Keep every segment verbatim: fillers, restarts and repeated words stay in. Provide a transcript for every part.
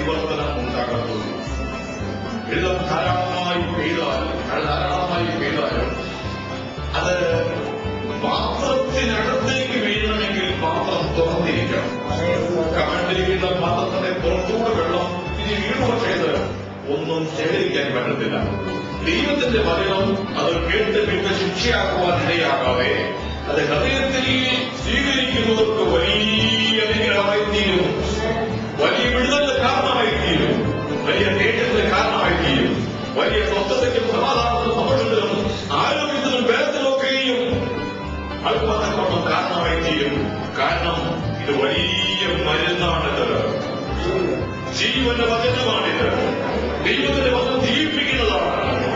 പരിവർത്തനം ഉണ്ടാകത്തുള്ളൂ. വെള്ളം ധാരാളമായി പെയ്താൽ ധാരാളമായി പെയ്താലും അത് പാത്രത്തിനകത്തേക്ക് വീഴണമെങ്കിൽ പാത്രം തുറന്നിരിക്കണം. കമണ്ടിരിക്കുന്ന പാത്രത്തിന്റെ പുറത്തൂടെ വെള്ളം ഇനി വീണു, പക്ഷേത് ഒന്നും ശേഖരിക്കാൻ പറ്റത്തില്ല. ദൈവത്തിന്റെ വചനം അത് കേട്ട് പിന്നെ ശിക്ഷയാക്കുവാൻ ഇടയാകാതെ അത് ഹൃദയത്തിൽ സ്വീകരിക്കുന്നവർക്ക് വലിയ അനുഗ്രഹമായി തീരും, വലിയ വിടുതലിന് കാരണമായി തീരും, വലിയ നേട്ടത്തിന് കാരണമായി തീരും, വലിയ സ്വസ്ഥതയ്ക്കും സമാധാനത്തിനും സന്തോഷത്തിനും ആരോഗ്യത്തിനും ബലത്തിനൊക്കെയും അല്പത്തക്കോണം കാരണമായി തീരും. കാരണം ഇത് വലിയ മരുന്നാണിത്, ജീവന്റെ വചനമാണിത്, ദൈവത്തിന്റെ വചനം ജീവിപ്പിക്കുന്നതാണ്.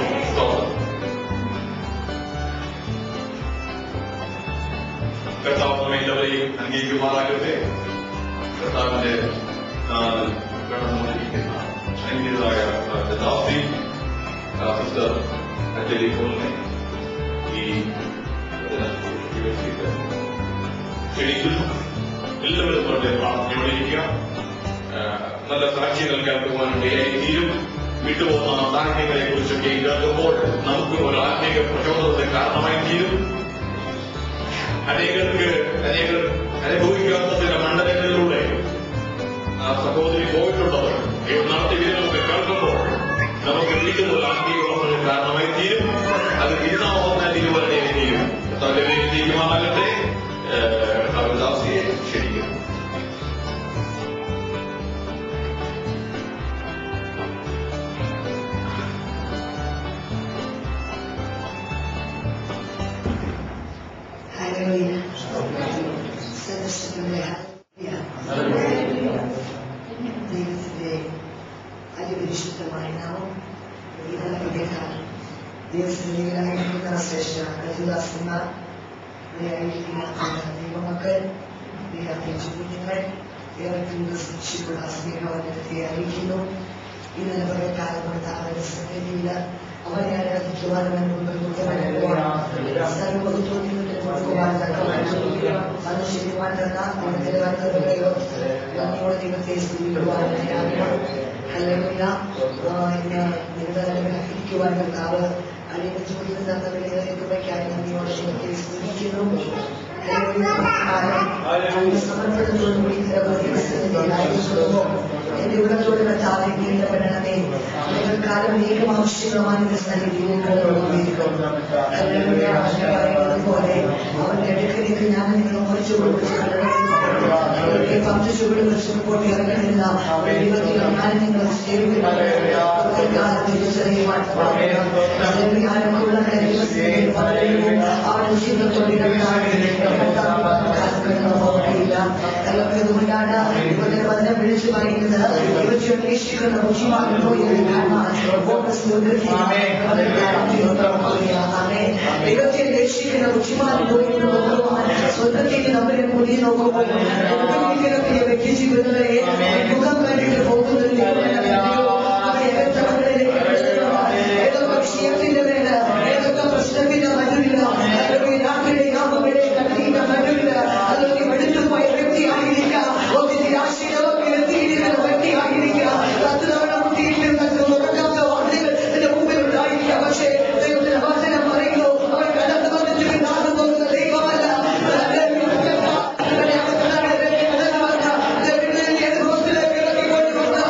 കർത്താവ് നമ്മെ എല്ലാവരെയും അംഗീകരിക്കുമാറാകട്ടെ. കർത്താവിന്റെ കടന്നുകൊണ്ടിരിക്കുന്ന അതിൻ്റെതായ ദാസി സിസ്റ്റർ ടെലിഫോണിനെ ഈ ക്ഷണിക്കുന്നു. എല്ലാവരും അവരുടെ പ്രാർത്ഥനയോടിരിക്കുക. നല്ല സാക്ഷ്യങ്ങൾ കേൾക്കുവാൻ ഇടയായി തീരും. വിട്ടുപോകുന്ന സാഹചര്യങ്ങളെ കുറിച്ചൊക്കെ കേൾക്കുമ്പോൾ നമുക്ക് ഒരു ആത്മീക പ്രചോദനത്തിന് കാരണമായി തീരും. അനേകർക്ക് അനേകർ അനുഭവിക്കാത്ത ചില മണ്ഡലങ്ങളിലൂടെ ആ സഹോദരി പോയിട്ടുള്ളത് നടത്തി നമുക്ക് കേൾക്കുമ്പോൾ നമുക്ക് വീണ്ടും ഒരു ആത്മീയ വളർച്ചയ്ക്ക് കാരണമായി തീരും. അത് തിരുനാമ തിരുവരുടെയായി തീരും. തീരുമാനമാകട്ടെ. ദാസിയെ ക്ഷണിക്കുന്നു. ദൈവത്തിന്റെ അതിപരിശുദ്ധമായ നാമം ദൈവസന്നിധിയിലായിരിക്കുന്ന ശ്രേഷ്ഠ കരുദാസന്മാർ, ദൈവമക്കൾ, കുഞ്ഞുങ്ങൾ, ഏവർക്കും ശിക്ഷിക്കുന്ന സ്നേഹവചനത്തെ അറിയിക്കുന്നു. ഇന്നലെ കുറെ കാലം കൊണ്ട് അവരുടെ സന്നിധിയിൽ അവരെ ആരാധിക്കുവാനും അത് ചെയ്യുവാൻ തന്ന അവിടുത്തെ വന്നവരെയോ നന്ദിയോടെ ദൈവത്തെ സ്തുതിക്കുവാനാണ്. ഹല്ലേലൂയ. ഇന്ന് നിങ്ങളുടെ ഇരിക്കുവാൻ കർത്താവ് അല്ലെങ്കിൽ ജോലിയിൽ തന്നവരെ കൃപയ്ക്കായി നന്ദിയോടെ ദൈവത്തെ സ്തുതിക്കുന്നു. സമർപ്പണത്തോടുകൂടി എന്റെ ഉള്ളത്തോട് കർത്താവെ നീണ്ടപ്പെടണമേ. കാലം ഏകം ആവശ്യമായ സന്നിധിയിലേക്ക് പറയുന്നത് പോലെ അവരുടെ അടുക്കലേക്ക് ഞാൻ നിങ്ങൾ കുറച്ചു പത്ത് ചുവട് വെച്ച് പോട്ടി ഇറങ്ങുന്നില്ല. ഞാൻ നിങ്ങൾ അവരുടെ ജീവിതത്തോടെ അതുകൊണ്ടാണ് ഇവരുടെ വചനം വിളിച്ചു പറയുന്നത്. ഇവർക്ക് അന്വേഷിക്കുന്ന ബുദ്ധിമാനോ ദൈവത്തെ അന്വേഷിക്കുന്ന ബുദ്ധിമാനോ സ്വന്തത്തേക്ക് നമ്മളെ മുന്നിൽ നോക്കുമ്പോൾ വ്യക്തി ജീവിതങ്ങളെ മുഖം കണ്ടിട്ട് പോകുന്നതിൽ ഏതൊക്കെ വിഷയത്തിന്റെ മേല് ഏതൊക്കെ പ്രശ്നത്തിന്റെ മനുവില്ല രാത്രിയുടെ യാമങ്ങളെ കണ്ടിന്റെ മനുവില്ല അതൊക്കെ എടുത്തു പോയ വ്യക്തിയായിരിക്കാം. ഒന്ന് നിരാശയിലൊക്കെ എത്തിയിരിക്കുന്ന വ്യക്തിയായിരിക്കാം. പത്ത് തവണ മുട്ടിയിട്ട് ഉറങ്ങാത്ത വാർത്തകൾ എന്റെ മുമ്പിൽ ഉണ്ടായിരിക്കാം. പക്ഷേ ദൈവത്തിന്റെ വചനം പറയുന്നു, അവർ കടന്നു വന്നിട്ട് നാട് പോകുന്ന ദൈവമല്ല. ഏത് ഹോസ്റ്റലിലേക്ക് ഇറക്കിക്കൊണ്ടിരുന്ന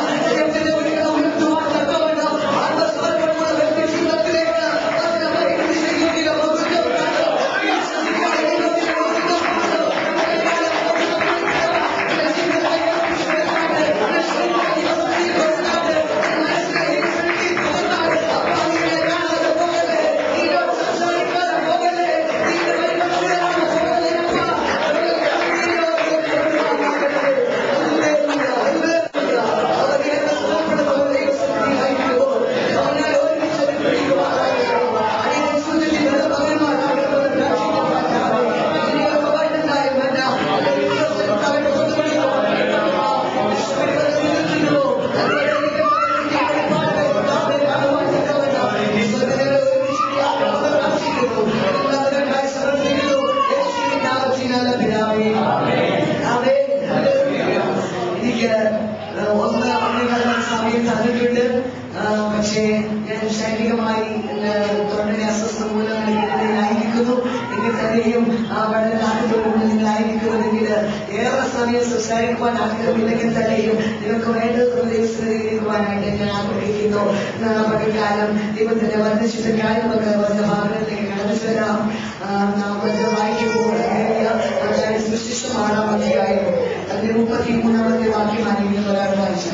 പക്ഷേ ഞാൻ ശാരീരികമായി തൊണ്ടനെ അസ്വസ്ഥ മൂലമായിരിക്കുന്നു എങ്കിൽ തന്നെയും ആ വളരെ ആഗ്രഹത്തോടുകൂടി നിങ്ങളായിരിക്കുന്നതെങ്കിൽ ഏറെ സമയം സംസാരിക്കുവാൻ ആഗ്രഹമില്ലെങ്കിൽ തന്നെയും നിങ്ങൾക്ക് വേണ്ടത് ദൈവസ്ഥിതിക്കുവാനായിട്ട് ഞാൻ ആഗ്രഹിക്കുന്നു. പകൽക്കാലം ദൈവത്തിന്റെ വർദ്ധിച്ചിട്ടായി നമുക്ക് വന്ന ഭാഗങ്ങളിലേക്ക് കടന്നു വരാം. നാം വായിക്കുമ്പോൾ സുശിഷ്ടമാണ് അധ്യായം അതിന്റെ മുപ്പത്തി മൂന്നാമത്തെ വാക്യമാണ് ഇങ്ങനെ ഒരാൾ വായിച്ചത്.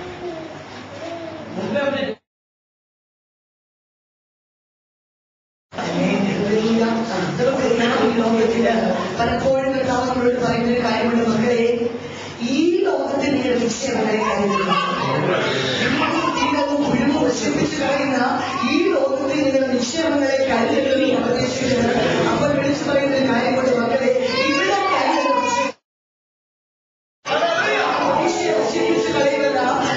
ലോകത്തില് പലപ്പോഴും നമ്മളോട് പറയുന്ന ഒരു കാര്യമുണ്ട്, മക്കളെ ഈ ലോകത്തിൽ നിങ്ങൾ നിശ്ചയങ്ങളെ കരുതുക. കുഴിമ നശിപ്പിച്ചു കഴിയുന്ന ഈ ലോകത്തിൽ നിങ്ങൾ നിശ്ചയങ്ങളെ കരുതണമെന്ന് ഉപദേശിക്കുന്നത്. അപ്പോൾ വിളിച്ചു പറയുന്ന ഒരു കാര്യം കൊണ്ട് മക്കളെ ഇവിടെ നശിപ്പിച്ചു കളയുന്ന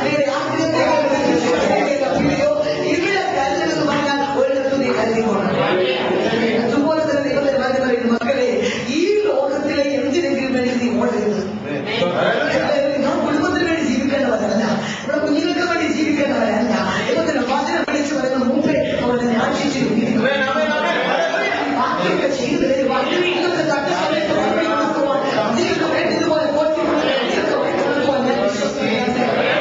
ഇവിടെ കരുതലെന്ന് പറഞ്ഞാൽ ഒരിടത്തും നീ കരുതിക്കോണം. അതുപോലെ തന്നെ ദൈവത്തിന്റെ കാര്യം പറയുന്നു, മക്കളെ ഈ ലോകത്തിലെ എന്തിനെങ്കിലും വേണ്ടി നീ ഓടരുത്. കുടുംബത്തിന് വേണ്ടി ജീവിക്കേണ്ടവരല്ല, നമ്മുടെ കുഞ്ഞുങ്ങൾക്ക് വേണ്ടി ജീവിക്കേണ്ടവരല്ല. ദൈവത്തിന്റെ വചനം വിളിച്ചു പറയുന്ന മുമ്പേ അവരുടെ രാക്ഷിച്ചിരിക്കുന്നു. ബാക്കിയൊക്കെ ചെയ്തു തരുക, നിങ്ങൾക്ക് തക്ക സമയത്ത് മറുപടി കൊടുക്കുവാൻ നിങ്ങൾക്ക് വേണ്ടതുപോലെ നിങ്ങൾക്ക് വേണ്ടതുപോലെ ഞാൻ വിശ്വസിക്കുകയാണ്.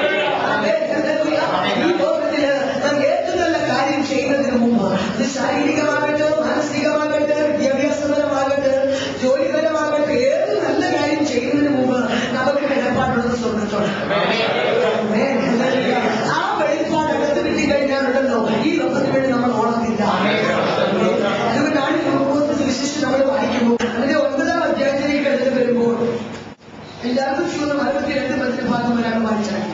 ഈ ലോകത്തില് നാം ഏറ്റവും നല്ല കാര്യം ചെയ്യുന്നതിന് മുമ്പ് അത് ശാരീരികമാകട്ടെ, മാനസികമാകട്ടെ, വിദ്യാഭ്യാസപരമാകട്ടെ, ജോലിപരമാകട്ടെ, ഏത് നല്ല കാര്യം ചെയ്യുന്നതിന് മുമ്പ് നമുക്ക് വെളിപ്പാടുള്ളത് സ്വർഗത്തോട്. ആ വെളിപ്പാട് അകത്ത് കിട്ടിക്കഴിഞ്ഞാലുണ്ടല്ലോ ഈ ലോകത്തിന് വേണ്ടി നമ്മൾ ഓണത്തില്ല. അതുകൊണ്ടാണ് വിശിഷ്ടം നമ്മൾ വായിക്കുമ്പോൾ അതിന്റെ ഒൻപതാം അധ്യായത്തിലേക്ക് എടുത്ത് വരുമ്പോൾ എല്ലാവർക്കും ചൂന്ന് അറുപത്തി രണ്ട് പത്തിന് ഭാഗം വരാൻ വായിച്ചാൽ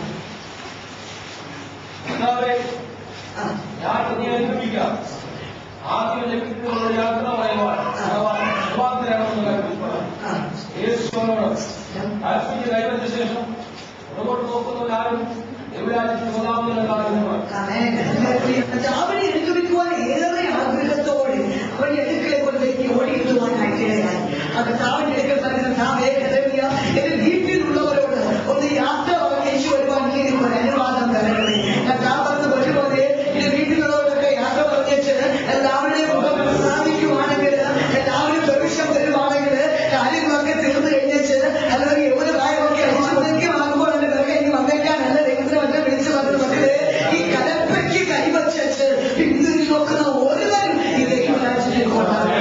ആദ്യം ലഭിക്കുന്ന യാത്ര കൈവച്ച ശേഷം പുറകോട്ട് നോക്കുന്നവരാരും അവനെ എടുക്കുവാൻ ഏറെ ആഗ്രഹത്തോടെ അവൻ എടുക്കളെ കൊണ്ടേക്ക് ഓടിയിട്ടുവാനായിട്ടിടയായി. അത് താവിന്റെ എടുക്കൽ പറയുന്ന താവേ കഥവിയ എന്റെ വീട്ടിലുള്ളവരോട് ഒന്ന് യാത്ര അന്വേഷിച്ചു വരുവാൻ എനിക്ക് ഒരു അനുവാദം തരണമേ. താ പറഞ്ഞ് വരുപോലെ എന്റെ വീട്ടിലുള്ളവരൊക്കെ യാത്ര പറഞ്ഞിട്ട് എല്ലാവരുടെയും മുഖം സാധിക്കുവാണെങ്കിൽ, എല്ലാവരും പ്രവേശം തരുവാണെങ്കിൽ, കാര്യങ്ങളൊക്കെ തീർന്നു കഴിഞ്ഞിട്ട് അല്ലെങ്കിൽ ഒരു കാര്യമൊക്കെ അടിച്ചുകൊണ്ടിരിക്കുമാകുമ്പോൾ എന്റെ പേർക്ക് ഇനി വന്നേക്കാനല്ല ദൈവത്തിന് വല്ല വിളിച്ചു പറഞ്ഞു. മക്കളെ ഈ കലപ്പയ്ക്ക് കൈവച്ചു പിന്തിരി നോക്കുന്ന ഓരോരും ഈ ദൈവരാജ്യത്തിൽ കൊണ്ടാണ്.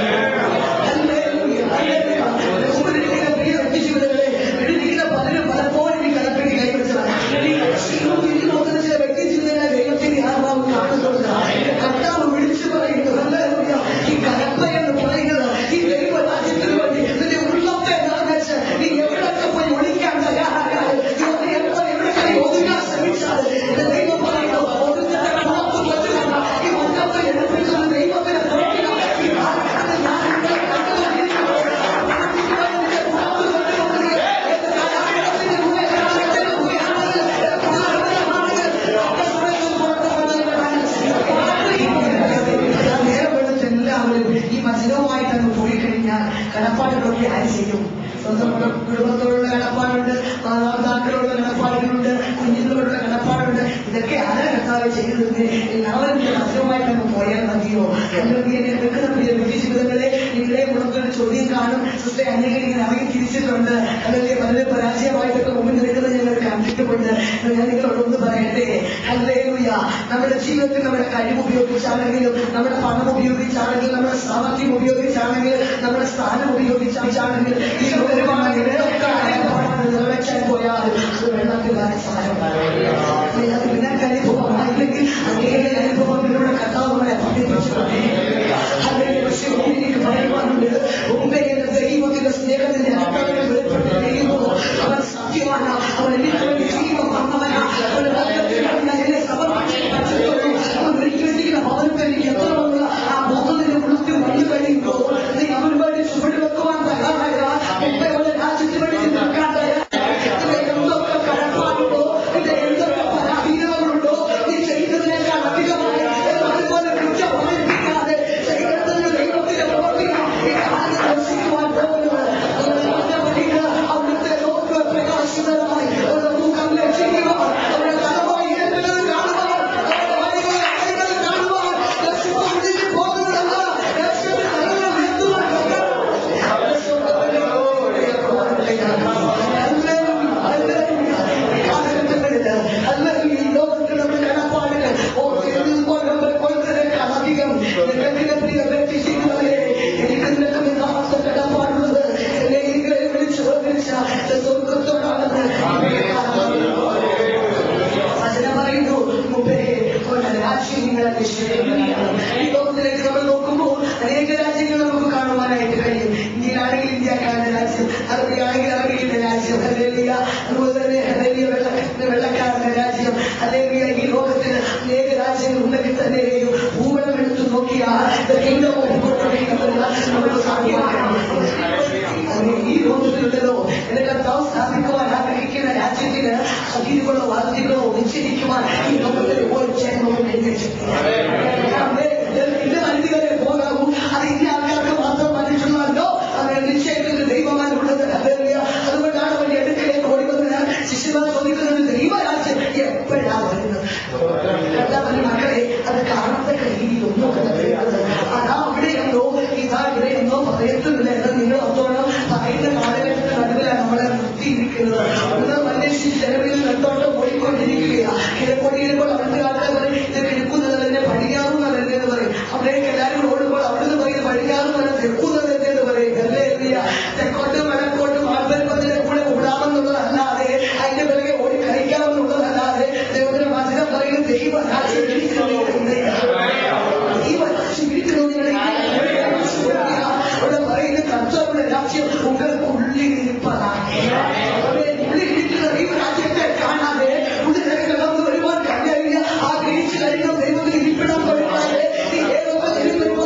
എഴുതിക്കുന്ന പലരും പലപ്പോഴും ഈ കലപ്പയ്ക്ക് കൈവച്ചതാണ്. തിരിഞ്ഞു നോക്കുന്ന ചില വ്യക്തി ചിന്തകളെ ദൈവത്തിന്റെ ആത്മാവ് കാണുന്നുണ്ട്. കർത്താവ് വിളിച്ചു പറയുന്നു, ഈ കലപ്പ എന്ന് പറയുന്നത് ഈ ദൈവരാജ്യത്തിന് വേണ്ടി നിന്റെ ഉള്ളത്തെ നിറഞ്ഞ് നീ എവിടൊക്കെ പോയി ഒളിക്കാൻ തയ്യാറായാൽ, എവിടൊക്കെ ഒതുങ്ങാൻ ശ്രമിച്ചാൽ ദൈവം പറയുന്നു ഒതുങ്ങത്തെ പുറത്ത് പറ്റുന്ന ഈ ഒന്നത്തെ എടുപ്പിക്കുന്ന ദൈവത്തിന് പുറത്തില്ല. എല്ലാവരും ഈ വചനവുമായിട്ടങ്ങ് പോയി കഴിഞ്ഞാൽ കടപ്പാടുകളൊക്കെ ആര് ചെയ്യും? സ്വന്തം കുടുംബത്തോടുള്ള കടപ്പാടുണ്ട്, മാതാപിതാക്കളോടുള്ള കടപ്പാടുകളുണ്ട്, കുഞ്ഞുങ്ങളോടുള്ള കടപ്പാടുണ്ട്. ഇതൊക്കെ ആരാ കർത്താവ് ചെയ്യുന്നത്? എല്ലാവരും വചനവുമായിട്ടങ്ങ് പോയാൽ മതിയോ? എന്നെ വെക്കുന്ന പ്രിയ വ്യക്തിജീവിതങ്ങളെ നിങ്ങളെ ഉണർന്നൊരു ചോദ്യം കാണും. സിസ്റ്റർ അനേകം ഇങ്ങനെ ഇറങ്ങി തിരിച്ചിട്ടുണ്ട്, അല്ലെങ്കിൽ വളരെ പരാജയമായിട്ടൊക്കെ മുമ്പിൽ നിൽക്കുന്നത് ഞങ്ങൾ കണ്ടിട്ടുമുണ്ട്. ഞാൻ നിങ്ങളോടൊന്ന് പറയട്ടെ, ഹല്ലേലൂയ. നമ്മുടെ ജീവിതത്തിൽ നമ്മുടെ കഴിവ് ഉപയോഗിച്ചാണെങ്കിലും, നമ്മുടെ പണം ഉപയോഗിച്ചാണെങ്കിൽ, നമ്മുടെ സാമർഥ്യം ഉപയോഗിച്ചാണെങ്കിൽ, നമ്മുടെ സ്ഥാനം ഉപയോഗിച്ചാണെങ്കിൽ, ഈ വരുവാണെങ്കിൽ നിറവേറ്റാൻ പോയാലും അത് വെള്ളത്തിലായ സാരമാണ്. അത് പിന്നെ അനുഭവമായില്ലെങ്കിൽ അനേക അനുഭവങ്ങളിലൂടെ കർത്താവുകളെ പഠിപ്പിച്ചിട്ടുണ്ട്. അല്ലെങ്കിൽ പക്ഷെ എനിക്ക് പറയുവാനുണ്ട്, മുമ്പേ എന്റെ ദൈവത്തിന്റെ സ്നേഹത്തിന്റെ അർത്ഥങ്ങൾ വെളിപ്പെട്ട് കഴിയുമ്പോൾ അവൻ സത്യമാണ്. അവൻ എനിക്ക് വേണ്ടി ജീവൻ വന്നവനാ. അവന്റെ ലോകത്തിൽ എന്നെ സമർപ്പിക്കാൻ പറ്റുള്ളൂ. അവൻ ഒരിക്കലും അവർക്ക് എനിക്ക് എത്രയുള്ള ആ ബോധത്തിന്റെ ഉള്ളത്തിൽ വന്നു കഴിയുമ്പോൾ നീ അവന് വേണ്ടി ചുവട് വെക്കുവാൻ തയ്യാറായ മുമ്പേ അവന്റെ രാജ്യത്തിന് വേണ്ടി നിൽക്കാൻ തയ്യാറായ എന്തൊക്കെ കടപ്പാട് അല്ലെങ്കിൽ ഈ ലോകത്തിൽ അനേക രാജ്യങ്ങൾ ഉണ്ടെങ്കിൽ തന്നെയും ഭൂപടം എടുത്തു നോക്കിയാൽ നമുക്ക് സാധ്യമാണ്. ഈ ലോകത്തിലുണ്ടല്ലോ എന്റെ കർത്താവ് സ്ഥാപിക്കുവാൻ ആഗ്രഹിക്കുന്ന രാജ്യത്തിന് അതിരുകളോ അതിരുകളോ നിശ്ചയിക്കുവാൻ ഈ ലോകത്തിൽ ഒരു ജന്മവും എഴുതിച്ചിട്ടില്ല. എന്റെ അതിഥികളെ പോകാവൂ, അത് ഇന്ന ആൾക്കാർക്ക് മാത്രം പറഞ്ഞിട്ടുള്ളതല്ലോ, അത് നിശ്ചയിക്കുന്ന ദൈവമാനുള്ളത്. അതുകൊണ്ടാണ് അവന്റെ അടുക്കലേക്ക് ഓടി വന്നത്. ശിശുമാർ ചോദിക്കുന്നത് ദൈവരാജ്യം എപ്പോഴാ വരുന്നത്? മക്കളെ അത് കാണാത്ത രീതിയിലൊന്നും കിടക്കുന്നത്. അതാ അവിടെയെന്നോ ഇതാ ഇവിടെയെന്നോ പറയത്തുന്നില്ല എന്ന് നിങ്ങൾ ഓർത്തോണം. പറയുന്ന കാലഘട്ടത്തിന് നടുവിലാണ് നമ്മളെ നിർത്തിയിരിക്കുന്നത്. ഒന്ന് മനുഷ്യ ചെലവിൽ കണ്ടോണ്ട് ഓടിക്കൊണ്ടിരിക്കുകയാണ്. കിഴക്കൊടിയിലുമ്പോൾ അവിടുത്തെ ആൾക്കാർ പറയും ഇത് കിഴക്കുന്നതല്ലേ പടിഞ്ഞാറുന്നതല്ലേ എന്ന് പറയും. അവിടേക്ക് എല്ലാവരും ഓടുമ്പോൾ അവിടുന്ന് പറയുന്നത് പടിഞ്ഞാറുന്നല്ല തെക്കുന്നതല്ലേ എന്ന് പറയും. അല്ലേ ഇല്ല, തെക്കോട്ടും വടക്കോട്ടും ആൾപരപ്പതിന്റെ കൂടെ ഓടാമെന്നുള്ളതല്ലാതെ അതിന്റെ പിറകെ ഓടി കളിക്കാമെന്നുള്ളതല്ലാതെ ദൈവത്തിന്റെ വചനം പറയുന്നത് ദൈവരാജ്യം ദൈവരാജ്യം ഇരിക്കുന്നത്. അവിടെ പറയുന്ന കർത്താവിന്റെ രാജ്യം உங்களுக்கு ഉള്ളിൽ ഇരിപ്പതാണ്. ഉള്ളിൽ ഇരിക്കുന്ന ദൈവരാജ്യത്തെ കാണാതെ ഉള്ളിലേക്ക് കടന്നു വരുവാൻ കഴിയില്ല. ആ ഗ്രഹിച്ചു കഴിഞ്ഞ ദൈവത്തിന് ഇരിപ്പിടം കൊടുക്കാതെ ഈ ഏതൊക്കെ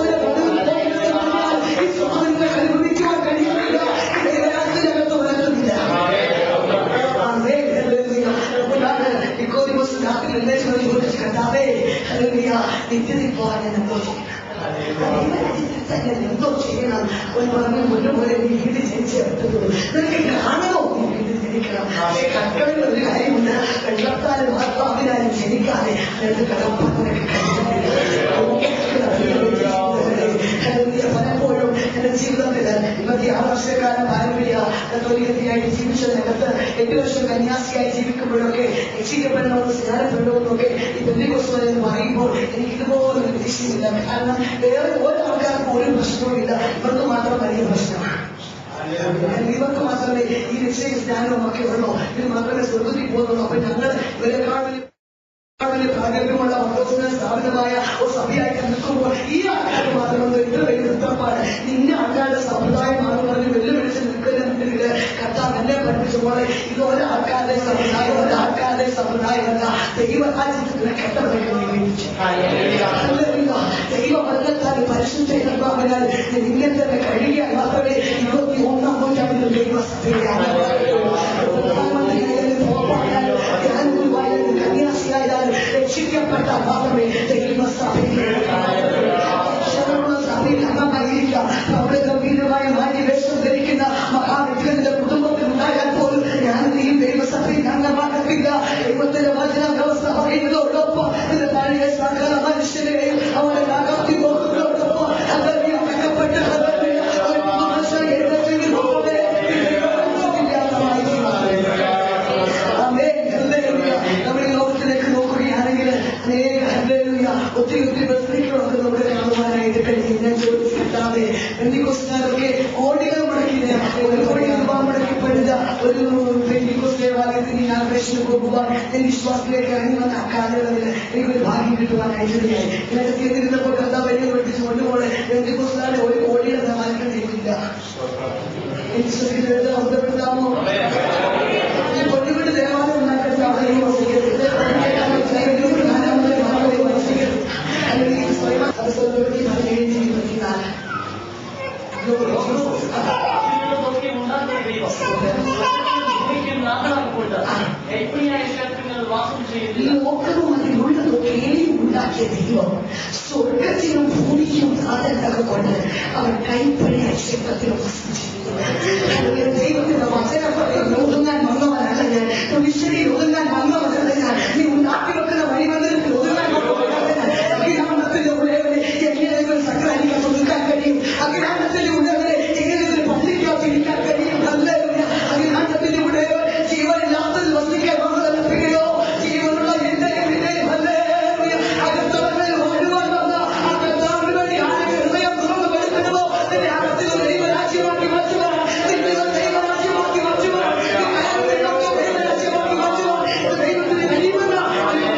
ഈ സ്വാതന്ത്ര്യം അനുഭവിക്കുവാൻ കഴിയുന്നില്ല. ഈ ദൈവരാജ്യത്തിനകത്ത് വളർത്തുന്നില്ല. നിക്കോദിമോസ് രാത്രി നിർദ്ദേശം ചോദിച്ചു, കർത്താവേ നിത്യതയിൽ പോകാൻ എന്തോ എന്തോ ചെയ്യണം. ഒരു പറഞ്ഞു മുന്നോട്ട് നീ വീട് ജനിച്ചെടുത്തത് നിനക്ക് കാണണോ? നീ വീട് ജനിക്കണം. പക്ഷേ കർക്കടയിൽ ഒരു കാര്യമുണ്ട്, വെള്ളത്താലും ആത്മാവിനാലും ജനിക്കാതെ അതിനകത്ത് കടപ്പാൻ നിനക്ക് കഴിയുന്നില്ല. പലപ്പോഴും എന്റെ ജീവിതത്തിൽ ഇരുപത്തിയാറ് വർഷക്കാലം പാരമ്പര്യ കത്തോലിക്കത്തിയായിട്ട് ജീവിച്ചതിനകത്ത് എട്ട് വർഷം കന്യാസിയായി ജീവിക്കുമ്പോഴൊക്കെ രക്ഷിക്കപ്പെടണമെന്ന് സ്നാനപ്പെടണമെന്നൊക്കെ ഈ പെന്തക്കോസ്തുകാർ എന്ന് പറയുമ്പോൾ എനിക്ക് ഇതുപോലൊരു പ്രതീക്ഷയില്ല. കാരണം വേറെ ഒരാൾക്കാർക്കും ഒരു പ്രശ്നവും ഇല്ല. ഇവർക്ക് മാത്രം വലിയ പ്രശ്നമാണ്. ഇവർക്ക് മാത്രമേ ഈ രക്ഷയും സ്നാനവും ഒക്കെ ഉള്ളൂ. ഇത് മാത്രമേ സ്വർഗത്തിൽ പോകുന്നുള്ളൂ. അപ്പൊ ഞങ്ങൾ ഇവരെക്കാളും പ്രാഗല്യമുള്ള മതോസന സ്ഥാപനമായ ഒരു സഭയായിട്ട് നിൽക്കുമ്പോൾ ഈ ആൾക്കാർ മാത്രമൊന്നും എത്ര വലിയ നൃത്തപ്പാട് നിന്റെ ആൾക്കാരുടെ സമുദായമാണെന്ന് പറഞ്ഞ് വെല്ലുവിളിച്ച് നിൽക്കുന്നുണ്ടെങ്കിൽ കർത്താവ് എന്നെ പഠിപ്പിച്ചപ്പോൾ ഇത് ഒരാൾക്കാരുടെ സമുദായം ഒരാൾക്കാരുടെ സമുദായമല്ല. ദൈവരാജ്യത്തിന് കെട്ടവരെ ദൈവവർഗത്താൽ പരിശുദ്ധ കർത്താവിനാൽ ഇങ്ങനെ തന്നെ കഴിയാൻ മാത്രമേ ഇരുപത്തി ഒന്നാം നൂറ്റാണ്ടിൽ ദൈവസഭയാണ്. കന്യാസിയായാലും രക്ഷിക്കപ്പെട്ട മാത്രമേ ദൈവസഭയിൽ സഭയിൽ അംഗമായിരിക്കാം. അവിടെ ഗംഭീരമായ മാന്യവേഷം ധരിക്കുന്ന മഹാവ്യക്തികളുടെ കുടുംബത്തിൽ ഉണ്ടായാൽ പോലും ഞാൻ ഈ ദൈവസഭയിൽ അംഗമാകത്തില്ല. ദൈവത്തിന്റെ വചന വ്യവസ്ഥ പറയുന്നതോടൊപ്പം ഇത് പഴയ സകല മനുഷ്യരെയും അവരുടെ അകത്തി നോക്കുന്നതോടൊപ്പം അതറിയ അടക്കപ്പെട്ട നമ്മുടെ ലോകത്തിലേക്ക് നോക്കുകയാണെങ്കിൽ അനേക ഒത്തിരി ഒത്തിരി ബസ്സുകളൊക്കെ നമ്മുടെ കാണുവാനായിട്ട് കഴിയും. ഞാൻ ചോദിച്ചിട്ടാതെ പെന്തിക്കോസ്തുകാരൊക്കെ കോടികൾ മുടക്കില്ല, ഒരു കോടി രൂപ മുടക്കിപ്പെടുന്ന ഒരു പെന്തിക്കോസ് ദേവാലയത്തിന് ഇനാഗ്രേഷന് പോകുവാൻ എന്റെ വിശ്വാസത്തിലേക്ക് ഇറങ്ങി വന്ന ആ കാലയളവിൽ എനിക്കൊരു ഭാഗ്യം കിട്ടുവാനായിട്ട് ഇടയായി. ഇങ്ങനെ ചെയ്തിരുന്നപ്പോൾ കർത്താവ് എന്നെ പഠിപ്പിച്ചു കൊണ്ടുപോലെ പെന്തിക്കോസ്തുകാരെ ഒരു കോടിയുടെ ദേവാലയം ചെയ്തില്ല. വിശ്വസിക്കുന്നത് ബന്ധപ്പെടുത്താമോ? കൊണ്ടുവിട്ട് ദേവാലയം ഉണ്ടാക്കാൻ അവിടെ ലോകവും അതിലുള്ളതൊക്കെയും ഉണ്ടാക്കിയ ദൈവം സ്വർഗത്തിനും ഭൂമിക്കും സാധനങ്ങളൊക്കെ കൊണ്ട് അവർ കൈപ്പണി ക്ഷേത്രത്തിലും ദൈവത്തിന്റെ വചനം പറയുന്നു. ഒതുങ്ങാൻ വന്നവനല്ല ഞാൻ, വിശ്വയിൽ ഒതുങ്ങാൻ വന്നവനല്ല ഞാൻ, നീ ഉണ്ടാക്കി വെക്കുന്ന വഴിവന്നതിൽ ഒതുങ്ങാൻ വന്നവനല്ല ഞാൻ. അഗ്രാമത്തിന്റെ ഉള്ളവരെ എങ്ങനെ സക്രാനിക്കാൻ ഒതുക്കാൻ കഴിയും? അഗ്രാമത്തിന്റെ ഉള്ളവരെ എങ്ങനെ പള്ളിക്കകത്ത് ഇരിക്കാൻ കഴിയും? നല്ല അഗ്രാമത്തിന്റെ ഉള്ളവർ ജീവനില്ലാത്തത് വസിക്കാൻ വന്നതല്ലോ, ജീവനുള്ള എന്റെയും എന്റെയും അല്ലേ അകത്തവர்கள் വാഴുവാൻ വന്ന ആ കർത്താവിന് വേണ്ടി ആരുടെ ഹൃദയം തുറന്നു കൊടുക്കണമോ അതിന്റെ അകത്തിൽ ദൈവരാജ്യമാക്കി മാറ്റുവാൻ ദൈവരാജ്യമാക്കി മാറ്റുവാൻ ദൈവരാജ്യമാക്കി മാറ്റുവാൻ ദൈവത്തിന് കഴിയുമെന്ന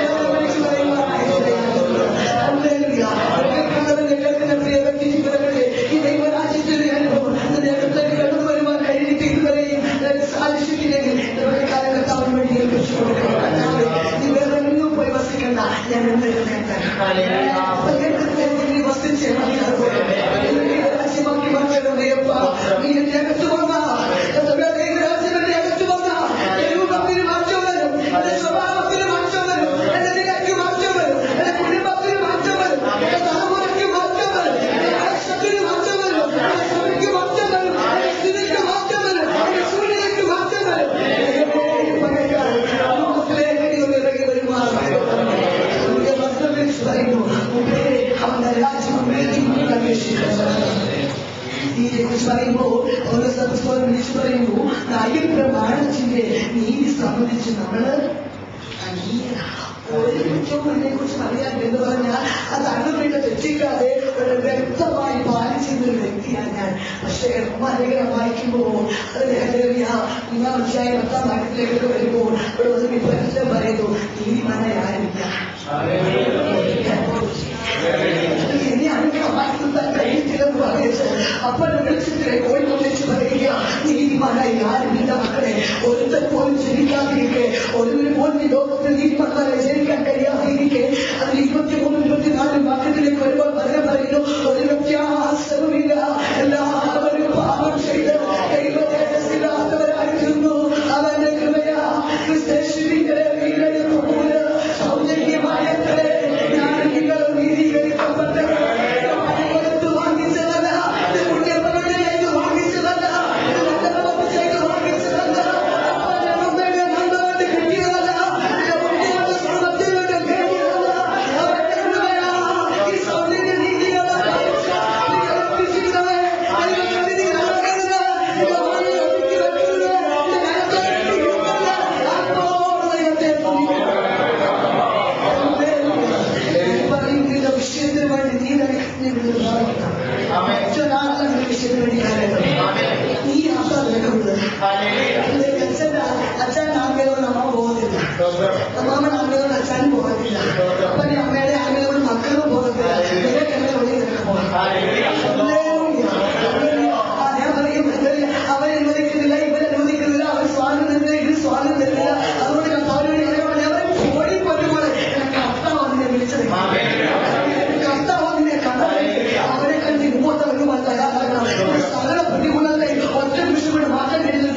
പറയുമ്പോൾ ഓരോ സദസ്സോട് വിളിച്ചു പറയുന്നു നയപ്രമാണത്തിന്റെ നീതി സംബന്ധിച്ച് നമ്മള് ഒരു കുറ്റവും ഇതിനെ കുറിച്ച് അറിയാൻ എന്ന് പറഞ്ഞാൽ അത് അണുവിട്ട് തെറ്റിക്കാതെ ഒരു വ്യക്തമായി പാലിച്ചിരുന്ന ഒരു വ്യക്തിയാണ് ഞാൻ. പക്ഷേ ലേഖനം വായിക്കുമ്പോൾ അത് മൂന്നാം അധ്യായം പത്താം വാക്യത്തിലേക്ക് വരുമ്പോൾ ഇവിടെ ഒന്നും ഇപ്പം പറയുന്നു നീതിമാനായി ആരുമില്ല. ഇനി അനുഗ്രഹമാക്കുവാൻ കഴിയത്തില്ലെന്ന് പറയുന്നത് അപ്പോൾ വെളിച്ചത്തിലെ കോഴിക്കൊള്ളിച്ച് പറയുക നീതിമാനായി ആരുമില്ല മക്കളെ. ഒരുത്തൻ പോലും ജനിക്കാതിരിക്കെ ഒരുവിന് പോലും ഈ ലോകത്തിൽ നീതിമാന്മാരെ ജനിക്കാൻ കഴിയാതിരിക്കെ അതിൽ ഇരുപത്തി മൂന്ന് ഇരുപത്തിനാല് വാക്യത്തിലേക്ക് വരുമ്പോൾ വളരെ പറയുന്നു ഒരു വ്യത്യാസവുമില്ല, എല്ലാവരും പാപം ചെയ്ത് ദൈവതേജസ്സില്ലാത്തവരായിരുന്നു. അവന്റെ കൃപയാ ക്രിസ്തുവിന്റെ വീണ്ടെടുപ്പ് പോലെ സൗജന്യമായത്രേ ഞാൻ നിങ്ങൾ നീതീകരിക്കപ്പെട്ടത്. കൊടുത്ത് വാങ്ങിച്ചതല്ല, പുണ്യപ്രവൃത്തി ചെയ്ത് വാങ്ങിച്ചതല്ല, നല്ല പ്രവൃത്തി ചെയ്ത് വാങ്ങിച്ചതല്ല, നന്ദവർക്ക് കിട്ടിയതല്ല, സ്വർണ്ണത്തിലൂടെ നേടിയതല്ല. അവന്റെ കൃപയാ ഈ സൗജന്യ നീതികളെ വിഷയത്തിന് വേണ്ടി നീ മറ്റൊരാളുടെ വിഷയത്തിന് വേണ്ടി നീ ആസ്വാദനമുള്ളത്. അച്ഛൻ അച്ഛൻ ആഗ്രഹം അമ്മ പോകുന്നില്ല, അമ്മാമ്മയുടെ ആഗ്രഹം അച്ഛനും പോകത്തില്ല, അപ്പന്റെ അമ്മയുടെ ആഗ്രഹം മക്കളും പോകത്തില്ല. ഇവരൊക്കെ ഉള്ളിൽ പോകാം. ഞാൻ പറയും അവരെ അനുവദിക്കുന്നില്ല, ഇവരെ അനുവദിക്കുന്നില്ല, അവർ സ്വാഗതം തരുന്നില്ല, ഇത് സ്വാഗതം തരുന്നില്ല. അതുകൊണ്ട് കർത്താവിനോട് അവരെ ഓടി പറ്റുമ്പോൾ എനിക്ക് കർത്താവാണ് വിളിച്ചത്. കർത്താവിനെ കണ്ടത് അവരെ കണ്ട് ഇങ്ങോട്ട് വരുവാൻ തയ്യാറാകണം. സകല പ്രതികൂലത്തെ ഒറ്റ നിമിഷം മാറ്റാൻ കഴിയുന്ന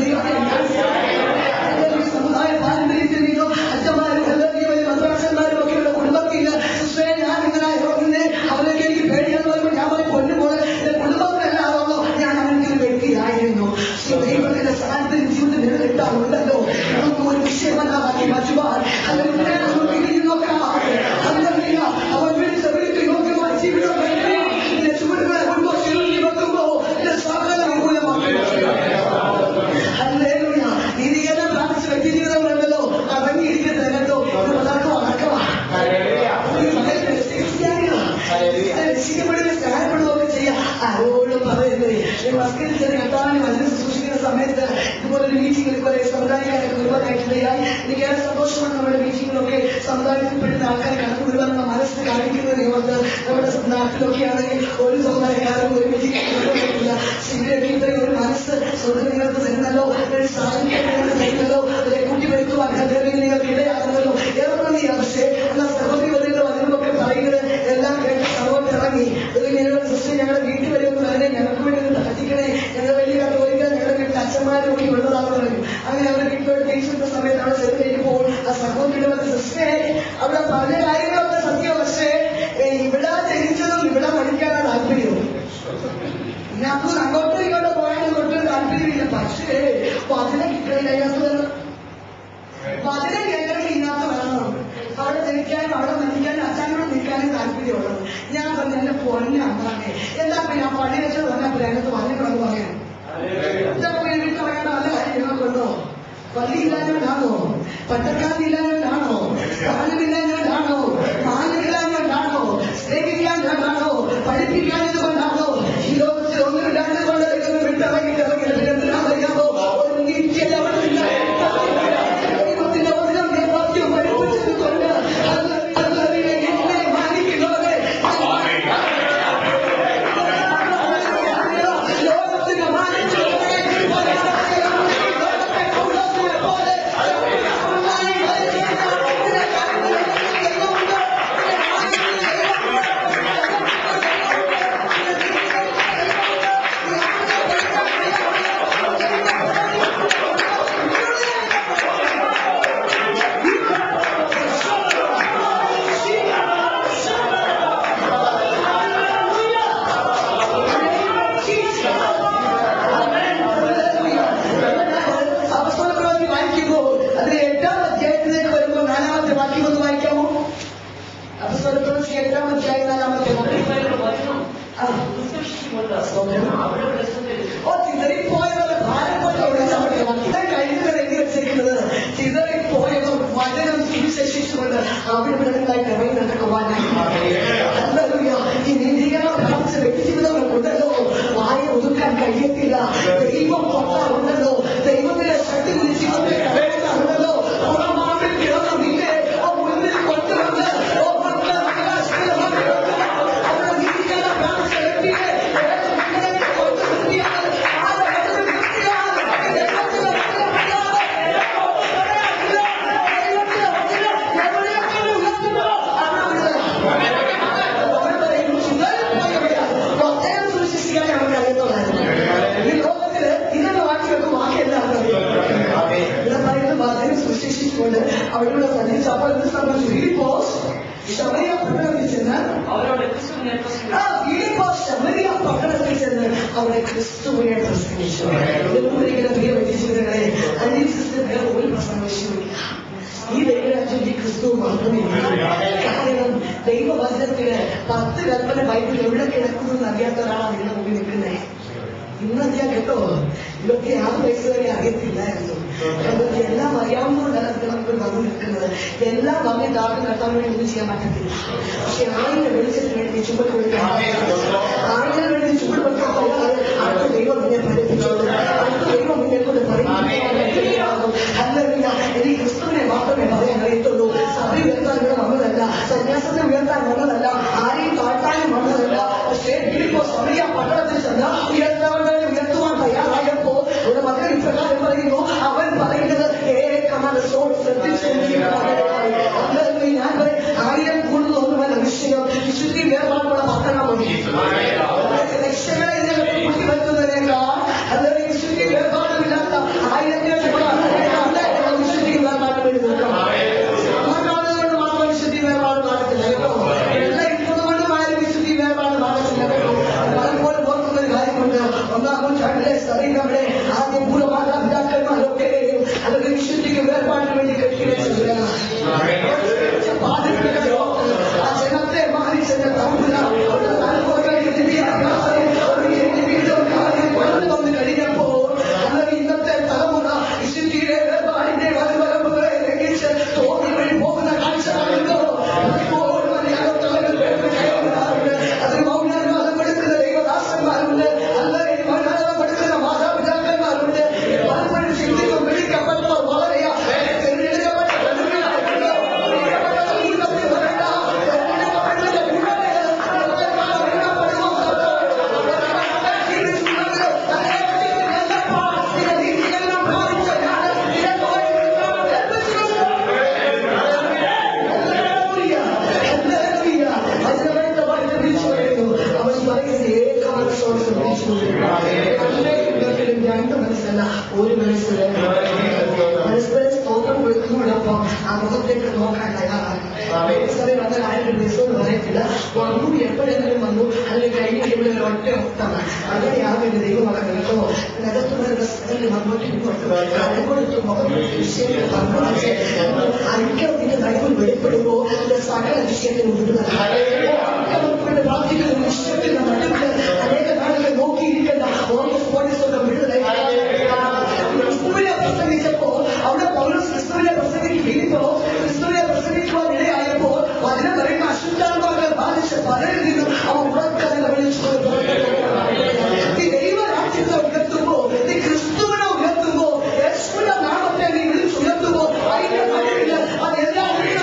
സമുദായ പാരമ്പര്യത്തിൽ നിന്നും അച്ഛന്മാരും മദ്രാസന്മാരും ഒക്കെയുള്ള കുടുംബത്തിൽ ഞാൻ ഇങ്ങനെ രോഗിനെ അവരൊക്കെ എനിക്ക് പേടിയെന്ന് പറയുമ്പോൾ ഞാൻ പറയും കൊല്ലുപോലെ എന്റെ കുടുംബത്തിലെല്ലാവോ ഞാൻ അവനൊരു വ്യക്തിയായിരുന്നു. ദൈവത്തിന്റെ സാന്നിധ്യം ജീവിതത്തിൽ നിലനിൽക്കാറുണ്ടല്ലോ. നമുക്ക് ഒരു വിഷയമല്ലാതാക്കി മാറ്റുവാൻ അതിനെ നമുക്ക് ഇനി നോക്കാം. അതല്ല അവൻ വിളിച്ച വിളിക്ക് യോഗ്യമായ ജീവിതം എന്റെ ചുവടുകളെ മുൻപോട്ട് ഇറങ്ങി വെക്കുമ്പോ എന്റെ സകല അനുകൂലമാക്കി. ഹല്ലേലൂയ. നീതികേന്ദ്രം പ്രാപിച്ച വ്യക്തി ജീവിതങ്ങളുണ്ടല്ലോ, അടങ്ങിയിരിക്കുന്നത് കേട്ടോ. ഇത് പലർക്കും അടക്കമാണ്. രക്ഷിക്കപ്പെടുക സഹായപ്പെടുകയൊക്കെ ചെയ്യാം. ആരോടും പറയുന്നത് മസ്കരിച്ചത് കർത്താവിനെ വചനം സൂക്ഷിക്കുന്ന സമയത്ത് ഇതുപോലൊരു മീറ്റിംഗിൽ കുറെ സമുദായക്കാരെ ഒരുപാടായിട്ടിടയായി. എനിക്ക് ഏറെ സന്തോഷമാണ് നമ്മുടെ മീറ്റിങ്ങിലൊക്കെ സമുദായത്തിൽപ്പെടുന്ന ആൾക്കാരെ കടന്നു വരുവാനുള്ള മനസ്സ് കാണിക്കുന്നത് കൊണ്ട് നമ്മുടെ നാട്ടിലൊക്കെ ആണെങ്കിൽ ഒരു സമുദായക്കാരും ഒരു മീറ്റിംഗ് കൊണ്ടുപോയിട്ടില്ല. ഇവരൊക്കെ ഇത്രയും ഒരു മനസ്സ് സ്വന്തം നിങ്ങൾക്ക് തരുന്നല്ലോ, ഒരു സാഹിത്യം തരുന്നല്ലോ, അതിലെ കൂട്ടിവരുത്തുവാൻ നിങ്ങൾക്ക് ഇടയാകുന്നല്ലോ. ഏറെ നന്ദിയാണ്. പക്ഷേ എന്നാൽ സഹോദരികളുടെ വചനമൊക്കെ പറയുന്നത് എല്ലാം കേട്ട് സഹോദരൻ ഇറങ്ങി സിസ്റ്റർ ഞങ്ങളുടെ വീട്ടിൽ വരുമെന്ന് പറഞ്ഞാൽ ഞങ്ങൾക്ക് വേണ്ടി ഒന്ന് പഠിക്കണേ, ഞങ്ങളുടെ വലിയ കത്തോലിക്ക ഞങ്ങളുടെ വീട്ടിൽ അച്ഛന്മാരും ഒക്കെ ഉള്ളതാണെന്ന് പറയും. അങ്ങനെ അവരുടെ വീട്ടിലോട്ട് ടീച്ചറിന്റെ സമയത്ത് അവിടെ ചെറുതേരിപ്പോൾ ആ സഹോദരിയുടെ വന്ന് സിസ്റ്ററെ അവിടെ പറഞ്ഞ കാര്യങ്ങളൊക്കെ സത്യം. പക്ഷേ ഇവിടെ ജനിച്ചതും ഇവിടെ പഠിക്കാനാണ് താല്പര്യവും. പിന്നെ അപ്പൊ അങ്ങോട്ടും ഇങ്ങോട്ടും പോയാലും ഒട്ടും താല്പര്യമില്ല. പക്ഷേ വചനം കിട്ടണില്ല. അതിനകത്ത് വചനം കേൾക്കണം, ഇതിനകത്ത് വേണം. അവിടെ ജനിക്കാനും അവിടെ മരിക്കാനും അച്ഛനോട് നിൽക്കാനും താല്പര്യമുള്ളത്. ഞാൻ പറഞ്ഞു എന്റെ പൊന്നെ അമ്മേ, എന്താ ഞാൻ പള്ളി വെച്ചത് പറഞ്ഞാൽ അതിനകത്ത് വന്നിട്ടുള്ളത് പറയാൻ വീട്ടിൽ പറയേണ്ട നല്ല കാര്യം ഞങ്ങൾക്കുണ്ടോ? പള്ളിയില്ലാഞ്ഞോണ്ടാണോ? പട്ടക്കാരില്ലാഞ്ഞോണ്ടാണോ? സ്ഥാനമില്ലാഞ്ഞോണ്ടാണോ? മാനില്ലാഞ്ഞോണ്ടാണോ? സ്നേഹിക്കാഞ്ഞോണ്ടാണോ? പഠിപ്പിക്കാഞ്ഞത് കൊണ്ടാണോ? ഈ ലോകത്തിൽ ഒന്നില്ലാഞ്ഞത് കൊണ്ട് വിട്ടിറങ്ങി ഇറങ്ങി എന്തിനാ അറിയാമോ? ഒരു നീറ്റിയല്ല അവിടെ ഇല്ല. ദൈവത്തിന്റെ ഒന്നും സത്യം പഠിപ്പിച്ചത് കൊണ്ട് എന്നെ മാനിക്കുന്നവരെ ലോകത്തിന് മാനിച്ചവരെ ലോകത്തെ പോലെ ഓ ചിതറിപ്പോയവരെ ഭാരം പോലെ ഒഴിച്ചാൽ മതി. മക്കളെ കഴിഞ്ഞവർ എഴുതി വെച്ചിരിക്കുന്നത് ചിതറിപ്പോയവർ വചനം സുവിശേഷിച്ചുകൊണ്ട് അവിടെ ഇവിടങ്ങളായി ഇറങ്ങി നടക്കുവാനായി. ഈ നീതികളെ പ്രാപിച്ച വ്യക്തിജീവിതങ്ങളുണ്ടല്ലോ, വായ ഒതുക്കാൻ കഴിയത്തില്ല. ദൈവം തൊട്ടാറുണ്ടല്ലോ, ദൈവത്തിന്റെ ശക്തി ജീവിതത്തിലുണ്ടല്ലോ, പുറമാവിൽ കിടന്നു നിന്നെ മുന്നിൽ കൊണ്ടുവന്ന് അവരുടെ സന്നിധിച്ചപ്പോൾ എന്ത് സംഭവിച്ചു? ഫിലിപ്പോസ് ശമരിയ പട്ടണത്തിൽ ചെന്ന് അവരോട് ശമരിയ പട്ടണത്തിൽ ചെന്ന് അവിടെ ക്രിസ്തുവിനെ പ്രസംഗിച്ചു. ഇതിലൂടെ പ്രിയ വ്യക്തിജീവിതങ്ങളെ അന്വേഷിച്ച് വേറെ ഒരു പ്രസംഗിച്ചില്ല. ഈ ദൈവരാജ്യം ഈ ക്രിസ്തു മാത്രമില്ല. കാരണം ദൈവവചനത്തില് പത്ത് കൽപ്പന ബൈബിൾ എവിടെ കിടക്കുന്നു എന്ന് അറിയാത്ത ഒരാളാണ് നിങ്ങളുടെ മുമ്പിൽ നിൽക്കുന്നത്. ഇന്നറിയാം കേട്ടോ, ഇതൊക്കെ ആറ് വയസ്സ് വരെ അറിയത്തില്ലായിരുന്നു. നമുക്ക് എല്ലാം അറിയാവുന്നതുകൊണ്ടാണ് നമുക്ക് വന്നു നിൽക്കുന്നത്. എല്ലാം നമ്മെ താഴ്ന്നു നടത്താൻ വേണ്ടി ഒന്നും ചെയ്യാൻ പറ്റത്തില്ല. പക്ഷെ ആയിരം വെളിച്ചത്തിന് വേണ്ടി ചുമട് കൊടുക്കാൻ, ആയിരം വേണ്ടി ചുമട് കൊടുക്കാൻ അടുത്ത ദൈവം എന്നെ പഠിപ്പിച്ചോളൂ, അടുത്ത ദൈവം എന്നെ കൊണ്ട് പഠിപ്പിക്കാനാകും. അല്ലല്ല, എനിക്ക് ക്രിസ്തുവിനെ മാത്രമേ പറയാൻ അറിയത്തുള്ളൂ. സഭ ഉയർത്താൻ ഇവിടെ വന്നതല്ല, സന്യാസത്തെ ഉയർത്താൻ വന്നതല്ല, ആരെയും താഴ്ത്താനും വന്നതല്ല. പക്ഷേ ഫിലിപ്പോസ് സമരിയ പട്ടണത്തിൽ ചെന്ന് ഉയർത്താൻ ഉയർത്തുവാൻ തയ്യാറായപ്പോ ഒരു മകൻ ഇപ്രകാരം പറയുന്നു. അവൻ പറയുന്നത് ഏകമാണ് ശ്രദ്ധിച്ചു. ഞാൻ ആയിരം കൂടുതൽ ഒന്നുമല്ല വിഷയം. വിശുദ്ധി വേർപാടുള്ള പട്ടണം ലക്ഷങ്ങളെ കൂട്ടി വരുന്നതിനേക്കാൾ അല്ലെങ്കിൽ വിശുദ്ധി വേർപാടുമില്ലാത്ത ആയിരത്തി വിശുദ്ധി വേർപാട് വേണ്ടി നിൽക്കണം. കാണുന്നതുകൊണ്ട് മാത്രം വിശുദ്ധി വേർപാട് കാണത്തില്ല കേട്ടോ. എല്ലാം ഇരിക്കുന്നതുകൊണ്ടും ആരും വിശുദ്ധി വേർപാട് കാണത്തില്ല കേട്ടോ. പലപ്പോഴും ഓർക്കുന്ന ഒരു കാര്യമുണ്ട്. ഒന്നാം നൂറ്റാണ്ടിലെ സഭയുടെ ആദ്യം പൂർവ്വമാതാപിതാക്കന്മാരൊക്കെ അല്ലെങ്കിൽ വിശുദ്ധിക്ക് വേർപാടിന് വേണ്ടി കെട്ടിവെച്ചില്ല. ആ ജനത്തെ മാനിച്ചെന്ന് വന്നു കഴിഞ്ഞപ്പോ അല്ലെങ്കിൽ ഇന്നത്തെ തലമുറ വിശുദ്ധിയുടെ വേർപാടിന്റെ വലുവരമ്പുകളെ ലംഘിച്ച് തോന്നി വഴി പോകുന്ന കാഴ്ചകളുണ്ടോ? അതിന് മൗനാനുവാദം കൊടുക്കുന്ന ദൈവദാസന്മാരുണ്ട്, അല്ലെങ്കിൽ മൗനാനുവാദം കൊടുക്കുന്ന മാതാപിതാക്കന്മാരുണ്ട്. പലപ്പോഴും ചിന്തിക്കും വിളിക്കപ്പെട്ട വളരെയാ തെരഞ്ഞെടുക്കപ്പെട്ട രണ്ട് മനസ്സല്ല ഒരു മനസ്സില് പരസ്പരം സ്തോത്രം കൊടുക്കുന്നതോടൊപ്പം ആ മുഖത്തേക്ക് നോക്കാൻ തയ്യാറാണ്. വന്ന കാര്യം ദിവസവും പറയത്തില്ല, വന്നു എപ്പോഴെങ്കിലും വന്നു അല്ലെങ്കിൽ കഴിഞ്ഞിട്ട് ഒറ്റ ഒത്താണ്. അങ്ങനെയാകേണ്ട ദൈവമകൻ കേട്ടോ. അകത്തുള്ള സ്ഥലങ്ങളിൽ അങ്ങോട്ടും ഇങ്ങോട്ടും അതുകൊടുത്ത് മുഖം വിഷയങ്ങൾ പങ്കുവച്ച് ഐക്യത്തിന്റെ കഴിവ് വെളിപ്പെടുമ്പോ സകല വിഷയത്തിന് വിടുതലാണ്. പ്രാർത്ഥിക്കുന്ന വിഷയത്തിന്റെ നടുവിൽ അനേക നാളുകൾ നോക്കിയിരിക്കേണ്ട ഓരോ പോലീസൊക്കെ വിടുതലായി. ക്രിസ്തുവിനെ പ്രസംഗിച്ചപ്പോ അവിടെ പൗലോസ് ക്രിസ്തുവിനെ പ്രസംഗിക്ക് വീഴുമ്പോ ക്രിസ്തുവിനെ പ്രസംഗിക്കുവാൻ ഇടയായപ്പോൾ വചനം പറയുന്ന അശുദ്ധാത്മാക്കളെ ബാധിച്ച പലരിൽ നിന്നും അവൻ ഉറക്കനെ വിളിച്ചു. ദൈവരാജ്യത്തെ ഉയർത്തുമ്പോ, നീ ക്രിസ്തുവിനെ ഉയർത്തുമ്പോ, യേശുവിന്റെ നാമത്തെ നീ വിളിച്ചുയർത്തുമ്പോ അതിന്റെ കഴിവില്ല. അതെല്ലാം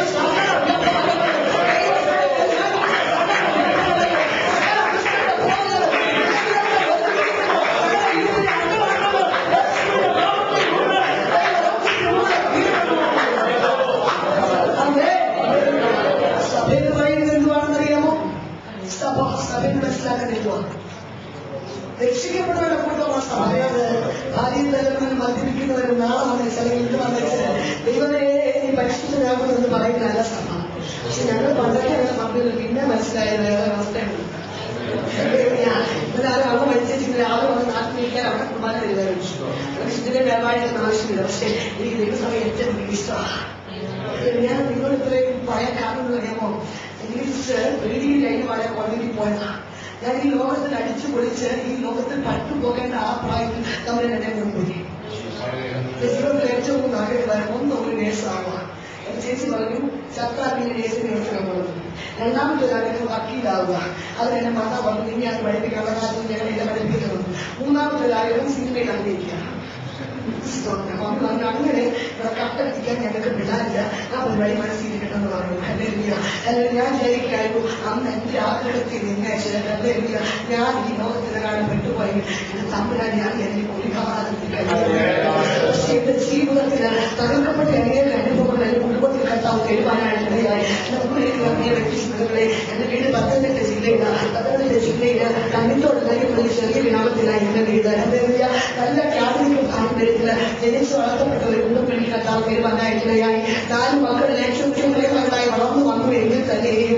സഭയിൽ പറയുന്നത് എന്തുവാണെന്നറിയാമോ? സഭ സഭയിൽ മനസ്സിലാക്കുന്നില്ല. രക്ഷിക്കപ്പെട്ടവരുടെ കൂട്ടമാണ് സഭയത്. ഭാര്യയും തലവനും മദ്യപിക്കുന്നവരും നാളെ വന്നിച്ച് അല്ലെങ്കിൽ ഇത് വന്നിച്ച് ദൈവമേ നീ പരിശുദ്ധനാകുമെന്ന് പറയുന്നതല്ല സഭ. പക്ഷെ ഞങ്ങൾ പണ്ടൊക്കെ അങ്ങനെ പറഞ്ഞത് പിന്നെ മനസ്സിലായത് വേറെ അവസ്ഥയുണ്ട്. ഇവരാരും അവിടെ മരിച്ചിട്ട് ആളുകൾ വന്ന് നാട്ടിലിരിക്കാൻ അവിടെ കുർബാന തരുമായിരുന്നു. വിശുദ്ധിന്റെ വ്യാപാരം ആവശ്യമില്ല. പക്ഷെ എനിക്ക് ദൈവസഭ ഏറ്റവും ഇഷ്ടമാണ്. ഞാൻ നിങ്ങളിത്രയും പറയാൻ കാരണം അറിയാമോ? ഇംഗ്ലീഷ് റീഡിംഗ് കഴിഞ്ഞ് വളരെ ക്വാളിറ്റി പോയതാണ്. ഞാൻ ഈ ലോകത്തിൽ അടിച്ചു പൊളിച്ച് ഈ ലോകത്തിൽ പട്ടുപോകേണ്ട ആ പ്രായത്തിൽ നമ്മൾ എന്നെ കൊണ്ടുപോയി. ജീവിതത്തിൽ ഏറ്റവും കൂടുതൽ ആഗ്രഹം ഒന്ന് ഒരു നേഴ്സാവാം. ചേച്ചി പറഞ്ഞു ചത്താക്കിന്റെ നേഴ്സിനെ എടുക്കാൻ പറഞ്ഞു. രണ്ടാമത്തെ ഒരാഗ്രഹം വക്കീലാവുക. അത് എന്നെ മാതാ പറഞ്ഞു ഇനി അത് പഠിപ്പിക്കാൻ അവകാശം ഞങ്ങൾ എന്നെ പഠിപ്പിക്കുന്നു. മൂന്നാമത്തെ ഒരാഗ്രഹം സിനിമയിൽ അഭിനയിക്കുക. അങ്ങനെ കട്ടെത്തിക്കാൻ ഞങ്ങൾക്ക് വിടാനില്ല. ആ പരിപാടി മനസ്സിലിരിക്കട്ടെന്ന് പറഞ്ഞു. അല്ലെങ്കിൽ അല്ലെങ്കിൽ ഞാൻ വിചാരിക്കായിരുന്നു അന്ന് എന്റെ ആഗ്രഹത്തിൽ നിന്നേച്ച് ഞാൻ ഈ ലോകത്തിലെ കാണാൻ പെട്ടുപോയി എന്റെ തമ്പുരാൻ എനിക്ക് ഒരു കാലത്തിൽ പക്ഷെ എന്റെ ജീവിതത്തിൽ തകർക്കപ്പെട്ട അനേക അനുഭവങ്ങൾ എന്റെ കുടുംബത്തിൽ കണ്ടാവും തരുവാനായിട്ടിടയായി. നമ്മുടെ വ്യക്തികളെ എന്റെ വീട് പത്തനംതിട്ട ജില്ലയില് പത്തനംതിട്ട ജില്ലയില് കണ്ണിത്തോട് കഴിയുമ്പോൾ ചെറിയ ഗ്രാമത്തിലായി എന്റെ വീട്. എന്താ നല്ല കാതലിക് പാരമ്പര്യത്തില് ജനിച്ചു വളർത്തപ്പെട്ട ഒരു കുടുംബത്തിൽ കണ്ടാവും തരുവാനായിട്ടിടയായി. നാല് മക്കളിൽ ഏറ്റവും മകളായി വളർന്നു വന്നു എങ്കിൽ തന്നെയും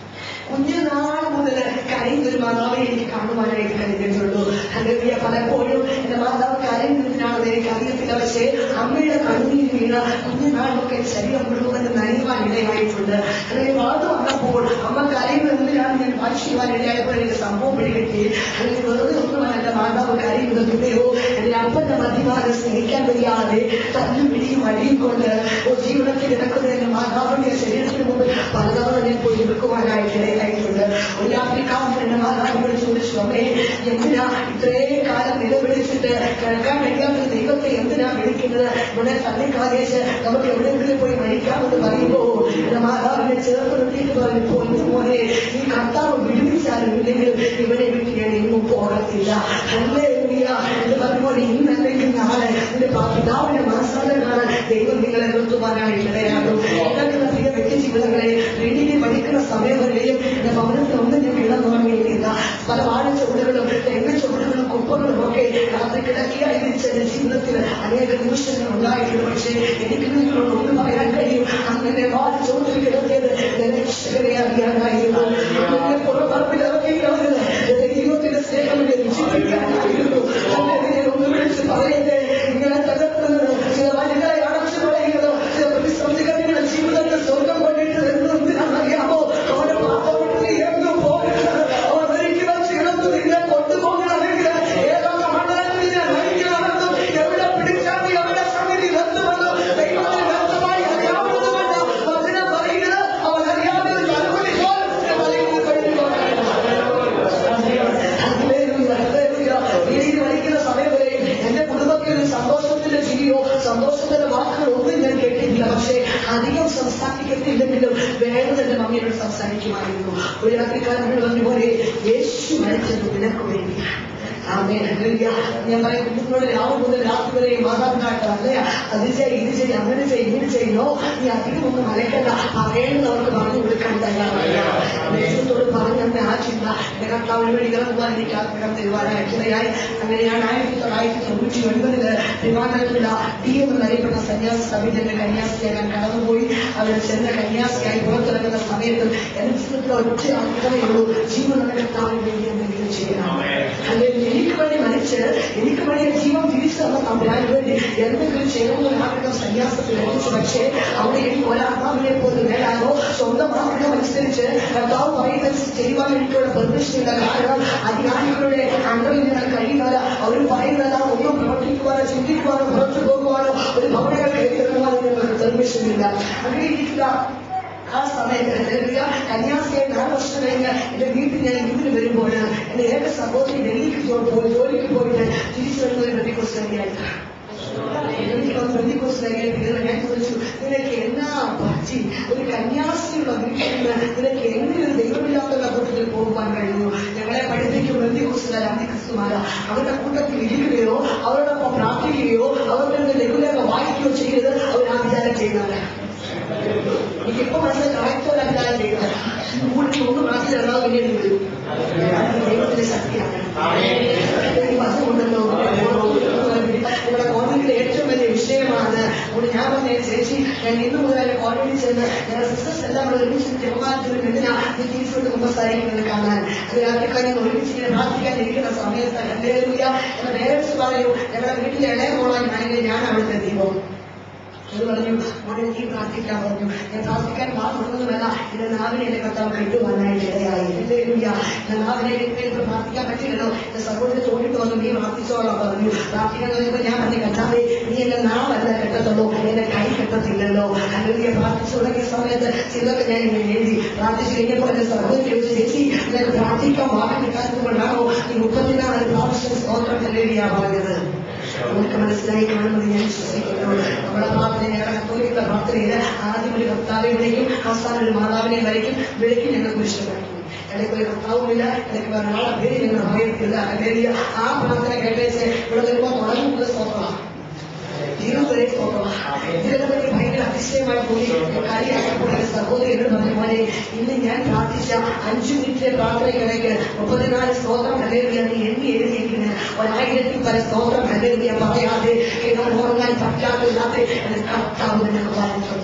കുഞ്ഞുനാൾ മുതൽ കരയുന്നൊരു മാതാവെ എനിക്ക് കാണുവാനായിട്ട് കഴിഞ്ഞിട്ടുള്ളൂ. അല്ലെങ്കിൽ പലപ്പോഴും എന്റെ മാതാവ് കരയുന്നതിനാണെന്ന് എനിക്ക് അറിയത്തില്ല. പക്ഷേ അമ്മയുടെ കണ്ണീര് വീണ കുഞ്ഞുനാളൊക്കെ ശരീരം മുഴുവൻ നനയുവാൻ ഇടയായിട്ടുണ്ട്. അല്ലെങ്കിൽ വളർന്നു വന്നപ്പോൾ അമ്മ കരയുന്നത് എന്തിനാണ് ഞാൻ വായിക്കുവാൻ ഇടയായപ്പോൾ എനിക്ക് സംഭവം പിടികിട്ടി. അല്ലെങ്കിൽ വെറുതെ ഒന്നുമല്ല എന്റെ മാതാവ് കരയുന്നത് പിന്നെയോ എന്റെ അപ്പന്റെ മധ്യമാരെ സ്നേഹിക്കാൻ കഴിയാതെ തല്ലും പിടിയും അടിയും കൊണ്ട് ജീവിതത്തിൽ കിടക്കുന്ന എന്റെ മാതാവിന്റെ ശരീരത്തിന് മുമ്പിൽ പലതവണ ഞാൻ പോയി എടുക്കുവാനായിട്ട് ായിട്ടുണ്ട്. ഒരു ആഫ്രിക്കാരൻ എന്റെ മാതാവിനോട് ചോദിച്ചു അമ്മേ എന്തിനാ ഇത്രയും കാലം നിലവിളിച്ചിട്ട് കേൾക്കാൻ കഴിയാത്ത ദൈവത്തെ എന്തിനാ വിളിക്കുന്നത്? ഇവിടെ തള്ളിക്കാലേശ് നമുക്ക് എവിടെയെങ്കിലും പോയി മരിക്കാമെന്ന് പറയുമ്പോ എന്റെ മാതാവിനെ ചേർത്ത് നിർത്തിയിട്ട് പറഞ്ഞു പോയി ഈ കർത്താവ് വിടുവിച്ചാലും ഇല്ലെങ്കിൽ ഇവരെ വിട്ട് ഞാൻ എങ്ങും പോകത്തില്ല. അല്ലേ എന്ന് പറഞ്ഞുപോലെ ഇന്നല്ലെങ്കിൽ നാളെ എന്റെ പിതാവിന്റെ മനസ്സാലം കാണാൻ ദൈവം നിങ്ങളെ നിർത്തുവാനായിട്ട് ഇടയാകും. പ്രിയ വ്യക്തി ജീവിതങ്ങളെ വീട്ടിൽ പഠിക്കുന്ന സമയം വരെയും എന്റെ ഭവനത്തിൽ ഒന്നും ഞാൻ ഇളന്നുറങ്ങിയിട്ടില്ല. പല വാഴ ചുവടുകളും തെങ്ങ് ചുവടുകളും കുപ്പകളും ഒക്കെ രാത്രി കിടക്കിയായിരിച്ച എന്റെ ജീവിതത്തിൽ അനേക നിമിഷങ്ങൾ ഉണ്ടായിട്ടുണ്ട്. പക്ഷേ എനിക്ക് നിങ്ങളോട് ഒന്ന് പറയാൻ കഴിയും, അങ്ങനെ വാഴ ചുവട്ടിൽ കിടത്തിയത് രക്ഷകരെ അറിയാനായിരുന്നു. പുറപ്പറപ്പിൽ ഇറങ്ങിക്കളഞ്ഞത് ദൈവത്തിന്റെ സ്നേഹം രുചിപ്പിക്കാനായിരുന്നു. അങ്ങനെ ഒന്ന് വിളിച്ച് പറയട്ടെ, ഇങ്ങനെ തകർക്കുന്നത് ചില വനിതകളെ അടച്ചു കളയുന്നത് ചില പ്രതിസന്ധികളുടെ ജീവിതത്തിൽ സ്വർഗം കൊണ്ടിട്ട് എന്തിനാണെന്നറിയാമോ? അവരുടെ പാത്രത്തിൽ എങ്ങും പോകരുത്. അവർ ഒരിക്കലും ക്ഷീണത്ത് നിന്നെ കൊണ്ടുപോകണമെങ്കിൽ ഏതൊക്കെ മണ്ഡലത്തിൽ നയിക്കണമെന്നും എവിടെ പിടിച്ചാൽ എവിടെ സമിതി നിർത്തുമെന്നും ദൈവത്തിന് വ്യക്തമായി അറിയാവുന്നതുകൊണ്ട് വചനം പറയുന്നത് അവൻ അറിയാവുന്നത് അനുഭവിക്കോ പറയുന്നത് വലിക്കുന്ന സമയം വരെയും എന്റെ കുടുംബത്തിൽ സന്തോഷത്തിന്റെ ചിരിയോ സന്തോഷത്തിന്റെ വാക്കുകളോ ഒന്നും ഞാൻ കേട്ടിട്ടില്ല. പക്ഷേ അധികം സംസാരിക്കത്തില്ലെങ്കിലും വേറെ തന്നെ മമ്മിയോട് സംസാരിക്കുമായിരുന്നു. ഒരു രാത്രിക്കാരനോട് പറഞ്ഞ യേശു മരിച്ചത് നിനക്ക് വേണ്ടിയാണ്. ഞാൻ പറയും കുഞ്ഞുങ്ങളോട് രാവിലെ മുതൽ രാത്രി വരെ മാതാപിതാക്കൾ അല്ലേ അത് ചെയ്യും ഇത് ചെയ്യും അങ്ങനെ ചെയ്യും ഇങ്ങനെ ചെയ്യുന്നോ നീ അധികം ഒന്നും അലക്കണ്ട പറയേണ്ടവർക്ക് പറഞ്ഞു കൊടുക്കാൻ തയ്യാറല്ല. ദേശത്തോട് പറഞ്ഞ ആ ചിന്ത എന്റെ കർത്താവിന് വേണ്ടി ഇറങ്ങുവാൻ എനിക്ക് ആഗ്രഹം തരുവാനായിട്ടിടയായി. അങ്ങനെ ഞാൻ ആയിരത്തി തൊള്ളായിരത്തി തൊണ്ണൂറ്റി ഒൻപതില് തിരുവനന്തപുരത്തുള്ള ഡി എം എന്നറിയപ്പെട്ട സന്യാസ സമിതിയുടെ കന്യാസിയാകാൻ കടന്നുപോയി. അവർ ചെന്ന കന്യാസിയായി പുറത്തിറങ്ങുന്ന സമയത്ത് എന്റെ ജീവിതത്തിൽ ഒറ്റ ആഗ്രഹമേ ഉള്ളൂ, ജീവനുള്ള കർത്താവിന് വേണ്ടി എന്തെങ്കിലും ചെയ്യണം. അല്ലെങ്കിൽ എനിക്ക് വേണ്ടി മരിച്ച് എനിക്ക് വേണ്ടി ജീവൻ തിരിച്ചു തന്ന തമ്പുരാന് വേണ്ടി എന്തെങ്കിലും ചെയ്യണമെന്ന് ആഗ്രഹം സന്യാസത്തിൽ എത്തിച്ചു. പക്ഷേ അവിടെ എനിക്ക് ഒരാത്മാവിനെ പോലും നേടാനോ സ്വന്തം ആഗ്രഹം അനുസരിച്ച് കർത്താവ് പറയുന്നത് ചെയ്യുവാൻ എനിക്കുള്ള പെർമിഷൻ ഇല്ല. കാരണം അധികാരികളുടെ അണ്ടറിൽ ഞാൻ കഴിയുന്നവര അവർ പറയുന്നതാ ഒന്നും പ്രവർത്തിക്കുവാനോ ചിന്തിക്കുവാനോ പുറത്തു പോകുവാനോ ഒരു ഭവനങ്ങൾ കയറിയിറങ്ങുവാനോ നിങ്ങൾക്ക് പെർമിഷൻ ഇല്ല. അങ്ങനെ ഇരിക്കുക. ആ സമയത്ത് കന്യാസിയായി നാല് വർഷം കഴിഞ്ഞ് എന്റെ വീട്ടിൽ ഞാൻ ഇതിന് വരുമ്പോൾ എന്റെ ഏക സഹോദരി ഡൽഹിക്ക് പോയി ജോലിക്ക് പോയിട്ട് തിരിച്ചു വരുന്ന ഒരു ബന്ധുക്കോസ്റ്റായിട്ട് എനിക്ക് ബന്ധുക്കോസ്റ്റായിട്ട് ഞാൻ ചോദിച്ചു, നിനക്ക് എന്നാ പറ്റി ഒരു കന്യാസിയുള്ള വീട്ടിൽ നിനക്ക് എങ്ങനെ ഒരു ദൈവമില്ലാത്ത കൂട്ടത്തിൽ പോകുവാൻ കഴിയുന്നു? ഞങ്ങളെ പഠിപ്പിക്കും ബന്ധുക്കോസ്റ്റുകാർ അന്തിക്രിസ്തുമാര അവരുടെ കൂട്ടത്തിൽ ഇരിക്കുകയോ അവരോടൊപ്പം പ്രാർത്ഥിക്കുകയോ അവരുടെ ലഘുലേഖ വായിക്കുകയോ ചെയ്യരുത്. അവർ ആ വിചാരം ചെയ്യുന്നവരാണ്. എനിക്കിപ്പോ മനസ്സിൽ കറക്റ്റൊരു അഭിപ്രായം ചെയ്യുന്നത് കൂടുതൽ ഒന്ന് മനസ്സിലുണ്ടാവും പിന്നീട് വരും. ദൈവത്തിന്റെ ശക്തിയാണ്. അതുകൊണ്ടല്ലോ ഇവിടെ കോൺവെന്റിലെ ഏറ്റവും വലിയ വിഷയമാണ്. അതുകൊണ്ട് ഞാൻ പറഞ്ഞ ചേച്ചി ഞാൻ ഇന്ന് മുതൽ കോൺവെന്റിൽ ചെന്ന് ഞങ്ങളുടെ സിസ്റ്റേഴ്സ് എല്ലാം കൂടെ ഒരുമിച്ച് ജപമാനത്തിന് എന്തിനാ ഈ തിരിച്ചുകൊണ്ട് കുമ്പസാരിക്കുന്നത് കാണാൻ. അത് രാത്രിക്കാരെ ഒരുമിച്ച് ഇങ്ങനെ പ്രാർത്ഥിക്കാനിരിക്കുന്ന സമയത്ത് ഹല്ലേലൂയ എന്ന പേരൻസ് പറയൂ, ഞങ്ങളുടെ വീട്ടിലെ ഇളയ മോളായി ആണെങ്കിൽ ഞാൻ അവിടുത്തെ ദൈവം അത് പറഞ്ഞു, മോനെ നീ പ്രാർത്ഥിക്കാൻ പറഞ്ഞു. ഞാൻ പ്രാർത്ഥിക്കാൻ വാ തുടങ്ങുന്നതല്ല, എന്റെ നാവിനെ എന്റെ കർത്താവ് കെട്ടുവാനായിട്ട് ഇടയായി. ഹല്ലേലൂയ. ഞാൻ നാവിനെ എനിക്ക് പ്രാർത്ഥിക്കാൻ പറ്റില്ലല്ലോ. എന്റെ സഹോദരൻ തോന്നിട്ട് വന്നു, നീ പ്രാർത്ഥിച്ചോളാം പറഞ്ഞു. പ്രാർത്ഥിക്കാൻ തുടങ്ങിയപ്പോൾ ഞാൻ പറഞ്ഞു, കർത്താവേ നീ എന്റെ നാവല്ല കെട്ടത്തുള്ളൂ, എന്റെ കൈ കെട്ടത്തില്ലല്ലോ. ഹല്ലേലൂയ. പ്രാർത്ഥിച്ചു തുടങ്ങിയ സമയത്ത് ചിലർക്ക് ഞാൻ ഇങ്ങനെ എഴുതി. പ്രാർത്ഥിച്ചു കഴിഞ്ഞപ്പോൾ എന്റെ സഹോദരൻ ചോദിച്ചു, ചേച്ചി ഞാൻ പ്രാർത്ഥിക്കാൻ വാക്ക് കിട്ടാത്തത് കൊണ്ടാണോ ഈ മുപ്പത്തിനാല് പ്രാവശ്യം സ്തോത്രം ഹല്ലേലൂയ പറഞ്ഞത്? നമുക്ക് മനസ്സിലായി കാണുന്നത് ഞാൻ വിശ്വസിക്കുന്നു. നമ്മുടെ പ്രാർത്ഥന, ഞങ്ങളുടെ കത്തോലിക്ക പ്രാർത്ഥനയിൽ ആദ്യം ഒരു കർത്താവിനെ വിളിക്കും, അവസാനം ഒരു മാതാവിനെ വരയ്ക്കും, വിളിക്കും ഞങ്ങൾ കുരിശിലാക്കും. ഇടയ്ക്ക് ഒരു കർത്താവുമില്ല, ഇടയ്ക്ക് വേറെ ആളെ പേര് ഞങ്ങൾ അറിയത്തില്ല. ഹല്ലേലൂയ. ആ പ്രാർത്ഥന കേട്ടേച്ച് ഇവിടെ വരുമ്പോൾ തുടങ്ങുന്നത് സ്തോത്രമാണ്, ജീവിതത്തിലെ സ്തോത്രമാണ്. ഇതിനെ പറ്റി ഭയങ്കര അതിശയമായി പോയി കാര്യമായപ്പോൾ എന്റെ സഹോദരിയോട് പറഞ്ഞ പോലെ ഇന്ന് ഞാൻ പ്രാർത്ഥിച്ച അഞ്ചു മിനിറ്റിലെ പ്രാർത്ഥനയ്ക്കിടയ്ക്ക് മുപ്പത്തിനാല് സ്തോത്രം ഹല്ലേലൂയ നീ എണ്ണി എഴുതിയെങ്കിലും ഒരായിരത്തിൽ പല സ്തോത്രം ഹല്ലേലൂയ പറയാതെ കിടന്നു ഉറങ്ങാൻ പറ്റാത്തില്ലാതെ എന്റെ കർത്താവ് നിനക്ക് പറഞ്ഞിട്ടുണ്ട്.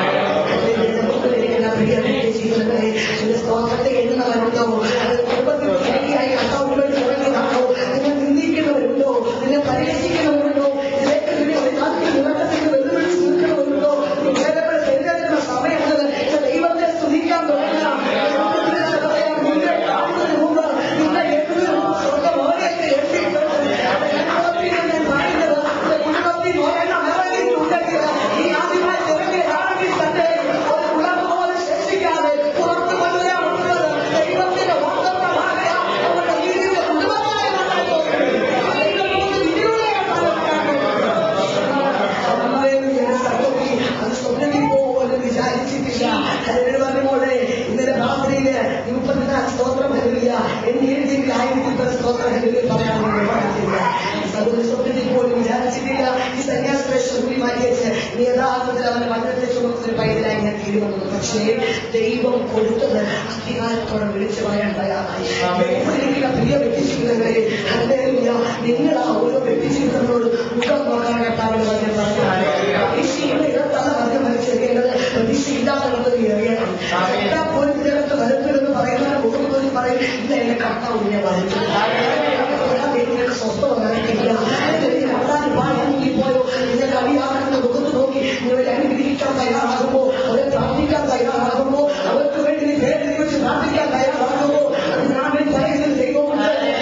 ജീവിതങ്ങളെ സ്തോത്രത്തെ എണ്ണുന്നവരുണ്ടോ? അത് കുടുംബത്തിൽ ശരിയായി കർത്താവിനോട് തുടങ്ങിയതാണോ? നിങ്ങൾ നിന്ദിക്കുന്നവരുണ്ടോ? നിന്നെ പരിഹസിക്കുന്നവരുണ്ടോ? സമയമുള്ളത് ദൈവത്തെ സ്തുതിക്കാൻ തുടങ്ങാം. ഇന്നലെ പ്രാർത്ഥനയില് മുപ്പത്തിനാല് സ്തോത്രം ഹല്ലേലൂയ എന്നീ ആയിരത്തി പല സ്തോത്രം ഹല്ലേലൂയ പറയാനുള്ള സഹോദര സ്വപ്നത്തിൽ പോലും വിചാരിച്ചിട്ടില്ല. ഈ സന്യാസവേഷം കൂടി മാറ്റിവെച്ച് നീ യഥാർത്ഥത്തിൽ അവന്റെ മണ്ഡലത്തെ ചുമക്കുന്ന പൈതലായി ഞാൻ തീരുമാനം. പക്ഷേ ദൈവം കൊടുത്തത് അധികാരത്തോടെ വിളിച്ചു പറയാൻ തയ്യാറായി. പ്രിയ വ്യക്തിജീവിതങ്ങളെ ഹല്ലേലൂയ, നിങ്ങൾ ആ ഓരോ വ്യക്തിജീവിതങ്ങളോട് മുഖം നോക്കാൻ കർത്താവിന് പറഞ്ഞു പ്രതീക്ഷയുടെ ഇടത്തല്ല വർഗം വലിച്ചെറിയേണ്ടത്, പ്രതീക്ഷ ഇല്ലാതെ എറിയണം. എല്ലാ പോലും ഇതിനകത്ത് വരത്തില്ലെന്ന് പറയുന്നവരെ മുഖം പോലും പറയും, ഇല്ല എന്റെ കർത്താവ് ഞാൻ പറഞ്ഞു സ്വസ്ഥം നടക്കില്ല. പോയോ നിന്നെ അറിയാമെന്ന് മുഖത്ത് നോക്കി നിങ്ങൾ അനുഗ്രഹിക്കാൻ തയ്യാറാകുമ്പോ, അവരെ പ്രാർത്ഥിക്കാൻ തയ്യാറാകുമ്പോ, അവർക്ക് വേണ്ടി നീ പേര് വെച്ച് പ്രാർത്ഥിക്കാൻ തയ്യാറാകുമ്പോ അത് ഞാൻ പറയുന്നത് ദൈവമുണ്ട്.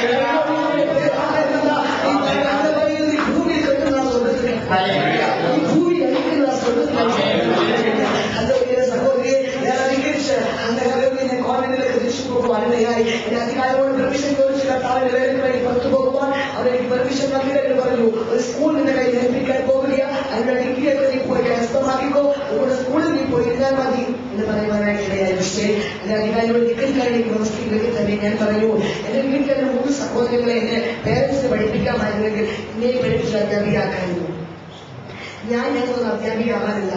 ഈ ഭൂമി കെട്ടുന്ന സ്വർഗത്തിൽ, ഈ ഭൂമി കഴിക്കുന്ന സ്വർഗത്തിൽ. സഹോദരിയെ ഞാൻ അനുകരിച്ച് അങ്ങനെ കോളനിയിലേക്ക് തിരിച്ചു പോകുവാനിടയായി. എന്റെ അധികാരത്തോട് പെർമിഷൻ ചോദിച്ചു കർത്താവിന്റെ വേലയ്ക്ക് വേണ്ടി പുറത്തു പോകുവാൻ അവരെനിക്ക് പെർമിഷൻ നൽകിയെന്ന് പറഞ്ഞു. ഒരു സ്കൂൾ നിന്റെ കയ്യിൽ ഏൽപ്പിക്കാൻ പോകുക, അതിന്റെ ഡിഗ്രിയൊക്കെ നീ പോയി കരസ്ഥമാക്കിക്കോ, അതുകൊണ്ട് സ്കൂളിൽ നീ പോയി ഇരുന്നാൽ മതി എന്ന് പറയുവാനായിട്ടിടയായി. പക്ഷേ എന്റെ അധികാരിയോട് നിൽക്കുന്നതിനായി വ്യവസ്ഥയിലേക്ക് തന്നെ ഞാൻ പറഞ്ഞു, എന്റെ വീട്ടിൽ എന്റെ മൂന്ന് സഹോദരങ്ങളെ എന്റെ പേരൻസിനെ പഠിപ്പിക്കാമായിരുന്നെങ്കിൽ എന്നെ പഠിപ്പിച്ച് അധ്യാപികയാക്കായിരുന്നു. ഞാൻ ഞങ്ങളൊന്നും അധ്യാപികയാവാനില്ല.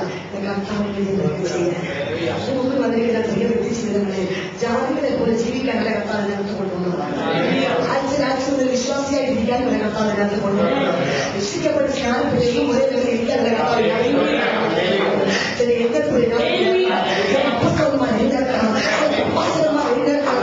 അതിന് മുമ്പ് വന്നിരിക്കുന്ന പ്രിയ വ്യക്തി ജീവിതങ്ങളെ ജാതികളെ പോലെ ജീവിക്കാനുള്ള കർത്താവ് അതിനകത്ത് കൊണ്ടുവന്നതാണ്. ആഴ്ച വിശ്വാസിയായി ഇരിക്കാനുള്ള കർത്താവ് അതിനകത്ത് കൊണ്ടുവന്നതാണ്. രക്ഷിക്കപ്പെട്ട് സ്നാനപ്പെടുകയും ഒരേ നിലയിൽ ഇരിക്കാനുള്ള കർത്താവ് ചില എഴുന്നേൽക്കണം, അപ്പസ്തലന്മാർ എഴുന്നേൽക്കണം, അപ്പസ്തലന്മാർ എഴുന്നേൽക്കണം,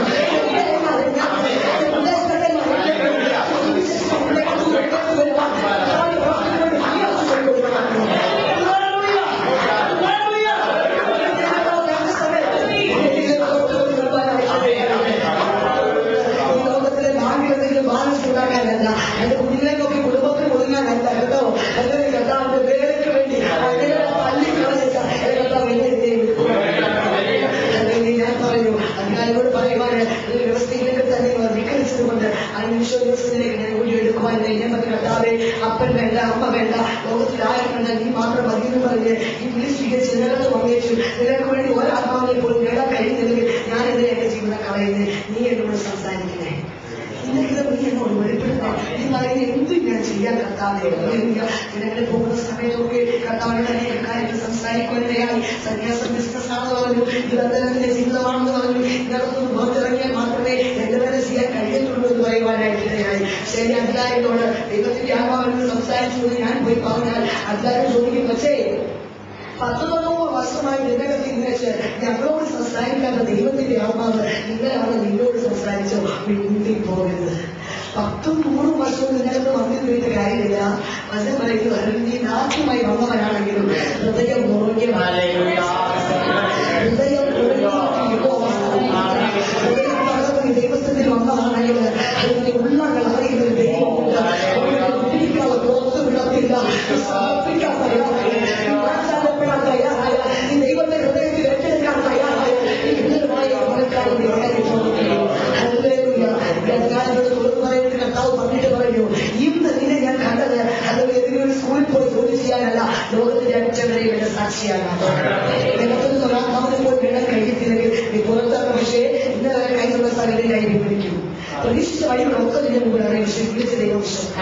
എന്റെ കുഞ്ഞിലേക്കൊക്കെ കുടുംബത്തിന് ഒതുങ്ങാനല്ല കേട്ടോ. അല്ലെങ്കിൽ കർത്താവിന്റെ പേരയ്ക്ക് വേണ്ടി അങ്ങനെ തള്ളിക്കളഞ്ഞ കർത്താവ് അല്ലെങ്കിൽ ഞാൻ പറഞ്ഞു അധികാരിയോട് പറയുവാന് ഈ വ്യവസ്ഥയിലേക്ക് തന്നെ വിക്കരിച്ചതുകൊണ്ട് ആ നിമിഷ ദിവസത്തിലേക്ക് ഞാൻ കൂടി എടുക്കുവാൻ ഞാൻ പറഞ്ഞു, കർത്താവെ അപ്പൻ വേണ്ട, അമ്മ വേണ്ട, ലോകത്തിൽ ആരും വേണ്ട, നീ മാത്രം മതി എന്ന് പറഞ്ഞ് ഈ വിളി സ്വീകരിച്ച് നിലത്ത് പങ്കേച്ചു. നിനക്ക് വേണ്ടി ഒരാത്മാവിനെ പോലും നേടാൻ കഴിയുന്നില്ലെങ്കിൽ ഞാൻ ഇതിനെ എന്റെ ജീവിതം കളയുന്നത്. നീ എന്നോട് സംസാരിക്കണേ, ഇന്നെങ്കിലും നീ എന്നോട് വെളിപ്പെടുത്താം. നീ പറയുന്നത് എന്തും ഞാൻ ചെയ്യാൻ കർത്താവെ. ജനങ്ങളെ പോകുന്ന സമയത്തൊക്കെ കർത്താവിന്റെ അനേക കാര്യങ്ങൾ സംസാരിക്കുവാനിടയായി. സന്യാസം ബിസിനസ് ആണെന്ന് പറഞ്ഞു, ഇത് ബന്ധനത്തിന്റെ ജീവിതമാണെന്ന് പറഞ്ഞു, ഇതിനകത്തൊന്ന് പുറത്തിറങ്ങിയാൽ മാത്രമേ എന്റെ വേല ചെയ്യാൻ കഴിയത്തുള്ളൂ എന്ന് പറയുവാനായിട്ടിടയായി. ശരി, അധികാരികളോട് ദൈവത്തിന്റെ ആത്മാവിനോട് സംസാരിച്ചു ഞാൻ പോയി പറഞ്ഞാൽ അധികാരം ചോദിക്കും, പക്ഷേ പത്ത് തൊണ്ണൂറ് വർഷമായി നിന്നകത്ത് ഇന്നേച്ച് ഞങ്ങളോട് സംസാരിക്കാത്ത ദൈവത്തിന്റെ ആത്മാവ് നിങ്ങളാണ് നിന്നോട് സംസാരിച്ചോ, വീട്ടിൽ പോകരുത്. പത്തും നൂറും വർഷവും നിങ്ങൾക്ക് വന്നു പോയിട്ട് കാര്യമില്ല. വചനം പറയുന്നത് നീ നാട്യമായി വന്നവനാണെങ്കിലും ഹൃദയം മുറുകെ ഹൃദയം ദൈവത്തിൽ വന്നതാണെങ്കിൽ അതിന്റെ ഉള്ളങ്ങൾ അറിയുന്ന ഒരു ദൈവമുണ്ട്. പിടിക്കാതെ പുറത്തു വിടത്തില്ല. സമർപ്പിക്കാൻ തയ്യാറായ മാറ്റാൻ തയ്യാറായ ഈ ദൈവത്തെ ഹൃദയത്തിൽ ഏറ്റെടുക്കാൻ തയ്യാറായ ഈ വിധമായ മഴക്കാലം പറയുന്നത് കർത്താവ് പറഞ്ഞിട്ട് പറഞ്ഞു, ഇന്ന് നിന്നെ ഞാൻ കണ്ടത് അത് ഏതെങ്കിലും സ്കൂളിൽ പോയി ജോലി ചെയ്യാനല്ല, ലോകത്തിന്റെ അറ്റവരെയും എന്റെ സാക്ഷിയാണ്. ലോകത്തിൽ ഒരാൾക്കാമത് പോയി വേണം കഴിയത്തില്ലെങ്കിൽ നീ പുറത്താണ്. പക്ഷേ ഇന്നലെ കയ്യിലുള്ള സ്ഥലങ്ങളിൽ കൈ പിടിക്കും. പ്രതീക്ഷിച്ച വഴിയുടെ ഒക്കെ നിന്റെ മുമ്പിലാണ് വിളിച്ച ദൈവം.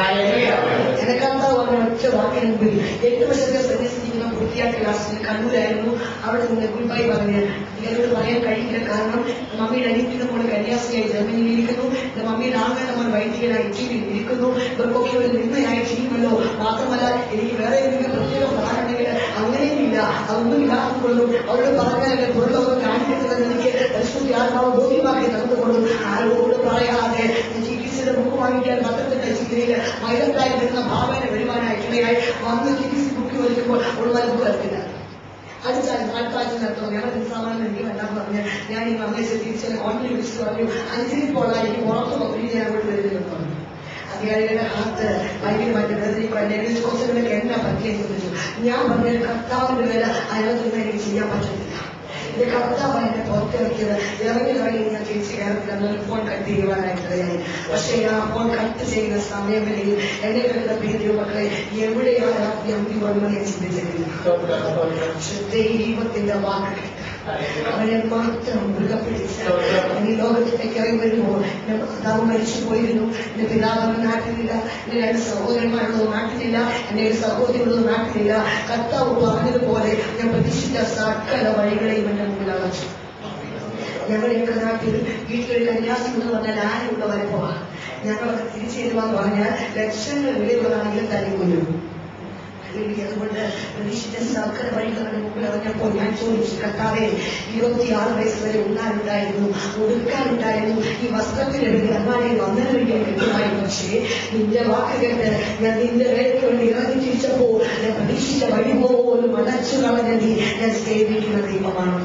എന്നെ കർത്താവ് പറഞ്ഞ ഒറ്റ വാക്കിന് മുമ്പിൽ എട്ട് വർഷത്തെ സന്യസിക്കുന്ന വൃത്തിയാക്കിയ ക്ലാസ്സിൽ കണ്ണൂരായിരുന്നു. അവിടെ നിന്ന് ഗുഡ് ബൈ പറഞ്ഞ് എന്നോട് പറയാൻ കഴിയില്ല. കാരണം മമ്മിയുടെ അനിയത്തിന്റെ നമ്മൾ കന്യാസ്ത്രീയായി ജർമ്മനിയിൽ ഇരിക്കുന്നു, മമ്മിയുടെ ആളുകൾ നമ്മൾ വൈദികനായി ഇറ്റലിയിൽ ഇരിക്കുന്നു. ഇവർക്കൊക്കെ ഒരു നിന്നയായി ചെയ്യുമല്ലോ. മാത്രമല്ല എനിക്ക് വേറെ എന്തെങ്കിലും പ്രത്യേക പറയാനുണ്ടെങ്കിൽ അങ്ങനെയുമില്ല, അതൊന്നും ഇല്ലാത്തതുകൊണ്ടും അവരോട് പറഞ്ഞാൽ പുറത്തൊക്കെ കാണിക്കുന്നത് എനിക്ക് പരിശുദ്ധി ആത്മാവ് ബോധ്യമാക്കി തന്നുകൊണ്ടും ആരോട് പറയാതെ ചികിത്സയുടെ ബുക്ക് വാങ്ങിക്കാൻ പത്രത്തിന്റെ ചിത്രയില് മൈലത്തായി വരുന്ന ഭാവന വരുവാനായിട്ടിടയായി വന്ന് ചികിത്സ ബുക്ക് വലിക്കുമ്പോൾ ഉള്ള ബുക്ക് വരത്തില്ല. അടുത്താൽ നാൽപ്പാഴ്ച നടത്തും. ഞങ്ങൾ സാമാന്യം എനിക്ക് വേണ്ടാന്ന് പറഞ്ഞ് ഞാൻ ഈ മമ്മയെ തിരിച്ച് ഓൺലൈൻ വിളിച്ചു പറഞ്ഞു, അഞ്ചിന് പോകാൻ എനിക്ക് പുറത്തുള്ള ഒരു ഞാൻ അങ്ങോട്ട് വരുന്നുണ്ടെന്ന് പറഞ്ഞു. അധികാരികളുടെ ഹാത്ത് ഭയങ്കരമായിട്ട് വേദനയ്ക്കും അല്ലെങ്കിൽ ചോദിച്ചതിനൊക്കെ എന്നാ പറ്റിയെന്ന് ചോദിച്ചു. ഞാൻ പറഞ്ഞ കർത്താവിന്റെ വേല അയാൾക്ക് എനിക്ക് ചെയ്യാൻ പറ്റത്തില്ല. എന്റെ കർത്താവ് എന്നെ പുറത്തിറക്കിയത് ഇറങ്ങി ഇറങ്ങി ഞാൻ തിരിച്ചു കയറത്തില്ല. Phone cut ചെയ്യുവാനായിട്ടിടയായി. പക്ഷേ ആ ഫോൺ കട്ട് ചെയ്യുന്ന സമയം വരെയും എന്നെ കണ്ട പ്രിയ മക്കളെ എവിടെയാണ് അമ്പി വന്നത് ഞാൻ ചിന്തിച്ചിട്ടില്ല. പക്ഷെ ദൈവത്തിന്റെ വാക്ക് അവനെ മാത്രം മൃഗപ്പിടിച്ച ഈ ലോകത്തിലേക്ക് ഇറങ്ങി വരുമ്പോൾ എന്റെ മാതാവ് മരിച്ചു പോയിരുന്നു. എന്റെ പിതാവ് നാട്ടിലില്ല, എന്റെ രണ്ട് സഹോദരന്മാരുള്ളത് നാട്ടിലില്ല, എന്റെ ഒരു സഹോദരിയുള്ളത് നാട്ടിലില്ല. കർത്താവ് പറഞ്ഞതുപോലെ ഞാൻ പ്രതീക്ഷിച്ച സകല വഴികളെയും എന്റെ മുമ്പിൽ അടച്ചു. ഞങ്ങളുടെയൊക്കെ നാട്ടിൽ വീട്ടിലൊരു കന്യാസ്ത്രീ എന്ന് പറഞ്ഞാൽ ആരുള്ള വരപ്പോവാ. ഞങ്ങളൊക്കെ തിരിച്ചു തരുവാന്ന് പറഞ്ഞാൽ ലക്ഷങ്ങൾ വിലയുള്ളതാണെങ്കിലും തനിക്കൊല്ലും. അതുകൊണ്ട് പ്രതീക്ഷിച്ച സകല വഴികളുടെ മുമ്പിൽ അറിഞ്ഞപ്പോൾ ഞാൻ ചോദിച്ചു, കർത്താവേ ഇരുപത്തിയാറ് വയസ്സ് വരെ ഉണ്ണാനുണ്ടായിരുന്നു, ഒടുക്കാനുണ്ടായിരുന്നു, ഈ വസ്ത്രത്തിന് വേണ്ടി അമ്മാനെ വന്നതിന് വേണ്ടി കിട്ടുമായിരുന്നു. പക്ഷേ നിന്റെ വാക്ക് കേട്ട് ഞാൻ നിന്റെ വേലയ്ക്ക് വേണ്ടി ഇറങ്ങി തിരിച്ചപ്പോ ഞാൻ പ്രതീക്ഷിച്ച വഴി പോലും അടച്ചു കളഞ്ഞ നീ ഞാൻ സേവിക്കുന്ന ദൈവമാണ്.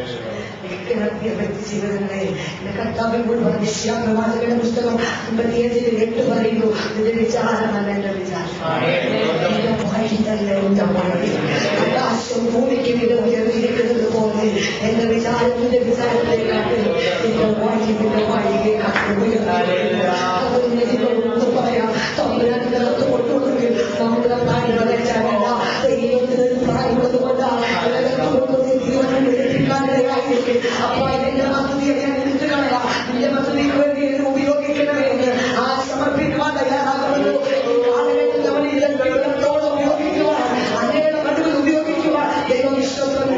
വ്യക്തി ജീവിതങ്ങളെ എന്റെ കർത്താവിനോട് പറഞ്ഞ പ്രവാചകന്റെ പുസ്തകം അമ്പത്തിയേഴിൽ എട്ട് പറയുന്നു, നിന്റെ വിചാരമല്ല എന്റെ വിചാരം. ആകാശം ഭൂമിക്ക് ഇത് ഉയർന്നിരിക്കുന്നത് പോലെ എന്റെ വിചാരത്തിന്റെ വിചാരത്തെക്കാട്ടും എന്റെ വാഴിന്റെ വാഴിയെ കാട്ടുന്നു. പറയാം തമ്മിലകത്ത് കൊണ്ടുവന്നെങ്കിൽ നമ്മുടെ പ്രായമുള്ള ചാനല്ല ദൈവത്തിന് പ്രായമുള്ളത് കൊണ്ടാണ് അപ്പൊ എന്റെ പദ്ധതിയെ ഞാൻ എടുത്തു കളയാം. നിന്റെ പദ്ധതിക്ക് വേണ്ടി എന്നെ ഉപയോഗിക്കണമെന്ന് ആ സമർപ്പിക്കുവാൻ തയ്യാറാകുമല്ലോ. കാലഘട്ടത്തിൽ അവൻ ഇതിലോളം ഉപയോഗിക്കുവാൻ അനേക കഴിവിൽ ഉപയോഗിക്കുവാൻ ദൈവം വിശ്വസം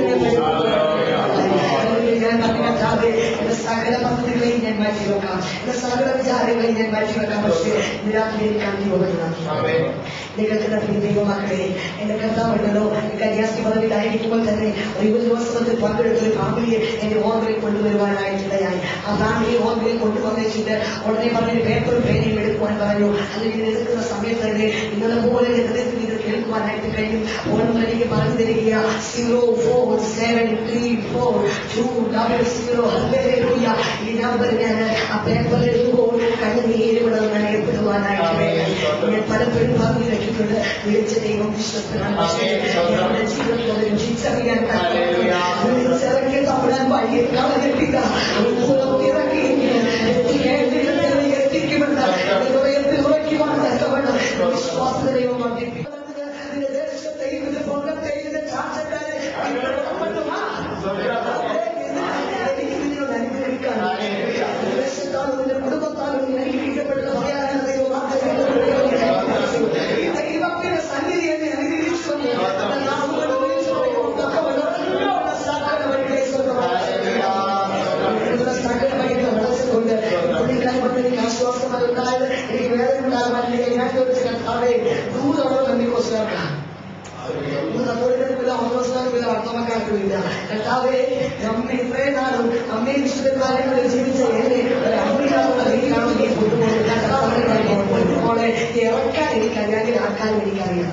ഞാൻ പറഞ്ഞാതെ എന്റെ സകല പദ്ധതികളെയും ഞാൻ മാറ്റിവെക്കാം, എന്റെ സകല വിചാരങ്ങളെയും ഞാൻ മാറ്റിവെക്കാം. പക്ഷേ നിരാകരിക്കാൻ നിങ്ങൾക്ക് ദൈവമക്കളെ എന്റെ കർത്താവുണ്ടല്ലോ കന്യാസ്ത്രീ പദവിയിലായിരിക്കുമ്പോൾ തന്നെ ഒരു യുവജോത്സവത്തിൽ പങ്കെടുത്ത ഒരു ഫാമിലിയെ എന്റെ ഓർമ്മയിൽ കൊണ്ടുവരുവാനായിട്ടിടയായി. ആ ഫാമിലി ഓർമ്മയിൽ കൊണ്ടുവന്നിട്ട് ഉടനെ പറഞ്ഞൊരു പേപ്പറും പേനയും എടുക്കുവാൻ പറഞ്ഞു. അല്ലെങ്കിൽ എടുക്കുന്ന സമയത്ത് തന്നെ ഇന്നലെ പോലെ ഹൃദയത്തിൽ ഇത് കേൾക്കുവാനായിട്ട് കഴിയും. ഓർമ്മ എനിക്ക് പറഞ്ഞു തരിക zero four seven three four two double zero hallelujah. ഈ നമ്പർ ഞാൻ ആ പേപ്പർ എഴുതുമ്പോൾ കണ്ണുനീര് കൂടെ നനയപ്പെടുവാനായിട്ട് ഞാൻ പലപ്പോഴും പറഞ്ഞു വെച്ചിട്ടുണ്ട്. വിളിച്ച ദൈവം വിശ്വസ്തനാണ്. നമ്മുടെ ജീവിതത്തോട് രുചിച്ചറിയാൻ വിളിച്ചിറങ്ങിയ തമിഴാൻ വഴിയെ കളഞ്ഞിട്ടില്ല. പുറത്തിറക്കി എത്തിക്കുമെന്ന് ഹൃദയത്തിൽ ഉറയ്ക്കുവാൻ തക്കവണ്ണം വിശ്വാസ ദൈവം വർദ്ധിപ്പിക്കും. ദേശത്തെയും ഇത് പൊങ്ങത്തെയും ഇത് ചാച്ചക്കാരെ എനിക്ക് നിന്നോട് അനുഗ്രഹിക്കാൻ ദേശത്താലും നിന്റെ കുടുംബത്താലും അനുഗ്രഹിക്കപ്പെടുന്ന പറയാനാണ് ദൈവം ദൈവത്തിന്റെ സന്നിധി എന്നെ അനുഗ്രഹിച്ചു. എനിക്ക് ആശ്വാസമുണ്ടായത് എനിക്ക് വേദന ഉണ്ടാകാൻ ഞാൻ ചോദിച്ച കർത്താവേ ദൂതോടെ നന്ദിക്കോ ചേർക്കാം. ഒന്നോസ്ഥാനമില്ല, അർത്ഥമക്കാർക്കുമില്ല. കർത്താവേ അമ്മ ഇത്രയും നാളും അമ്മയും വിശുദ്ധ കാര്യങ്ങളിൽ ജീവിച്ച എന്നെ ഒരു അമ്മയാകുന്ന രീതിയിലാണ് നീ കൊണ്ടുപോകുന്നത്. പോലെ ഇറക്കാൻ എനിക്കറിയാമെങ്കിൽ ആക്കാനും എനിക്കറിയാം.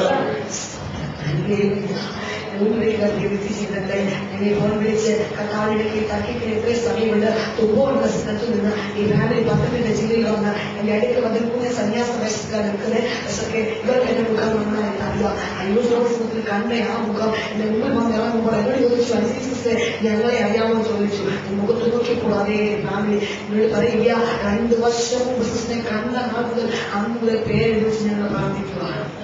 ജീവിതത്തിലെ എന്നെ ഫോൺ വിളിച്ച് കർത്താവിലേക്ക് തർക്കിക്ക് എത്രയും സമയമുണ്ട് തുമ്പോളുള്ള സ്ഥലത്ത് നിന്ന് ഈ ഫാമിലി പത്രത്തിന്റെ ജില്ലയിൽ വന്ന് എന്റെ അടുത്ത് വന്നിരിക്കുന്ന സന്യാസ വയസ്സുകാർ നിൽക്കുന്നത്. പക്ഷേ ഇവർക്ക് എന്റെ മുഖം നന്നായിട്ട് അറിയാം. അയ്യോ ദിവസത്തിൽ കണ്ട ആ മുഖം എന്റെ മുമ്പിൽ വന്ന് ഇറങ്ങുമ്പോൾ എന്നോട് ചോദിച്ചു, അനുസരിച്ച് ഞങ്ങളെ അറിയാമോ ചോദിച്ചു. മുഖത്ത് നോക്കിയപ്പോൾ അതേ ഫാമിലി എന്നോട് പറയുക, രണ്ടു വർഷം ബിസിനെ കണ്ട നാൾ മുതൽ അന്ന് മുതൽ പേര് വിളിച്ച് ഞങ്ങൾ പ്രാർത്ഥിക്കുക.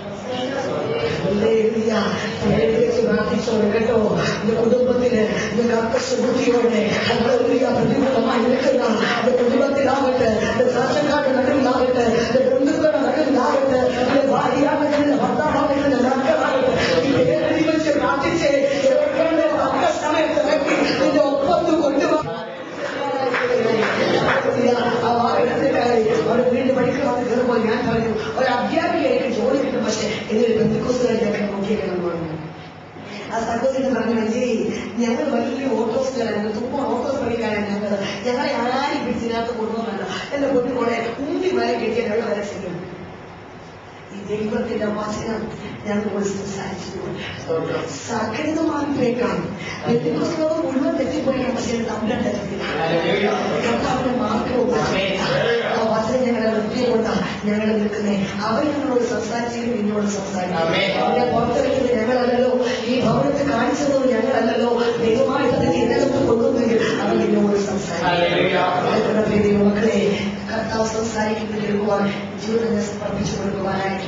പ്രാർത്ഥിച്ചോളൂ കേട്ടോ. എന്റെ കുടുംബത്തില് കർക്കശബുദ്ധിയോടെ പ്രതികൂലമായി നിൽക്കുന്ന എന്റെ കുടുംബത്തിലാകട്ടെ, എന്റെ സാക്ഷക്കാരുടെ നടുവിലാകട്ടെ, എന്റെ ബന്ധുക്കളുടെ നടുവിലാകട്ടെ, എന്റെ ഭാര്യയാകട്ടെ, എന്റെ ഭർത്താവാകട്ടെ, മക്കളാകട്ടെ, വെച്ച് പ്രാർത്ഥിച്ച് തക്ക സമയത്ത് ഇറക്കി എന്റെ ഒപ്പത്ത് കൊണ്ടുപോകാൻ അവിടെ വീണ്ടും പഠിക്കാൻ കയറുമ്പോൾ ഞാൻ പറഞ്ഞു, ഒരു അധ്യാപികയായിട്ട് ജോലി കിട്ടും. പക്ഷെ എന്നൊരു ബന്ധുക്കോസുകാരിയൊക്കെ നോക്കിയേക്കണം പറഞ്ഞു. ആ സഹോദരൻ പറഞ്ഞു, വിജയ് ഞങ്ങൾ വലിയ ഓട്ടോസുകാരാണ്, തുമ്പ ഓട്ടോസ് പഠിക്കാനാണ് ഞങ്ങൾ. ഞങ്ങളെ ആരും പിടിച്ചിനകത്ത് കൊണ്ടുപോകണ്ട. എന്റെ കൊണ്ടുപോടെ ഉണ്ടി വരെ കെട്ടിയാൽ എവിടെ വരെ ചെയ്യും. ഈ ദൈവത്തിന്റെ വചനം ഞങ്ങളോട് സംസാരിച്ചിട്ടുണ്ട്. സകലമാറിപ്പോയേക്കാം. ബന്ധുക്കോസുകാർ മുഴുവൻ തെറ്റിപ്പോയേക്കാം. പക്ഷെ നമ്മുടെ കർത്താവിന്റെ മാർഗവും ആ വചനം ഞങ്ങളെ വൃത്തിയുകൊണ്ടാണ് ഞങ്ങൾ നിൽക്കുന്നത്. അവർ ഞങ്ങളോട് സംസാരിച്ചെങ്കിലും നിന്നോട് സംസാരിക്കും. അവരെ പുറത്തിറക്കുന്നത് ഞങ്ങളല്ലല്ലോ, ഈ ഭവനത്തെ കാണിച്ചതോ ഞങ്ങളല്ലല്ലോ. ദൈവമായി തന്നെ ഇതിനകത്ത് കൊണ്ടുവന്നെങ്കിൽ അവർ നിന്നോട് സംസാരിക്കും. മക്കളെ കർത്താവ് സംസാരിക്കുന്നത് കേൾക്കുവാൻ ജീവിതത്തെ സമർപ്പിച്ചു കൊടുക്കുവാനായിട്ട്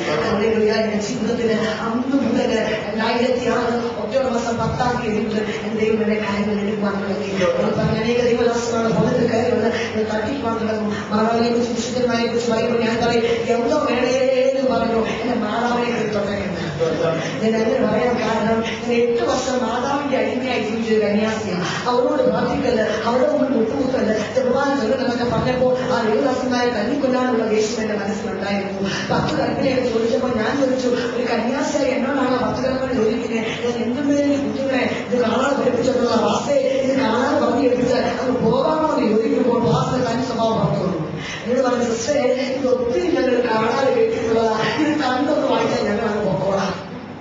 എന്റെ ജീവിതത്തിന് അന്ന് മുതൽ രണ്ടായിരത്തി ആറ് ഒക്ടോബർ മാസം പത്താം തീയതി മുതൽ എന്റെ ദൈവങ്ങളുടെ കാര്യങ്ങൾ എടുക്കുവാൻ തുടങ്ങി. അനേക ദൈവദാസനാണ് ഭവനത്തിൽ കയറി വന്ന് തട്ടിക്കുവാൻ തുടങ്ങും. മാതാവിനെ കുറിച്ച് വിശുദ്ധന്മാരെ കുറിച്ച് പറയുമ്പോൾ ഞാൻ പറയും, എന്തോ വേണേന്ന് പറഞ്ഞു എന്റെ മാതാവിനെ തൊട്ടേക്കുന്നത്. ഞാൻ അങ്ങനെ പറയാൻ കാരണം ഞാൻ എട്ട് വർഷം മാതാവിന്റെ അടിമയായി ജീവിച്ചൊരു കന്യാസിയാണ്. അവരോട് പ്രാർത്ഥിക്കല്, അവരുടെ മുമ്പിൽ മുട്ടുമുട്ടല്, ചെറുപാട് ചെറുതെന്നൊക്കെ പറഞ്ഞപ്പോൾ ആ ദൈവദാസന്മാരെ തല്ലിക്കൊല്ലാനുള്ള ദേഷ്യം എന്റെ മനസ്സിലുണ്ടായിരുന്നു. പത്ത് കൽപ്പനയൊക്കെ ചോദിച്ചപ്പോൾ ഞാൻ ചോദിച്ചു, ഒരു കന്യാസിയായി എന്നോടാണ് പത്ത് കൽപ്പന ചോദിക്കുന്നത്. ഞാൻ എന്തുമേലും കുഞ്ഞുങ്ങളെ ഇത് കാണാതെ പഠിപ്പിച്ചിട്ടുള്ള വാസ്തേ ഇത് കാണാതെ പറഞ്ഞു പഠിപ്പിച്ചാൽ അത് പോകാമോ എന്ന് ചോദിക്കുമ്പോൾ വാസ്ത തനി സ്വഭാവം പറഞ്ഞു. എന്നോട് പറഞ്ഞു, സിസ്റ്ററെ ഇത് ഒത്തിരി ഞങ്ങൾ കാണാതെ കേട്ടിട്ടുള്ളതാ, ഇത് കണ്ടൊന്ന് വായിച്ചാൽ ഞങ്ങളങ്ങ് പോകോളാം.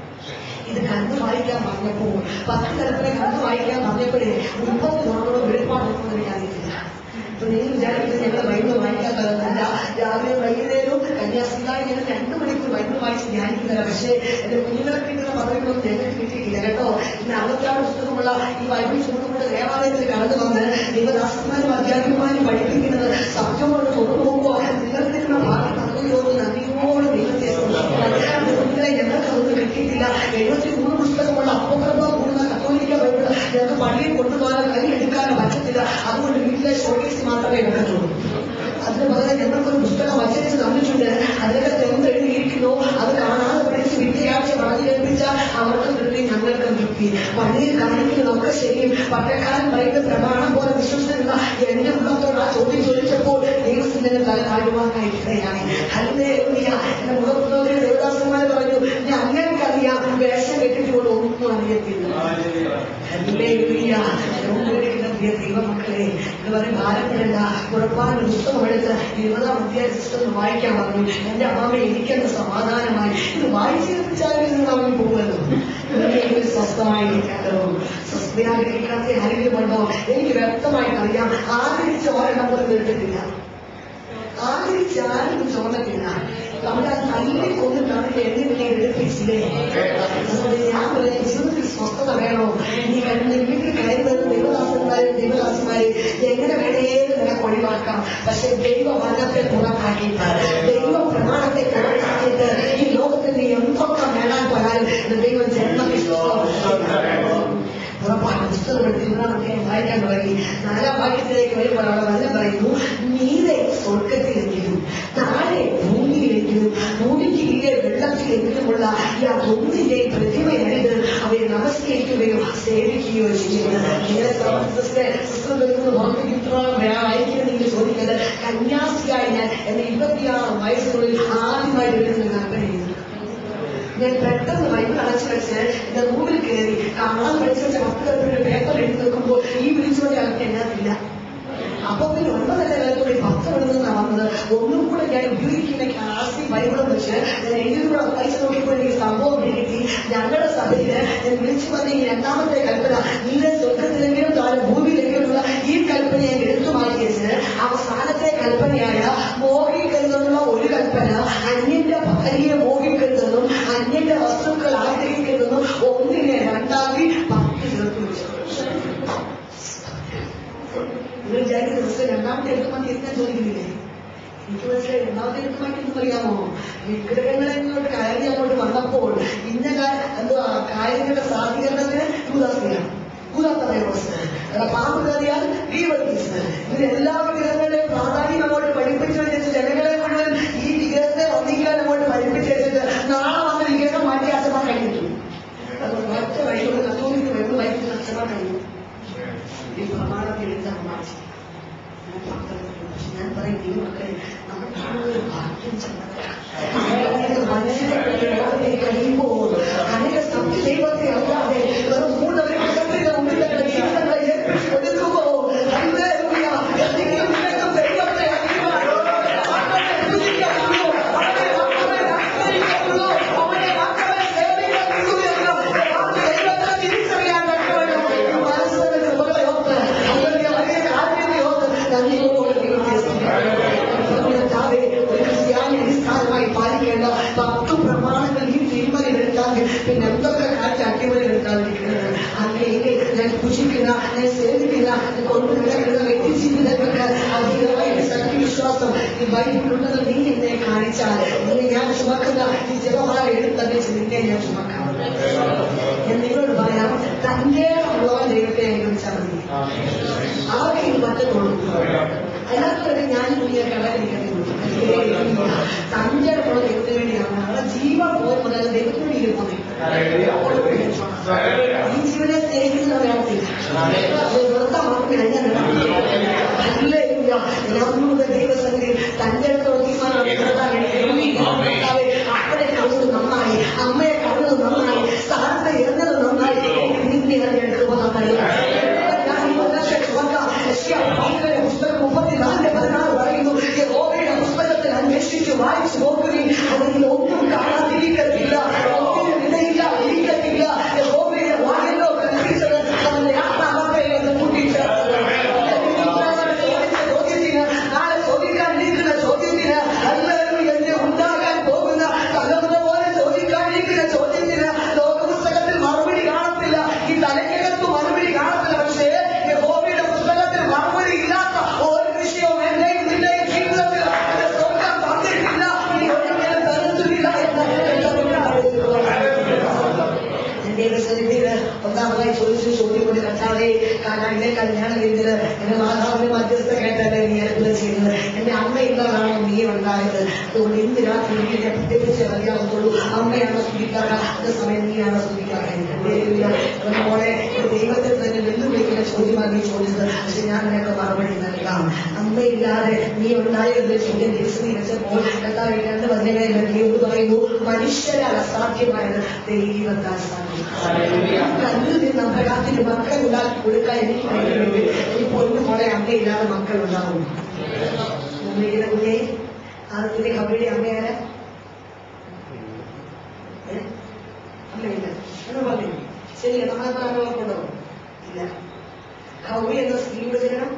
ഇത് കണ്ടു വായിക്കാൻ പറഞ്ഞപ്പോ പത്ത് കൽപ്പന കണ്ടു വായിക്കാൻ പറഞ്ഞപ്പോഴേ മുപ്പത് നോണോട് വെളിപ്പാടുണ്ടെന്ന് ഞാൻ അറിയില്ല. അപ്പൊ നിങ്ങൾ വിചാരിക്കുന്നത് ഞങ്ങൾ ബൈബിൾ വായിക്കാൻ തരുന്നില്ല. രാവിലെ വൈകുന്നേരവും കന്യാസ്ത്രീകളായി ഞങ്ങൾ രണ്ടു മണിക്കൂർ ബൈബിൾ വായിച്ച് ധ്യാനിക്കുന്നില്ല. പക്ഷേ എന്റെ കുഞ്ഞുങ്ങളെ കിട്ടുന്ന പദവികളൊന്നും ഞങ്ങൾക്ക് കിട്ടിയിട്ടില്ല കേട്ടോ. ഇന്ന് അറുപത്തിയാറ് പുസ്തകമുള്ള ഈ ബൈബിൾ ചൂടുകൊണ്ട് ദേവാലയത്തിൽ കടന്നു വന്ന് ദൈവദാസന്മാരും അധ്യാപകന്മാരും പഠിപ്പിക്കുന്നത് സത്യത്തോട് കൊണ്ടുപോകുമ്പോൾ നിങ്ങൾക്ക് കിട്ടുന്ന ഭാഗ്യം നന്ദിയോട് നന്ദിയോട് ദൈവത്തെ കുഞ്ഞുങ്ങളെ ഞങ്ങൾക്ക് അതൊന്നും കിട്ടിയിട്ടില്ല. എഴുപത്തി മൂന്ന് പുസ്തകമുള്ള അപ്പോക്രഫ കൂടുന്ന കത്തോലിക്ക ബൈബിൾ ഞങ്ങൾക്ക് പള്ളിയിൽ കൊണ്ടുപോകാൻ കൈ എടുക്കാനോ പറ്റത്തില്ല. അതുകൊണ്ട് വീട്ടിലെ ഷോക്കേസ് മാത്രമേ എടുക്കത്തുള്ളൂ. അതിന് പകരം ഞങ്ങൾക്കൊരു പുസ്തകം വച്ചരിച്ച് തന്നിട്ടുണ്ട്. അതിനകത്ത് എന്തെഴുതിയിരിക്കുന്നു അത് കാണാതെ പഠിച്ച് വിദ്യാർത്ഥി പറഞ്ഞു കേൾപ്പിച്ചാൽ അവർക്ക് തൃപ്തി, ഞങ്ങൾക്കും തൃപ്തി. പള്ളിയിൽ കാണിക്കുന്നതൊക്കെ ശരിയും പട്ടക്കാരൻ പറയുന്ന പ്രമാണം പോലെ വിശ്വസിക്കുന്ന എന്റെ മുഖത്തോട് ആ ചോദ്യം ചോദിച്ചപ്പോൾ ദൈവത്തിന്റെ തല താഴ്വാനായിട്ടാണ്. അല്ലേ എന്റെ മുഖത്തോടെ ദേവദാസന്മാർ പറഞ്ഞു, ഞാൻ അങ്ങനെക്കറിയാം വേഷം കെട്ടിട്ടുകൊണ്ട് ഒന്നും അറിയത്തില്ല. ദൈവമക്കളെ എന്ന് പറയും, ഭാരപ്പെടേണ്ട, ഉറപ്പാണ് പുസ്തകം എടുത്ത് ഇരുപതാം അധ്യായ പുസ്തകം വായിക്കാൻ പറഞ്ഞു. എന്റെ അമ്മാമ എനിക്കെന്ത് സമാധാനമായി ഇത് വായിച്ചു കേൾപ്പിച്ചാലും നിങ്ങൾ അവൻ പോകുമല്ലോ. സ്വസ്ഥമായിരിക്കാലോ, സ്വസ്ഥയായിരിക്കാത്ത ആരെങ്കിലുമുണ്ടോ? എനിക്ക് വ്യക്തമായിട്ട് അറിയാം. ആദരിച്ച ഒരെണ്ണം പോലും കേട്ടിട്ടില്ല. ആദരിച്ച് ആരും ചോദിക്കില്ല. നമ്മുടെ തല്ലിനെ കൊന്നിട്ടാണ് എന്നെ പിന്നെ എടുപ്പിച്ചില്ലേ. ഞാൻ പറയാം, ജീവിതത്തിൽ സ്വസ്ഥത വേണോ? നീ കരുന്ന വീട്ടിൽ കയറി വരുന്ന ദൈവദാസന്മാരും ദൈവദാസന്മാരെ എങ്ങനെ വേണേലും നിനക്ക് ഒഴിവാക്കാം. പക്ഷെ ദൈവവർഗത്തെ പുറത്താക്കിയിട്ട് ദൈവ പ്രമാണത്തെ പുറത്താക്കിയിട്ട് ഈ ലോകത്തിൽ നീ എന്തൊക്കെ നേടാൻ പോയാലും ദൈവം ജന്മത്തിൽ ഉറപ്പാണ്. പുസ്തകം എടുത്ത് വായിക്കാൻ തുടങ്ങി. നാലാം വാക്യത്തിലേക്ക് വരുമ്പോൾ അവിടെ വല്ല പറയുന്നു, നീരെ സ്വർഗത്തിലെങ്കിലും താഴെ ഭൂമിയിലെങ്കിലും ഭൂമിക്ക് കീഴെ വെള്ളത്തിലെങ്കിലുമുള്ള ഈ ആ ഒന്നിന്റെയും പ്രതിമയരുത് അവയെ നമസ്കരിക്കുകയോ സേവിക്കുകയോ ചെയ്യുന്നത്. നിങ്ങളെ വായിക്കുന്നെങ്കിൽ ചോദിക്കുന്നത്, കന്യാസിയായി ഞാൻ എന്റെ ഇരുപത്തിയാറ് വയസ്സുകളിൽ ആദ്യമായി വരുന്നത് കൽപ്പനയുന്നു. ഞാൻ പെട്ടെന്ന് ബൈബിൾ അടച്ചു വെച്ച് എന്റെ റൂമിൽ കയറി കാണാൻ പഠിച്ച പത്ത് കൽപ്പനയുടെ പേപ്പർ എടുത്ത് വെക്കുമ്പോൾ ഈ വിളിച്ചുകൊണ്ട് അവർക്ക് എന്നാത്തില്ല. അപ്പൊ പിന്നെ ഒൻപതല്ല കാലത്തോടെ പത്ത് മണിന്നാണ് വന്നത്. ഒന്നും കൂടെ ഞാൻ ഉപയോഗിക്കുന്ന ക്ലാസ്സിൽ ബൈബിളും വെച്ച് ഞാൻ എഴുതികൂടെ പൈസ നോക്കിയപ്പോൾ എനിക്ക് സംഭവം കിട്ടി. ഞങ്ങളുടെ സഭയില് ഞാൻ വിളിച്ചു പറഞ്ഞ ഈ രണ്ടാമത്തെ കൽപ്പന, നിന്റെ സ്വർഗത്തിലെങ്കിലും താഴെ ഭൂമിയിലെങ്കിലുള്ള ഈ കൽപ്പന ഞാൻ എടുത്തു മാറ്റിയത് അവസാനത്തെ കൽപ്പനയായ മോഹിക്കരുതെന്നുള്ള ഒരു കൽപ്പന, അന്യന്റെ ഭാര്യയെ മോഹിക്കരുതെന്നും അന്യന്റെ വസ്തുക്കൾ ആഗ്രഹിക്കരുതെന്നും ഒന്നിനെ രണ്ടാമതി പത്ത് ചേർത്ത് വെച്ചു. നിങ്ങൾ വിചാരിക്കുന്ന ദിവസം രണ്ടാമത്തെ എടുക്കുമ്പോൾ തിരിഞ്ഞാൽ ചോദിക്കുന്നില്ലേ? എനിക്ക് മനസ്സിലായി രണ്ടാമത്തെ എടുക്കുമാറ്റെന്ന് അറിയാമോ? വിഗ്രഹങ്ങളെ ഇങ്ങോട്ട് കയറി അങ്ങോട്ട് വന്നപ്പോൾ ഇന്ന എന്തുവാ കാര്യങ്ങളുടെ സാധീകരണത്തിന് ഉദാസീനം പാമ്പ് കയറിയാൽ ദീപത്തീസ്. ഇവരെല്ലാ വിഗ്രഹങ്ങളുടെയും പ്രാധാന്യം അങ്ങോട്ട് പഠിപ്പിച്ചു വെച്ചിട്ട് ജനങ്ങളെ മുഴുവൻ ഈ വിഗ്രഹത്തെ വന്നിക്കാൻ അങ്ങോട്ട് പഠിപ്പിച്ചു വെച്ചിട്ട് നാളെ വന്ന വിഗ്രഹം മാറ്റി അച്ഛന്മാർ കഴിഞ്ഞിട്ടു. അതുകൊണ്ട് ഒറ്റ വഴിയോട് കത്തോലിക്ക് വെള്ളം വൈകിട്ട് അച്ഛന്മാർ കഴിഞ്ഞു. ഈ പ്രമാണത്തിൽ എഴുതാൻ മാറ്റി ഞാൻ പറയും ഈ മക്കളെ നമ്മൾ കാണുന്നൊരു ഭാഗ്യം മനുഷ്യരെ കഴിയുമ്പോൾ അനേക സത്യ ദൈവത്തെ അല്ലാതെ വെറും മൂന്നവരെ മുഖത്തിന്റെ മുമ്പിൽ തന്നെ ജീവിതങ്ങളെ ഏൽപ്പിച്ചു കൊടുക്കുമ്പോ എന്തെങ്കിലും നിനക്കും ദൈവത്തെ അറിയുവാനോ അവനെ പൂജിക്കാനുള്ളൂ, അവനെ മക്കളെ ആശ്രയിക്കാനുള്ളൂ, അവനെ മക്കളെ സേവിക്കാനുള്ളൂ എന്ന് ദൈവത്തെ തിരിച്ചറിയാൻ പറ്റുമല്ലോ. മനസ്സിന്റെ കൃപകളെ ഓർത്ത് അവരുടെ വലിയ കാര്യങ്ങളെ ഓർത്ത് നന്ദിയോടെ ദൈവത്തെ ഒരു ക്രിസ്ത്യാനി അടിസ്ഥാനമായി പാലിക്കേണ്ട പത്തു പ്രമാണങ്ങൾ ഈ തീരുമാനം എടുത്താൽ പിന്നെ എന്തൊക്കെ കാറ്റ് അടിമതി എടുക്കാതിരിക്കുന്നത്. അല്ലെങ്കിൽ ഞാൻ പൂജിക്കുന്ന, ഞാൻ സേവിക്കുന്ന, കൊണ്ടു നടക്കുന്ന വ്യക്തി ജീവിതങ്ങൾക്ക് അധികമായ സത്യവിശ്വാസം ഈ ബൈബിളുണ്ടെന്ന് നീ എന്നെ കാണിച്ചാൽ നിന്നെ ഞാൻ ചുമക്കുന്ന ഈ ജപമാല എടുത്തന്നെ നിന്നെ ഞാൻ ചുമക്കാം. ഞാൻ നിങ്ങളോട് പറയാം, തന്റെ ഉള്ളവൻ ദൈവത്തെ അനുഭവിച്ചാൽ മതി. ആകെ ഇത് പറ്റത്തുള്ളൂ. അതിനകത്തൊക്കെ ഞാൻ പുതിയ കടലിരിക്കുന്നു. തന്റെ ഉള്ള ദൈവത്തിന് വേണ്ടിയാണ്. അവിടെ ജീവൻ പോകുന്നത് ദൈവത്തിന് വേണ്ടി പോകുന്നത്. ഈ ജീവനെ സ്നേഹിക്കുന്ന ഒരാളത്തില്ല വെറുതെ മാത്രമേ അല്ല ദൈവസന്ധി തന്റെ അടുത്തുള്ള തീരുമാനം അപ്പനെ കാണുന്നത് നന്നായി, അമ്മയെ കാണുന്നത് നന്നായി, സ്ഥാനത്തെ ഇറങ്ങുന്നത് നന്നായി, നിന്നെ എടുക്കുമ്പോൾ നന്നായി. പുസ്തകം മുപ്പത്തിനാലിന്റെ പതിനാറ് പറയുന്നു, യഹോവയുടെ പുസ്തകത്തിൽ അന്വേഷിച്ച് വായിച്ചു നോക്കുകയും അതിൽ ഒന്നും കാണാതിരിക്കത്തില്ല, ഒന്നിനും വിലയില്ല, ഇരിക്കത്തില്ല. യഹോവയുടെ വായല്ലോ കൽപ്പിച്ചത് അവന്റെ ആത്മാവത്തെ എന്ന് കൂട്ടിച്ചേർത്തത്. ചോദ്യത്തിന് നാളെ ചോദിക്കാനിരിക്കുന്ന ചോദ്യത്തിന് എല്ലാവരും എന്നെ ഉണ്ടാകാൻ പോകുന്ന തലമുറ പോലെ ചോദിക്കാനിരിക്കുന്ന ചോദ്യത്തിന് ലോകപുസ്തകത്തിൽ മറുപടി കാണത്തില്ല, ഈ തലയ്ക്കകത്ത് മറുപടി കാണത്തില്ല. പക്ഷേ യഹോവയുടെ പുസ്തകത്തിൽ മറുപടി ഇല്ലാത്ത ഒരു വിഷയവും എന്റെയും നിന്റെയും ജീവിതത്തിൽ സ്വർഗം തന്നിട്ടില്ല, ഇനി ഒരിക്കലും തന്നിട്ടില്ല എന്ന് ദൈവസന്നിധിയില് ഒന്നാമതായി ചോദിച്ചു ചോദ്യം കൊണ്ട് കർത്താവേ, കാരണം എന്നെ കല്യാണം ചെയ്തത് എന്റെ മാതാവിന്റെ മധ്യസ്ഥ കേട്ടല്ലേ നീ അത്ഭുതം ചെയ്തത്, എന്റെ അമ്മ ഇന്നതാണോ നീ ഉണ്ടായത്, അതുകൊണ്ട് ഇന്ന് രാത്രി എന്നെ പ്രത്യേകിച്ച് അറിയാവുന്നുള്ളൂ, അമ്മയാണ് സ്തുതിക്കാറ്, അത് സമയം നീയാണ് സ്തുതിക്കാറ്. മോളെ ദൈവത്തെ തന്നെ വെല്ലുവിളിക്കുന്ന ചോദ്യമാണ് നീ ചോദിച്ചത്, പക്ഷെ ഞാൻ നിനക്ക് മറുപടി നൽകാം. അമ്മയില്ലാതെ നീ ഉണ്ടായത് ചോദ്യം വിശദീകരിച്ചപ്പോൾ കർത്താവ് രണ്ട് വചനങ്ങളെ എന്ന് പറയുന്നു, മനുഷ്യരാൽ അസാധ്യമായത് ദൈവത്താൽ സാധിക്കും. കല്ലിൽ നിന്ന് അപരാധത്തിന് മക്കൾ ഉണ്ടാക്കി കൊടുക്കാൻ എനിക്ക് കഴിയുമെങ്കിൽ ഈ പൊന്നു മോളെ അമ്മയില്ലാതെ മക്കൾ ഉണ്ടാവും. ഉമ്മയുടെ കുഞ്ഞെ ആദ്യത്തിന്റെ കബഡിയുടെ അമ്മയാരാ? അമ്മയില്ല എന്ന് പറഞ്ഞു. ശരിയാ, നമ്മളെത്ര അനുഭവപ്പെടോ? ഇല്ല. കൗരി എന്ന സ്ത്രീയുടെ ജനനം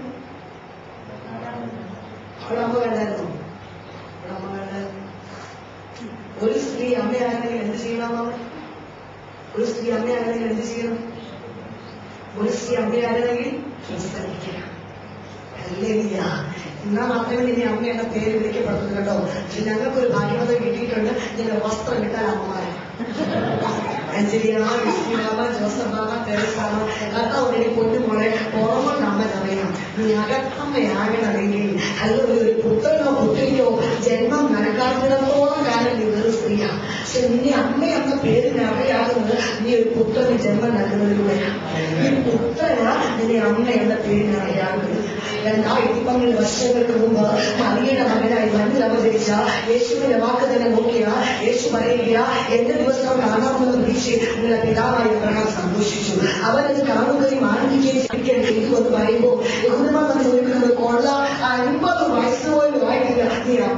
അവിടെ അമ്മ വേണ്ടായിരുന്നു. അവിടെ അമ്മ വേണ്ടായിരുന്നു. ഒരു സ്ത്രീ അമ്മയാണെങ്കിൽ എന്ത് ചെയ്യണമെന്നാണ്? ഒരു സ്ത്രീ അമ്മയാണെങ്കിൽ എന്ത് ചെയ്യണം? ഒരു സ്ത്രീ അമ്മയാണെങ്കിൽ സംസ്കരിക്കണം. അല്ലേലില്ല. എന്നാൽ മാത്രമേ നിന്നെ അമ്മ എന്ന പേര് വിളിക്കപ്പെടുന്നത് കേട്ടോ. പക്ഷെ ഞങ്ങൾക്കൊരു ഭാഗ്യത കിട്ടിയിട്ടുണ്ട്, നിന്റെ വസ്ത്രം കിട്ടാൻ അമ്മമാരെ അഞ്ജലിയാമ, ക്രിസ്ത്യനാമ, ജോസഫാമ, തെരസാമ കർത്താവ് പൊന്നുമോളെ പുറമൊന്ന് അമ്മ അറിയണം. നീ അകത്തമ്മയാകണമെങ്കിൽ അല്ലെങ്കിൽ ഒരു പുത്രനോ പുത്രിയോ ജന്മം നൽകാത്തിടത്തോളം കാലം നീ ഒരു സ്ത്രീയാണ്. പക്ഷെ നിന്നെ അമ്മ എന്ന പേരിന് അറിയാകുന്നത് നീ ഒരു പുത്രന് ജന്മം നൽകുന്നതിലൂടെയാണ്. ഈ പുത്രന നിന്നെ അമ്മ എന്ന പേരിന് അറിയാകുന്നത്. രണ്ടായിരത്തി പന്ത്രണ്ട് വർഷങ്ങൾക്ക് മുമ്പ് മറിയുടെ മകനായി മണ്ണിൽ അവതരിച്ച യേശുവിന്റെ വാക്ക് തന്നെ നോക്കിയ യേശു പറയുക, എന്റെ ദിവസം കാണാമെന്ന പ്രതീക്ഷ നിങ്ങളുടെ പിതാവായി അബ്രഹാം സന്തോഷിച്ചു. അവനത് കാണുകയും ആനന്ദിക്കുകയും ചെയ്തു എന്ന് പറയുമ്പോൾ യഹൂദന്മാർ ചോദിക്കുന്നത് കൊള്ള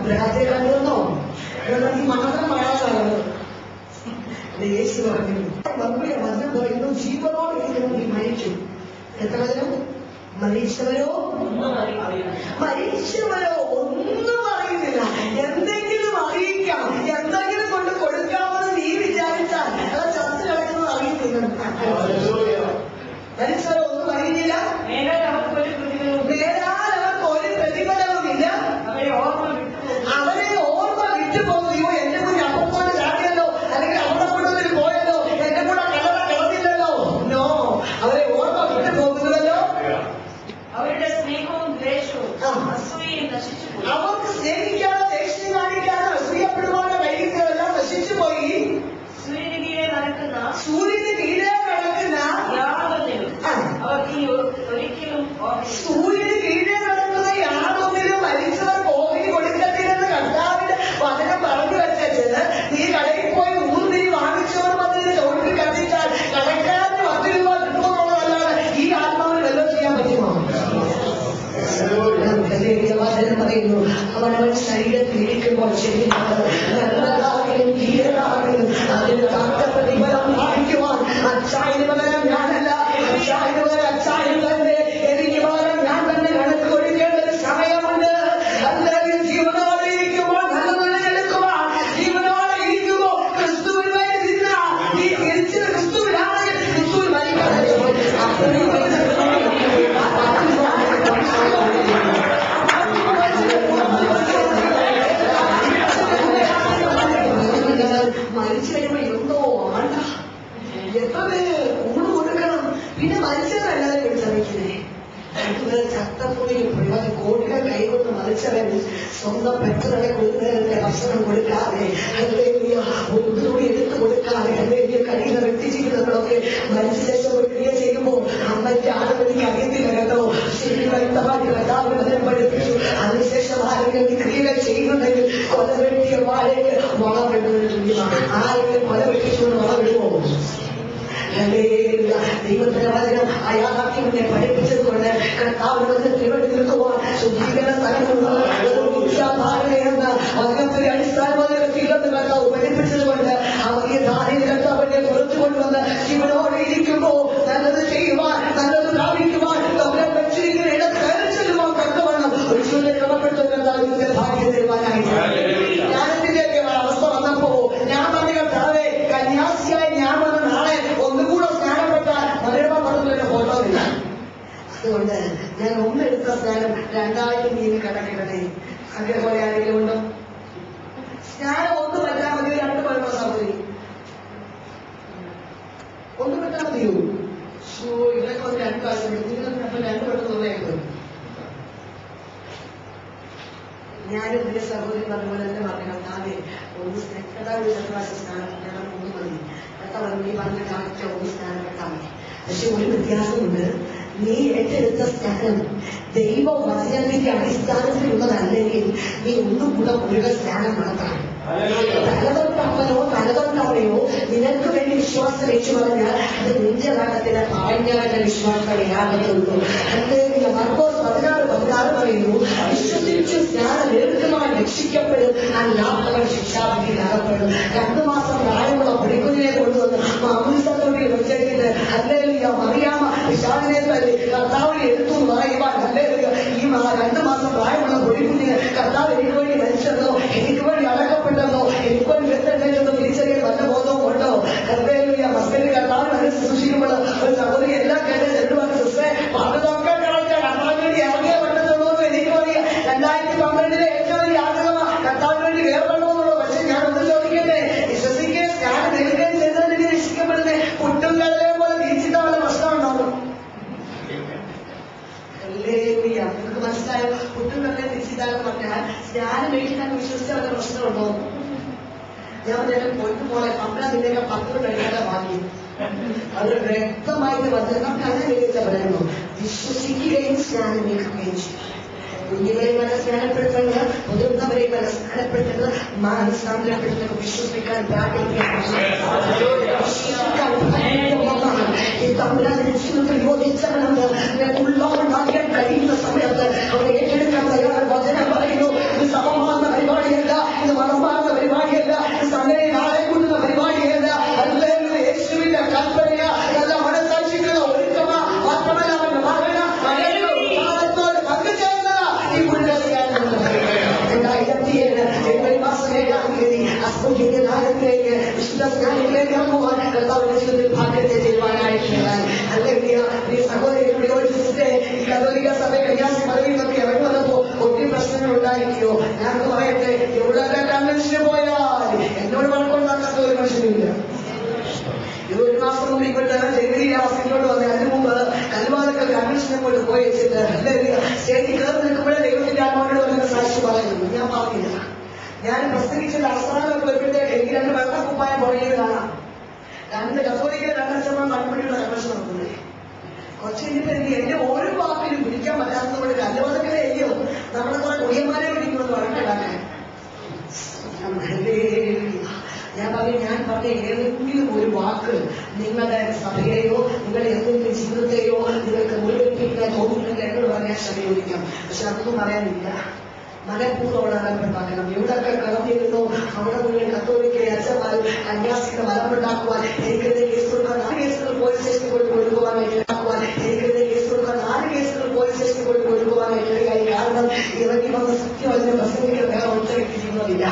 അബ്രഹാത്തെ കണ്ടുവന്നോ? നീ മാത്രം പറയാനാണ് യേശു പറഞ്ഞു. വന്നപ്പോ ഇന്നും ജീവനോട് നീ മരിച്ചു. എത്ര വചനം? മരിച്ചവരോ മരിച്ചവരോ ഒന്നും അറിയുന്നില്ല. എന്തെങ്കിലും അറിയിക്കാം, എന്തെങ്കിലും കൊണ്ട് കൊടുക്കാമെന്ന് നീ വിചാരിച്ചാൽ അത് ചത്ത് കിടക്കുന്നത് അറിയുന്നില്ല. മരിച്ചവരോ ഒന്നും അറിയുന്നില്ല. മേലാൽ അവർക്ക് ഒരു പ്രതിഫലവുമില്ല. അവരെ ഓർമ്മ വിട്ടുപോകുകയോ എന്റെ കൂടെ അപ്പുറത്തോട്ട് ചാടിയല്ലോ, അല്ലെങ്കിൽ അവിടെ കൊണ്ടൊരു പോയല്ലോ, എന്റെ കൂടെ കിടന്ന കിടന്നില്ലല്ലോ. നോ, അവരെ ഓർമ്മ വിട്ടുപോകുന്നുവല്ലോ. അവരുടെ സ്നേഹവും ദ്വേഷവും അസൂയയും നശിച്ചുപോയി. അവർക്ക് സ്നേഹിക്കാതെ ദേഷ്യം കാണിക്കാതെ അസൂയപ്പെടുവാനോ കഴിയുന്നതെല്ലാം നശിച്ചുപോയി. സൂര്യന് കീഴെ നടക്കുന്ന സൂര്യന് കീഴെ നടക്കുന്ന യാതൊന്നിലും അവർക്ക് ഒരിക്കലും സൂര്യന് കീഴെ നടക്കുന്ന യാതൊന്നിലും മരിച്ചവർ ഓഹരി കൊടുക്കത്തില്ലെന്ന് കർത്താവിന്റെ വചനം പറഞ്ഞു വെച്ചത്. നീ കടയിൽ പോയി ഊർന്നിരി വാങ്ങിച്ചവർ വന്നതിന് ചോട്ടിൽ കത്തിച്ചാൽ കടക്കാരന് പത്ത് രൂപ കിട്ടുമെന്നുള്ളതല്ലാതെ ഈ ആത്മാവിന് വല്ലതും ചെയ്യാൻ പറ്റുമോ? വചനം പറയുന്നു, അവനവൻ ശരീരത്തിൽ ഇരിക്കുമ്പോൾ നല്ലതാകലും തീരതാകലും അതിന് തക്ക പ്രതിഫലം കാണിക്കുവാൻ അച്ചായന് പകരം ഞാനല്ല, അച്ചായന് പകരം അച്ചായൻ തന്നെ, എനിക്ക് പകരം ഞാൻ തന്നെ കണക്ക് കൊടുക്കേണ്ട ഒരു സമയമുണ്ട്. അല്ലെങ്കിൽ ജീവനോടെ ഇരിക്കുമ്പോൾ നല്ലത് എടുക്കുവാൻ, ജീവനോടെ ഇരിക്കുമ്പോൾ ക്രിസ്തുവിന് വേണ്ടി നിന്ന നീ തിരിച്ച് ക്രിസ്തുവിനാണെങ്കിൽ ക്രിസ്തുവിൽ മരിക്കാതെ മരിച്ചു കഴിയുമ്പോ എന്തോ ആണ്ട എത്ര പേര് ഊണ് കൊടുക്കണം. പിന്നെ മരിച്ചവരല്ലാതെ പിടിച്ചറിയിക്കുന്നേ ചത്തപ്പോയി കോടികൾ കൈകൊണ്ട് മരിച്ചവൻ സ്വന്തം പെട്ടെന്നെ കൊടുക്കുന്നതിന്റെ ഭക്ഷണം കൊടുക്കാതെ ഒന്നുകൂടി എടുത്തു കൊടുക്കാതെ അല്ലെങ്കിൽ കഴിയുന്ന വ്യക്തി ജീവിതങ്ങളൊക്കെ മരിച്ച ശേഷം ഒരു ക്രിയ ചെയ്യുമ്പോൾ അമ്മയ്ക്ക് ആണെന്നെനിക്ക് അറിയത്തില്ല കേട്ടോ. ശരി വ്യക്തമായിട്ട് കഥാവിനെ അതിനെ പഠിപ്പിച്ചു. അതിനുശേഷം ആരെങ്കിലും ഈ ക്രിയകൾ ചെയ്യുന്നുണ്ടെങ്കിൽ കൊല വെട്ടിയ വാഴയ്ക്ക് വളമിടുന്നതിന് തുല്യമാണ്. ആരെങ്കിലും കൊല വെട്ടിച്ചുകൊണ്ട് വളമിടുമോ? ദൈവത്തിന്റെ വചനം അയാളാക്കിനെ പഠിപ്പിച്ചത് കൊണ്ട് കർത്താവിനെ തിരുവടി നിർത്തുവാൻ ശുദ്ധീകരണ സ്ഥലമുള്ള ധാരണയെന്ന വചനത്തിന്റെ അടിസ്ഥാനമാണെന്ന് കർത്താവ് പഠിപ്പിച്ചത് കൊണ്ട് ആ വലിയ ധാരണയിൽ കർത്താവിനെ പുറത്തു കൊണ്ടുവന്ന് ജീവനോടെ ഇരിക്കുമ്പോൾ നല്ലത് ചെയ്യുവാൻ, നല്ലത് പ്രാപിക്കുവാൻ അവരെ വെച്ചിരിക്കുന്ന ഇടത്ത് കയറി ചെല്ലുവാൻ കർത്തവണ്ണം ഒരു ചൂര്യ ക്രമപ്പെടുത്തുന്ന കർത്താവിന്റെ ഭാഗ്യം തരുവാനായിട്ട് ജ്ഞാനത്തിലേക്ക് അവസ്ഥ വന്നപ്പോ ഞാൻ പറഞ്ഞ കർത്താവെ കന്യാസിയായി ഞാൻ വന്ന നാളെ ഒന്നുകൂടെ സ്നാനപ്പെട്ടാൽ മനോരമ പടത്തിലെ ഫോട്ടോ ഇല്ല. അതുകൊണ്ട് ഞാൻ ഒന്നെടുത്ത സ്നാനം രണ്ടായിരം നീതി കടക്കിടണേ. അതേപോലെ ആരെങ്കിലും ഉണ്ടോ? സ്നാനം ഒന്ന് പറ്റാൻ മതി, രണ്ട് പഴമ സൗകര്യം ഒന്ന് പറ്റാൻ മതിയോ? ഷോ ഇതൊക്കെ ഒന്ന് രണ്ട് പ്രാവശ്യം നിങ്ങൾ രണ്ട് പെട്ടെന്ന് തോന്നിയത്. ഞാനും എന്റെ സഹോദരി പറഞ്ഞപോലെ തന്നെ പറഞ്ഞു, ആദ്യം ഒന്ന് കഥാവിന്റെ രണ്ട് പ്രാവശ്യം സ്നാനം ഞങ്ങൾ ഒന്ന് മതി. കഥാവ് ഈ പറഞ്ഞ കാലത്ത് ഒന്ന് സ്നാനപ്പെട്ടാൽ മതി. പക്ഷെ ഒരു വ്യത്യാസമുണ്ട്. നീ ഏറ്റെടുത്ത സ്നാനം ദൈവ വചനത്തിന്റെ അടിസ്ഥാനത്തിലുള്ളതല്ലെങ്കിൽ നീ ഒന്നും കൂടെ മുഴുവൻ സ്നാനം നടത്തണം. തലതൊട്ടപ്പനോ തലതൊട്ടവനെയോ നിനക്ക് വേണ്ടി വിശ്വാസം വെച്ചു പറഞ്ഞാൽ അത് നിന്റെ കാലത്തിലെ പാഞ്ഞാന്റെ വിശ്വാസമേ ആകത്തുള്ളൂ. അല്ലെങ്കിൽ മർക്കോസ് പതിനാറ് പതിനാറ് പറയുന്നു, വിശ്വസിച്ചു സ്നാനം ദീർഘമായി രക്ഷിക്കപ്പെടും, അല്ലാത്തവർ ശിക്ഷാവിധിയിൽ അകപ്പെടും. രണ്ടു മാസം പ്രായമുള്ള പിടിക്കുഞ്ഞിനെ കൊണ്ടുവന്ന് മാമൂസത്തോടെ വെച്ചിട്ട് അല്ലെങ്കിൽ അറിയാമ വിശാലിനെ തന്നെ കർത്താവിനെ എടുത്തു പറയുവാൻ അല്ലെങ്കിൽ ഈ രണ്ടു മാസം പ്രായമുള്ള പൊടിക്കുഞ്ഞിന് കർത്താവ് എനിക്ക് വേണ്ടി മരിച്ചതോ എനിക്ക് വേണ്ടി അടക്കപ്പെട്ടതോ എനിക്ക് വേണ്ടി വ്യക്തമെന്നോ തിരിച്ചറിയാൻ വല്ല ബോധവും ഉണ്ടോ? കർത്താവിന്റെ മസ്കലിൽ കർത്താവ് തന്നെ സൂക്ഷിക്കുമ്പോൾ ഒരു സഹോദരി എല്ലാം കേട്ട് രണ്ടു മാസം സിസ്റ്ററെ പണ്ടതൊക്കെ കളച്ചാൽ കർത്താവിന് വേണ്ടി ഇറങ്ങിയ പറ്റത്തുള്ളൂ എന്ന് എനിക്കും അറിയാം. രണ്ടായിരത്തി പന്ത്രണ്ടിലെ ഏറ്റവും വലിയ ആഗ്രഹമാണ് കർത്താവിന് വേണ്ടി വേർപെടണമെന്നുള്ളൂ. പക്ഷെ ഞാൻ ഒന്ന് ചോദിക്കട്ടെ, വിശ്വസിക്കുക സ്നാനം എടുക്കുകയും ചെയ്തതിന് രക്ഷിക്കപ്പെടുന്നത് പുട്ടും കടലെ പോലെ തിരിച്ചിട്ടാണ് പ്രശ്നമുണ്ടാവും. നിങ്ങൾക്ക് മനസ്സിലായോ? പുട്ടും കടലെ തിരിച്ചിട്ടാന്ന് പറഞ്ഞാൽ സ്നാനം കഴിക്കാൻ വിശ്വസിച്ചാൽ പ്രശ്നമുണ്ടോ? ഞാൻ നേരം പോയിട്ട് പോലെ പമ്പ നിന്നേക്ക് പത്ത് കഴിക്കാതെ വാങ്ങി അത് വ്യക്തമായിട്ട് വന്ന് നമുക്ക് അങ്ങനെ വിളിച്ച പറയുന്നു. വിശ്വസിക്കുകയും സ്നാനം ഏൽക്കുകയും ചെയ്യും. കുഞ്ഞുങ്ങളെ വരെ സ്നാനപ്പെടുത്തുന്നത്, മുതിർന്നവരെ വരെ സ്നാനപ്പെടുത്തുന്നത്, മാനസാന്തരപ്പെടുത്തുന്നത് വിശ്വസിക്കാൻ യോജിച്ചവനെന്ന് ഉള്ളവരുണ്ടാക്കാൻ കഴിയുന്ന സമയത്ത് അവർ ഏറ്റെടുക്കാൻ തയ്യാറ്. വചനം പറയുന്നു, ഇത് സമമാകുന്ന പരിപാടി സാമൂഹികനായത്തിലേക്ക് വിശുദ്ധ സ്നാനിലേക്ക് ഇറങ്ങുവാൻ കർത്താവിന്റെ ജീവിതത്തിൽ ഭാഗ്യത്തെ ചെയ്യുവാനായിട്ടാണ്. അല്ലെങ്കിൽ ഈ സഹോദരിയുടെ യോജിച്ചിട്ട് ഈ കത്തോലിക്ക സഭ കന്യാസി പദവിയിലൊക്കെ ഇറങ്ങി വന്നപ്പോ ഒത്തിരി പ്രശ്നങ്ങൾ ഉണ്ടായിരിക്കോ? ഞാൻ പറയട്ടെ, എവിടെ കൺവെൻഷന് പോയാൽ എന്നോട് വഴക്കുണ്ടാക്കാത്ത ഒരു മനുഷ്യനില്ല. ഇത് ഒരു മാസം മുമ്പ് ഇപ്പോഴത്തെ ജനുവരി മാസത്തിലോട്ട് വന്ന് അതിന് മുമ്പ് കൽവാദക്കൽ കൺവെൻഷനെ കൊണ്ട് പോയി വെച്ചിട്ട് സ്റ്റേജിൽ കയറി നിൽക്കുമ്പോഴേ ദൈവത്തിന്റെ ആത്മാവിനോട് വന്നിട്ട് സാക്ഷി പറയുന്നു. ഞാൻ പറഞ്ഞില്ല, ഞാൻ പ്രസംഗിച്ചത് അവസാനമൊക്കെ വരുമ്പോഴത്തേക്ക് എനിക്ക് രണ്ട് വെള്ളക്കുപ്പായം പുറകിൽ കാണാം. രണ്ട് കത്തോലിക്കൽ കൺവെൻഷൻ കൺപണിയുള്ള കൺവെൻഷൻ നടത്തുന്നത് കുറച്ച് കഴിഞ്ഞിട്ട് എനിക്ക് എന്റെ ഓരോ വാക്കിലും പിടിക്കാൻ പറ്റാത്തതുകൊണ്ട് കല്ലുവതക്കലെ അയ്യോ നമ്മളെ കുറെ കുടിയന്മാരെ പിടിക്കുന്നത് വഴക്കുണ്ടാക്കാൻ. ഞാൻ പറഞ്ഞു ഞാൻ പറഞ്ഞ ഏതെങ്കിലും ഒരു വാക്ക് നിങ്ങളുടെ സഭയെയോ നിങ്ങളുടെ എന്തെങ്കിലും ജീവിതത്തെയോ നിങ്ങൾക്ക് മുഴുവൻ തോന്നുന്നില്ല എന്നോട് പറയാൻ ശ്രമിക്കാം. പക്ഷെ അതൊന്നും പറയാനില്ല. മനഃപൂർവ്വമുള്ള ഉണ്ടാക്കണം. എവിടെയൊക്കെ കളഞ്ഞിരുന്നോ അവിടെ മുഴുവൻ കത്തോലിക്ക അച്ഛന്മാരും കന്യാസികളെ മലമുണ്ടാക്കുവാൻ എനിക്കെതിരെ കേസ് കൊടുക്കാൻ നാല് കേസുകൾ പോലീസ് സ്റ്റേഷനിൽ കൊണ്ട് കൊടുക്കുവാൻ ഉണ്ടാക്കുവാൻ എനിക്കെതിരെ കേസ് കൊടുക്കാൻ നാല് കേസുകൾ പോലീസ് സ്റ്റേഷനിൽ കൊണ്ട് കൊടുക്കുവാൻ ഇടയായി. കാരണം ഇറങ്ങി വന്ന സത്യം അതിനെ പ്രസംഗിക്കാൻ വേറെ ഒറ്റ വ്യക്തി ചെയ്യുന്നതില്ല.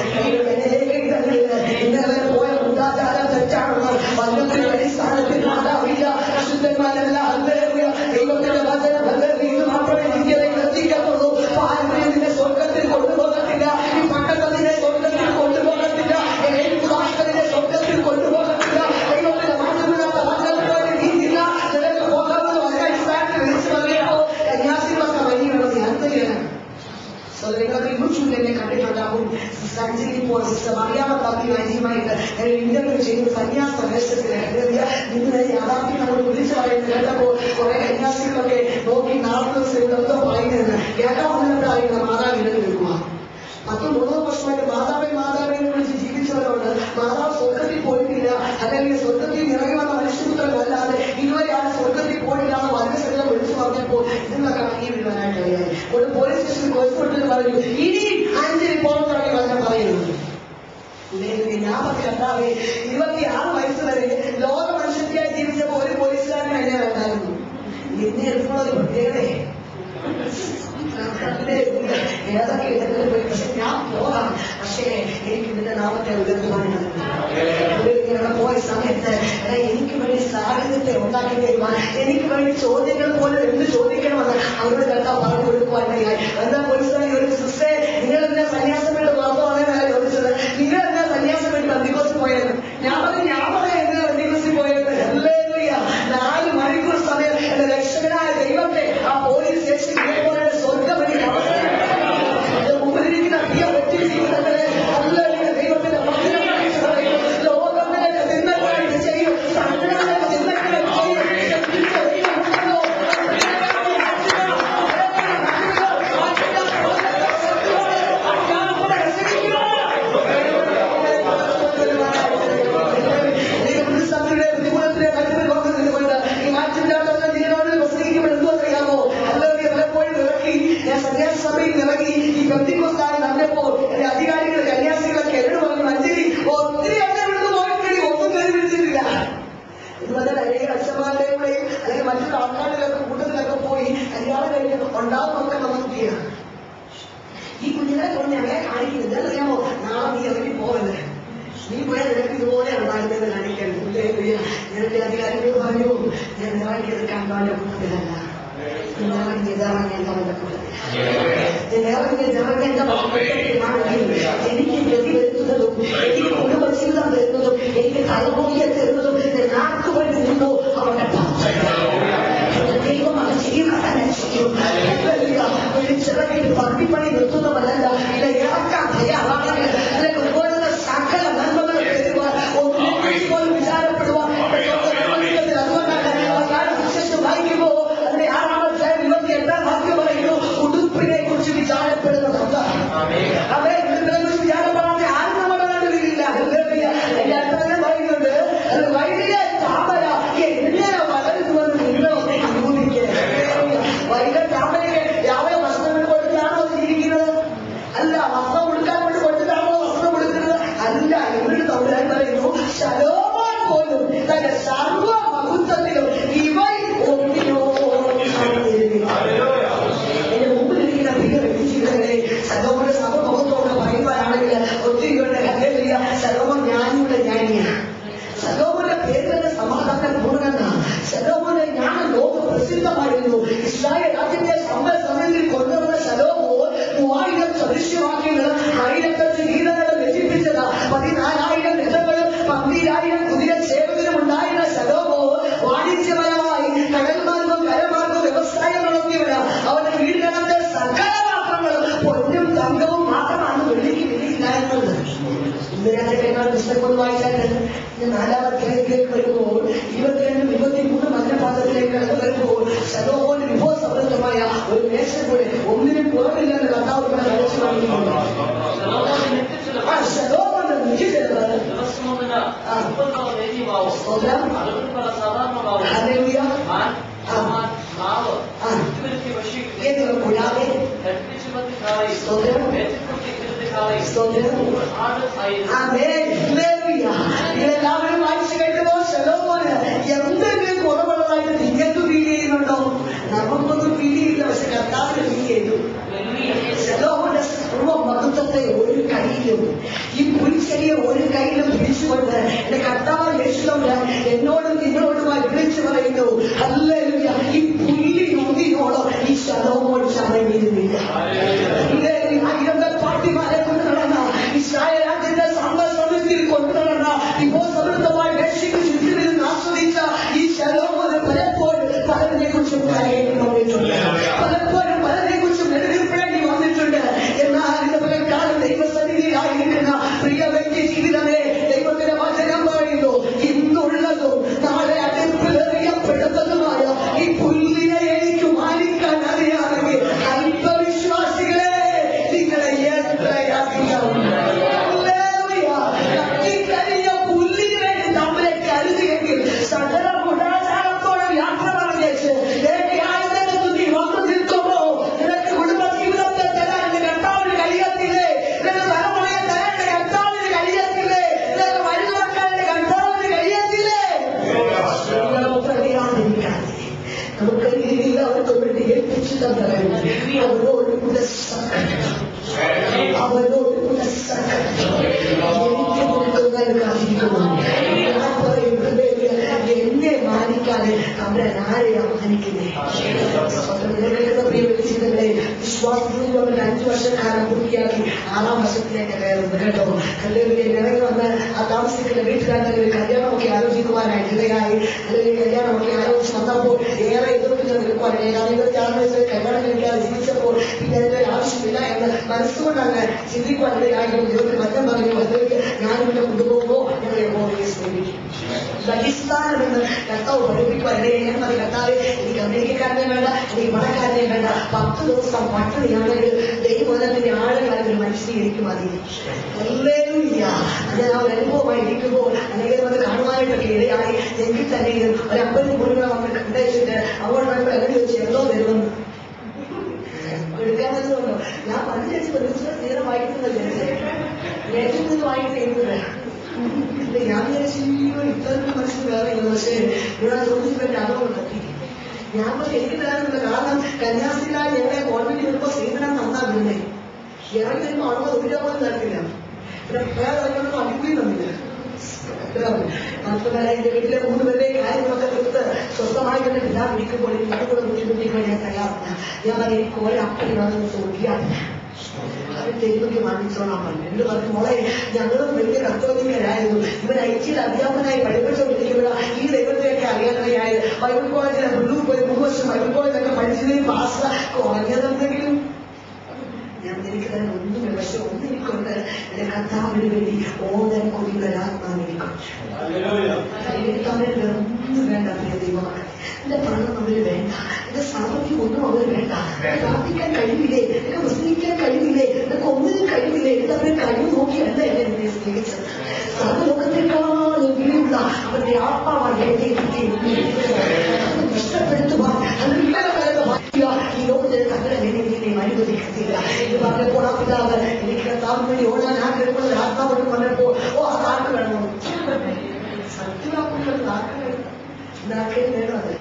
ഇന്നലെ പോയ മുണ്ടാചാരം തെറ്റാണെന്ന് വന്നത്തിന്റെ അടിസ്ഥാനത്തിൽ മാതാവില്ല. അശുദ്ധന്മാരല്ല അന്തരമില്ല. ദൈവത്തിന്റെ വചന ബന്ധത്തിൽ ഇത് മാത്രമേ ഇന്ത്യയിൽ എത്തിക്കത്തുള്ളൂ. പാരമ്പര്യത്തിന്റെ സ്വർഗത്തിൽ കൊണ്ടുപോകത്തില്ല. ഈ പട്ടണത്തിന്റെ സ്വർഗത്തിൽ കൊണ്ടുപോകത്തില്ല. ഏഴുവാക്കലിന്റെ സ്വർഗത്തിൽ കൊണ്ടുപോകത്തില്ല. ദൈവത്തിന്റെ മാറ്റമില്ലാത്ത വചനത്തോടെ നീതില്ല. നിനക്ക് പോകാമെന്ന് വളരെ അടിസ്ഥാനത്തിൽ വിളിച്ചു പറയുമ്പോ കന്യാസികളൊക്കെ വലിയ ഞാൻ തന്നെയാണ്. സോദരങ്ങളൊക്കെ യൂട്യൂബിൽ എന്നെ കണ്ടിട്ടുണ്ടാകും. സഞ്ജലി ഇപ്പോൾ സിസ്റ്റർ അറിയാമ പറഞ്ഞു അനിയുമായിട്ട് ഇന്റർവ്യൂ ചെയ്ത് സന്യാസ വേഷത്തിൽ ഇന്ന് യാഥാർത്ഥ്യം നമ്മൾ വിളിച്ചു പറയുന്നത് കേട്ടപ്പോ കുറെ കന്യാസികളൊക്കെ നോക്കി നാളെ ദിവസം എന്തോ പറയുന്നത് കേട്ടാ വന്നിട്ട് അറിയുന്നത് മാതാവ് ഇടയിൽ നിൽക്കുക. പത്ത് മൂന്നോ വർഷമായിട്ട് മാതാവെ മാതാവിനെ വിളിച്ച് ജീവിച്ചവരോട് മാതാവ് സ്വർഗത്തിൽ പോയിട്ടില്ല അല്ലെങ്കിൽ സ്വർഗത്തിൽ ഇറങ്ങി വന്ന മനുഷ്യപുത്രനല്ലാതെ ഇതുവരെ ആ സ്വർഗത്തിൽ പോയിട്ടാണ് വനസ്ഥലം വിളിച്ചു പറഞ്ഞപ്പോൾ ഇതിനൊക്കെ അടങ്ങി വിടുവാനായിട്ട് കഴിയായി. ഒരു പോലീസ് സ്റ്റേഷൻ കോഴിക്കോട്ടിൽ പറഞ്ഞു ഇനി അഞ്ചിന് പുറത്തിറങ്ങി വന്നാൽ പറയുന്നത്. ഞാൻ പറഞ്ഞു കണ്ടാവേ ഇരുപത്തിയാറ് വയസ്സ് വരെ ലോക മനുഷ്യത്തിയായി ജീവിച്ചപ്പോ ഒരു പോലീസുകാരൻ എന്നെ വേണ്ടായിരുന്നു. എന്നെ എടുക്കുന്നത് പ്രത്യേകതയെ ഏതൊക്കെ ഇടങ്ങളിൽ പോയി. പക്ഷെ ഞാൻ പോകാം. പക്ഷേ എനിക്ക് ഇതിന്റെ നാമത്തെ ഉയർത്തുവാനാണ്. പോയ സമയത്ത് എനിക്ക് വേണ്ടി സാഹചര്യത്തെ ഉണ്ടാക്കി തരുവാൻ എനിക്ക് വേണ്ടി ചോദ്യങ്ങൾ പോലെ എന്ത് ചോദിക്കണമെന്ന് അവരോട് കേട്ടാ പറഞ്ഞു കൊടുക്കുവാനായി. എന്താ പോലീസുകാരി ഒരു സിസ്റ്റേ നിങ്ങൾ എന്താ സന്യാസം വേണ്ടി പുറത്തുവാനാണ് ചോദിച്ചത്. നിങ്ങൾ എന്താ സന്യാസം വേണ്ടി ബന്ധിക്കോസിൽ പോയത്? ഞാൻ പറഞ്ഞു ഞാൻ പറയാം എന്തിനാ ബന്ധിക്കോസിൽ പോയത്. ഹല്ലേലൂയ. നാല് മണിക്കൂർ സമയം എന്റെ രക്ഷകനായ ദൈവത്തെ ആ പോലീസ് സ്റ്റേഷൻ ഇതേപോലെ സ്വർഗം വേണ്ടി മുമ്പിലിരിക്കുന്ന പ്രിയ വ്യക്തി ജീവിതത്തിലെ നല്ല ദൈവത്തിന്റെ ലോകത്തിലെ ചിന്തകളായിട്ട് ചെയ്യും. സംഘടനയുടെ ചിന്തകളായിട്ട് ചെയ്യും. സഭയിൽ ഇറങ്ങി ഈ ബന്ധിക്കോസ്താൻ നടന്നപ്പോൾ എന്റെ അധികാരികൾ കന്യാസികളൊക്കെ എന്നോട് പറഞ്ഞു അഞ്ജലി ഒത്തിരി അങ്ങനെ ഇവിടുന്ന് പോയിട്ടില്ല ഒന്നും കയറി വിളിച്ചിട്ടില്ല. ഇതുപോലെ അല്ലെങ്കിൽ അച്ഛന്മാരുടെയും അല്ലെങ്കിൽ മറ്റൊരു ആൾക്കാരിലൊക്കെ കൂട്ടത്തിലൊക്കെ പോയി കല്യാണം കഴിഞ്ഞ് ഉണ്ടാവുന്നൊക്കെ നമുക്കിയാണ്. ഈ കുഞ്ഞിനെ കൊണ്ട് ഞങ്ങളെ കാണിക്കുന്നത് അറിയാമോ? നാളെ നീ ഇറങ്ങി പോവല്ലേ, നീ പോയാൽ നിനക്ക് ഇതുപോലെ ഉണ്ടായിരുന്നത് കാണിക്കരുത്. ഞങ്ങളുടെ അധികാരികൾ പറഞ്ഞു ഞാൻ ഇറങ്ങിയെടുക്കാൻ പാടിയ കൂട്ടത്തിലല്ല, എനിക്ക് ഗതി വരുന്നതും എനിക്ക് കുടുംബജീവിതം വരുന്നതും എനിക്ക് തലമുറയെ തരുന്നതും നാക്ക് വേണ്ടി നിന്നു അവരുടെ ദൈവം അത് ചെയ്യുന്നതന്നെ ചെയ്യും. വിളിച്ചിറങ്ങിയിട്ട് പട്ടിപ്പണി നിർത്തുന്നവരല്ല, ഇല്ല ഇറക്കാൻ തയ്യാറാണ്. അല്ലെങ്കിൽ ഓരോരുത്തർ സകല നന്മകൾ തരുവാൻ ഒന്നും വിചാരപ്പെടുവാൻ അതുകൊണ്ടാണ് വിശേഷം വായിക്കുമ്പോ അതിന്റെ ആറാമത്തെ ഇരുപത്തി എട്ടാം വാക്യം പറയുന്നു ഉടുപ്പിനെ കുറിച്ച് വിചാരപ്പെടുന്നത്. അവരെ വിചാരപ്പെടാതെ ആരും നമ്മുടെ നാട്ടിലില്ല. എല്ലാത്തന്നെ പറയുന്നുണ്ട് വൈദ്യ താമര എങ്ങനെ വളരുന്നുവെന്ന് നിന്നോ അനുഭവിക്കുക. വൈദ്യ താമരയ്ക്ക് രാവിലെ ഭക്ഷണം കൊടുത്താണ് ഇതിനകത്ത് കൈകാൾ പുസ്തകം വായിച്ചാൽ നാലാം അധ്യായത്തിലേക്ക് വരുമ്പോൾ ഇരുപത്തിരണ്ടും ഇരുപത്തിമൂന്നും മധ്യപാദത്തിലേക്ക് കടന്നു വരുമ്പോൾ ശലോമോന് വിഭവസമൃദ്ധമായ ഒരു മേശ കൂടെ ഒന്നിനും കുറവില്ലെന്ന് കർത്താവ് ഇവിടെ കഴിച്ചു കാണിക്കുന്നുണ്ട്. ആ ശലോമോന്റെ നിശ്ചിതത് കൂടാതെ ഇതെല്ലാവരും വായിച്ചു കഴിക്കുമ്പോൾ ശലോമോന് എന്തെങ്കിലും കുറവുള്ളതായിട്ട് നിങ്ങൾക്ക് ഫീൽ ചെയ്യുന്നുണ്ടോ? നമുക്കൊന്നും ഫീൽ ചെയ്യില്ല, പക്ഷെ കർത്താവിന് ഫീൽ ചെയ്തു. ശലോമോന്റെ സർവ മഹത്വത്തെ ഒരു കയ്യിലും ഈ പുൽച്ചെടിയെ ഒരു കയ്യിലും പിടിച്ചുകൊണ്ട് എന്റെ കർത്താവ് യേശുവിനോട് എന്നോടും നിന്നോടുമായി വിളിച്ചു പറയുന്നു, ഹല്ലേലൂയ, ഈ പുല്ലി ഒന്നിനോടോ ഈ ശലോമോൻ ചമയുന്നില്ല. പാട്ടിമാരെ കൊണ്ട് നടന്ന ഇസ്രായേൽ രാജ്യത്തെ സമ്പദ്സമൃദ്ധിയിൽ കൊണ്ടു നടന്ന ഇപ്പോൾ സമൃദ്ധമായി വേശിക്ക് ചുറ്റിലിരുന്ന് ആസ്വദിച്ച ഈ ശലോമോന് പലപ്പോഴും പലതിനെ കുറിച്ചും കരയേണ്ടി വന്നിട്ടുണ്ട്, പലപ്പോഴും പലതിനെ കുറിച്ചും നെടുവിൽപ്പെടേണ്ടി വന്നിട്ടുണ്ട്. എന്നാൽ ഇത് പലക്കാലം ദൈവസന്നിധിയിലായിരിക്കുന്ന പ്രിയ വ്യക്തി ജീവിതമേ, ദൈവത്തിന്റെ വചനം പറയുന്നു, ഇന്നുള്ളതും നാളെ അടുപ്പിലെറിയപ്പെടുന്നതുമായ ഈ പുല്ലിനെ എനിക്ക് മാനിക്കാൻ അറിയാമെങ്കിൽ അല്പവിശ്വാസികളെ നിങ്ങളെ കത്തിക്കരിഞ്ഞ പുല്ലിന് വേണ്ടി നമ്മളെ കരുതിയെങ്കിൽ സകല ഗുണാചാരത്തോടെ യാത്ര പറഞ്ഞേച്ച് ഏകയായതിനകത്ത് നീ വന്നു നിൽക്കുമ്പോ നിനക്ക് കുടുംബ ജീവിതത്തെ തരാൻ എന്റെ കർത്താവിന് കഴിയത്തില്ലേ? നിനക്ക് തലമുറയെ തരാൻ എന്റെ കർത്താവിന് കഴിയത്തില്ലേ? നിനക്ക് മരുന്ന് വെക്കാൻ എന്റെ കർത്താവിന് കഴിയത്തില്ലേ? പ്രതിയാതിരിക്കാതെ നമുക്ക് എല്ലാവർക്കും വേണ്ടി ഏൽപ്പിച്ചു തന്നവരും അവരോട് കൂടെ അവരോട് കൂടെ എന്നെ മാനിക്കാതെ അവരെ ആരെയാ മാനിക്കുന്നേ? പ്രിയപ്പെട്ട വിശ്വാസത്തിൽ അവരുടെ അഞ്ചു വർഷക്കാലം പൂർത്തിയാക്കി ആറാം വർഷത്തിലേക്ക് കയറുന്നു കേട്ടോ. അല്ലെങ്കിൽ ഇറങ്ങി വന്ന് ആ താമസിക്കുന്ന വീട്ടുകാരുടെ ഒരു കല്യാണമൊക്കെ ആലോചിക്കുവാനായിട്ട് ഇടയായി. അല്ലെങ്കിൽ കല്യാണമൊക്കെ ആലോചിച്ച് വന്നപ്പോൾ ഏറെ എതിർപ്പിൽ നിൽക്കുവാനായി കാരണം ഇരുപത്തി ആറ് വയസ്സിൽ കല്യാണം കഴിക്കാതെ ജീവിച്ചപ്പോൾ പിന്നെ അതിന്റെ ആവശ്യമില്ല എന്ന് മനസ്സുകൊണ്ടങ്ങ് ചിന്തിക്കുവാനിടയായിരുന്നു. ദൈവത്തിന് വചനം പറഞ്ഞു, അല്ലെങ്കിൽ ഞാനിവിടെ കൊണ്ടുപോകുമ്പോ ഞങ്ങൾ യഹോവയെ സ്നേഹിക്കും. അടിസ്ഥാനമെന്ന് കർത്താവ് പഠിപ്പിക്കുവാനിടയെ ഞാൻ പറഞ്ഞു, കർത്താവ് എനിക്ക് അമേരിക്കക്കാരനെ വേണ്ട, എനിക്ക് പണക്കാരനെ വേണ്ട, പത്ത് ദിവസം പട്ടിണിയാണെങ്കിൽ ദൈവത്തിന്റെ ആഴകാലത്തിൽ മനുഷ്യരിക്കും മതി. ഹല്ലേലൂയ. അത് ആ ഒരു അനുഭവമായി ഇരിക്കുമ്പോൾ അനേകം അത് കാണുവാനായിട്ടൊക്കെ ഇടയായി. എങ്കിൽ തന്നെയും ഒരു അമ്പത് മുഴുവൻ നമ്മൾ കണ്ടേച്ചിട്ട് അവിടെ നമ്മൾ എവിടെ വെച്ച് എന്തോ വരുമെന്ന് എടുക്കാമെന്നുണ്ടോ? ഞാൻ പണ്ട് ചേച്ചി പ്രതീക്ഷിച്ച തീരെ വായിക്കുന്നത് നേരത്തെ നിന്ന് വായിക്കുന്നത് ചെയ്യുന്നത് ഞാൻ വിചാരിച്ചു ഇത്രയും മനുഷ്യർ വേറെ ഇല്ല. പക്ഷേ ഇവിടെ ചോദിച്ചു പറ്റി അതുകൊണ്ട് കത്തി ഞാൻ പക്ഷെ എനിക്ക് തരാനുള്ള കാരണം കന്യാസ്ത്രീകളായി ഞങ്ങളെ ഗവൺമെന്റ് വരുമ്പോൾ സേവനം നന്നാ വരുന്നേ ഇറങ്ങി വരുമ്പോൾ അവിടെ ഒരു പോലും തരത്തില്ല. പിന്നെ വേറെ ഇറങ്ങുമ്പോൾ അടിക്കുകയും തന്നില്ല. മാത്രമല്ല എന്റെ വീട്ടിലെ മൂന്ന് പേരുടെ കാര്യങ്ങളൊക്കെ തീർത്ത് സ്വസ്ഥമായി തന്നെ പിതാ പിടിക്കുമ്പോൾ എനിക്ക് കൂടെ ബുദ്ധിമുട്ടിക്കാൻ ഞാൻ തയ്യാറില്ല. ഞാൻ പറഞ്ഞു എനിക്ക് ഒരപ്പടി വന്നു തോന്നിയാറില്ല, അത് ദൈവക്ക് വാങ്ങിച്ചോളാൻ പറഞ്ഞു. എന്ന് പറഞ്ഞു, മോളെ ഞങ്ങളും വലിയ കത്തോലിക്കരായിരുന്നു, ഇവൻ ഐറ്റിയിൽ അധ്യാപകനായി പഠിപ്പിച്ചുകൊണ്ടിരിക്കുന്ന ഈ ദൈവത്തെയൊക്കെ അറിയാനായത് ബൈബിൾ കോളേജിലെ ബ്ലൂ പോയി മൂന്ന് വർഷം ബൈബിൾ കോളേജൊക്കെ പഠിച്ചതിന് പാസ് കുറഞ്ഞതെന്തെങ്കിലും ഞാൻ എനിക്ക് തന്നെ ഒന്നും പക്ഷെ ഒന്നെനിക്കൊണ്ട് എന്റെ കർത്താവിന് വേണ്ടി ഓരോ കൊടികളാത്മാവിനിക്കും തമ്മിൽ ഒന്നും വേണ്ട. പ്രിയ ദൈവമക്കളെ, എന്റെ പണം അവര് വേണ്ട, എന്റെ സാമ്പത്തികം ഒന്നും അവര് വേണ്ട. പ്രാർത്ഥിക്കാൻ കഴിവില്ലേ, എന്നെ പ്രസംഗിക്കാൻ കഴിവില്ലേ, എന്നൊക്കെ ഒന്നിനും കഴിവില്ലേ, എന്നിട്ട് അവരെ കഴിവ് നോക്കിയല്ല എന്നെ എന്നെ സ്നേഹിച്ചത്. സർവ്വലോകത്തെക്കാളും വിലയുള്ള അവരുടെ ആത്മാവാണ് എന്നെ നഷ്ടപ്പെടുത്തുവാൻ ഈ ലോകത്തിന് തങ്ങളെ എന്നെ അനുവദിക്കത്തില്ല. ഇത് പറഞ്ഞപ്പോൾ ആ പിതാവ് എനിക്ക് കർത്താവിന് വേണ്ടി ഓടാൻ ആഗ്രഹമുള്ള ആത്മാവെന്ന് പറഞ്ഞപ്പോ ഓ ആ നാക്ക് വേണമോ സത്യമാക്കുന്ന നാക്ക് വേണം, നാക്കേ വേണം. അത്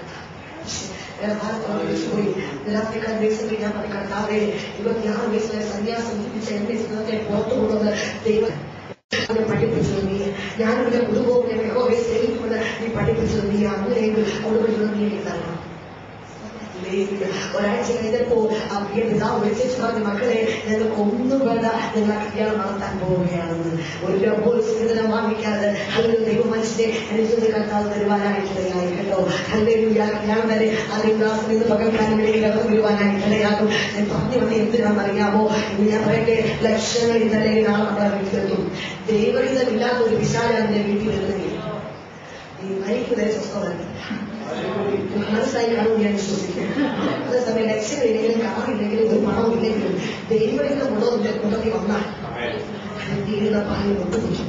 പോയി നിരാത്രിക്കാൻ ദേശത്തിൽ ഞാൻ പറഞ്ഞ കർത്താവേ ഇരുപത്തിയാറ് വയസ്സിലെ സന്യാസം ചിന്തിച്ച എന്റെ ജീവിതത്തെ പുറത്തു കൊണ്ടുവന്ന് ദൈവം പഠിപ്പിച്ചത് നീ, ഞാനിവിടെ കുടുംബവും ഞാൻ യഹോവയെ സേവിക്കുമെന്ന് നീ പഠിപ്പിച്ചത് നീ, അങ്ങനെയെങ്കിൽ കുടുംബത്തിൽ നീ എനിക്ക് തരണം. ഒരാഴ്ച കഴിഞ്ഞപ്പോ ആ പ്രിയ പിതാവ് വിളിച്ചു പറഞ്ഞു, മക്കളെ ഞങ്ങൾക്ക് ഒന്നും വേണ്ട, ഞങ്ങൾ കല്യാണം നടത്താൻ പോവുകയാണെന്ന്. ഒരു പോലും സ്ത്രീധനം വാങ്ങിക്കാതെ അല്ലെങ്കിൽ ദൈവ മനുഷ്യനെ എനിക്ക് കർത്താവ് തരുവാനായിട്ടിടയായി കേട്ടോ. അല്ലെങ്കിൽ കല്യാണം വരെ അതിദാസിൽ നിന്ന് പകർക്കാനും വേണ്ടി കടന്നു വരുവാനായിട്ടിടയാകും. ഞാൻ പറഞ്ഞു വന്ന് എന്തിനാണെന്നറിയാമോ? ഇന്ന് ഞാൻ പറയട്ടെ, ലക്ഷങ്ങൾ ഇന്നലെ നാളെ നമ്മുടെ വീട്ടിലെത്തും. ദൈവഹിതമില്ലാത്ത ഒരു വിശാലന്റെ വീട്ടിൽ വരുന്നില്ല. ഈ മരിക്കുന്ന സ്വസ്ഥതല്ല മനസ്സായി കാണുമെന്ന് ഞാൻ വിശ്വസിക്കുന്നു. അതേസമയം ലക്ഷ്യമില്ലെങ്കിലും കാറില്ലെങ്കിലും ഒരു പണവും ഇല്ലെങ്കിലും ദൈവഹിതം ഉള്ളതിന്റെ കൂട്ടത്തിൽ വന്നാൽ തീരുന്ന പാലിൽ കൊണ്ടുപോയി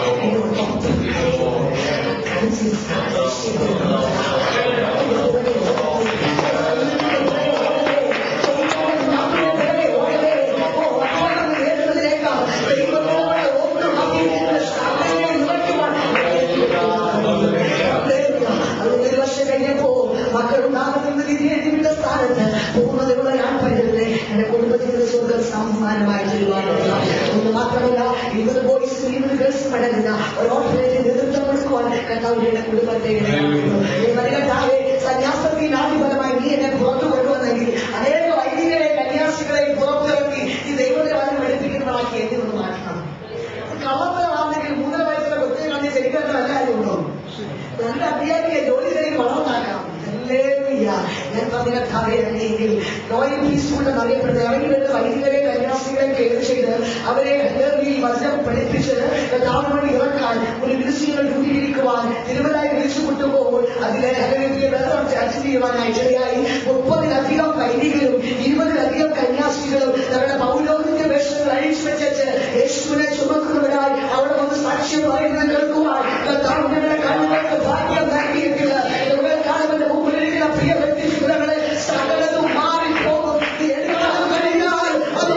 മക്കളുണ്ടാകുന്ന വിധിയെഴുതിവിട്ട സ്ഥാനത്ത് പൂർണ്ണതയുള്ള ഞാൻ പറ്റുന്നത് എന്റെ കുടുംബത്തിന്റെ സ്വന്തം സമ്മാനമായി തരുവാനുള്ള ഒന്ന് മാത്രമല്ല, ഇരുപത് ബോയ്സ് ഇരുപത് ഗേൾസ് പഠന ഒരു ഓർഫനേജിന് നേതൃത്വം കൊടുക്കുവാൻ കർത്താവിന്റെ കുടുംബത്തെ കർത്താവെ സന്യാസത്തിൽ ആദ്യപരമായി നീ എന്നെ പുറത്തു കൊണ്ടുവന്നെങ്കിൽ അനേക വൈദികരെ കന്യാസികളെ പുറത്തിറക്കി ഈ ദൈവത്തെ വാരം പഠിപ്പിക്കുന്നതാക്കി എന്നെ ഒന്ന് മാറ്റണം. കള്ളത്തരമാണെങ്കിൽ മൂന്നര വയസ്സിലെ കൊച്ചെ കണ്ടി ശരിക്കും എല്ലാവരും ഉണ്ടോ? നല്ല അധ്യാപിക ജോലി ചെയ്ത് വളർന്നാക്കാം. ഞാൻ പറഞ്ഞ കഥയെങ്കിൽ റോയൽ പീസ്ഫുൾ എന്നറിയപ്പെടുന്നത് അവരിൽ വരുന്ന വൈദികരെ കന്യാസികളെ കെയർ ചെയ്ത് അവരെ ഈ വചനം പഠിപ്പിച്ച് കർത്താവിനോട് ഇറക്കാൻ ഒരു മിനിസ്ട്രികൾ രൂപീകരിക്കുവാൻ തിരുവല്ലായി വിളിച്ചു കൊണ്ടുപോകുമ്പോൾ അതിലെ വേറെ ചർച്ച ചെയ്യുവാനായി ഇടയായി. മുപ്പതിലധികം വൈദികരും ഇരുപതിലധികം കന്യാസികളും അവരുടെ പൗരോഹിത്യ വേഷങ്ങൾ അഴിച്ചു വെച്ച് യേശുവിനെ ചുമക്കുന്നവരായി അവിടെ വന്ന് സാക്ഷ്യം പറയുന്നത് കേൾക്കുവാൻ കർത്താവിന്റെ കണ്ണുകൾക്ക് ഭാഗ്യം നൽകിയിട്ടില്ല. കാലത്തിന്റെ മുമ്പിലിരിക്കുന്ന പ്രിയ വ്യക്തികളെ സകലതും മാറിപ്പോകും. കഴിഞ്ഞാൽ അത്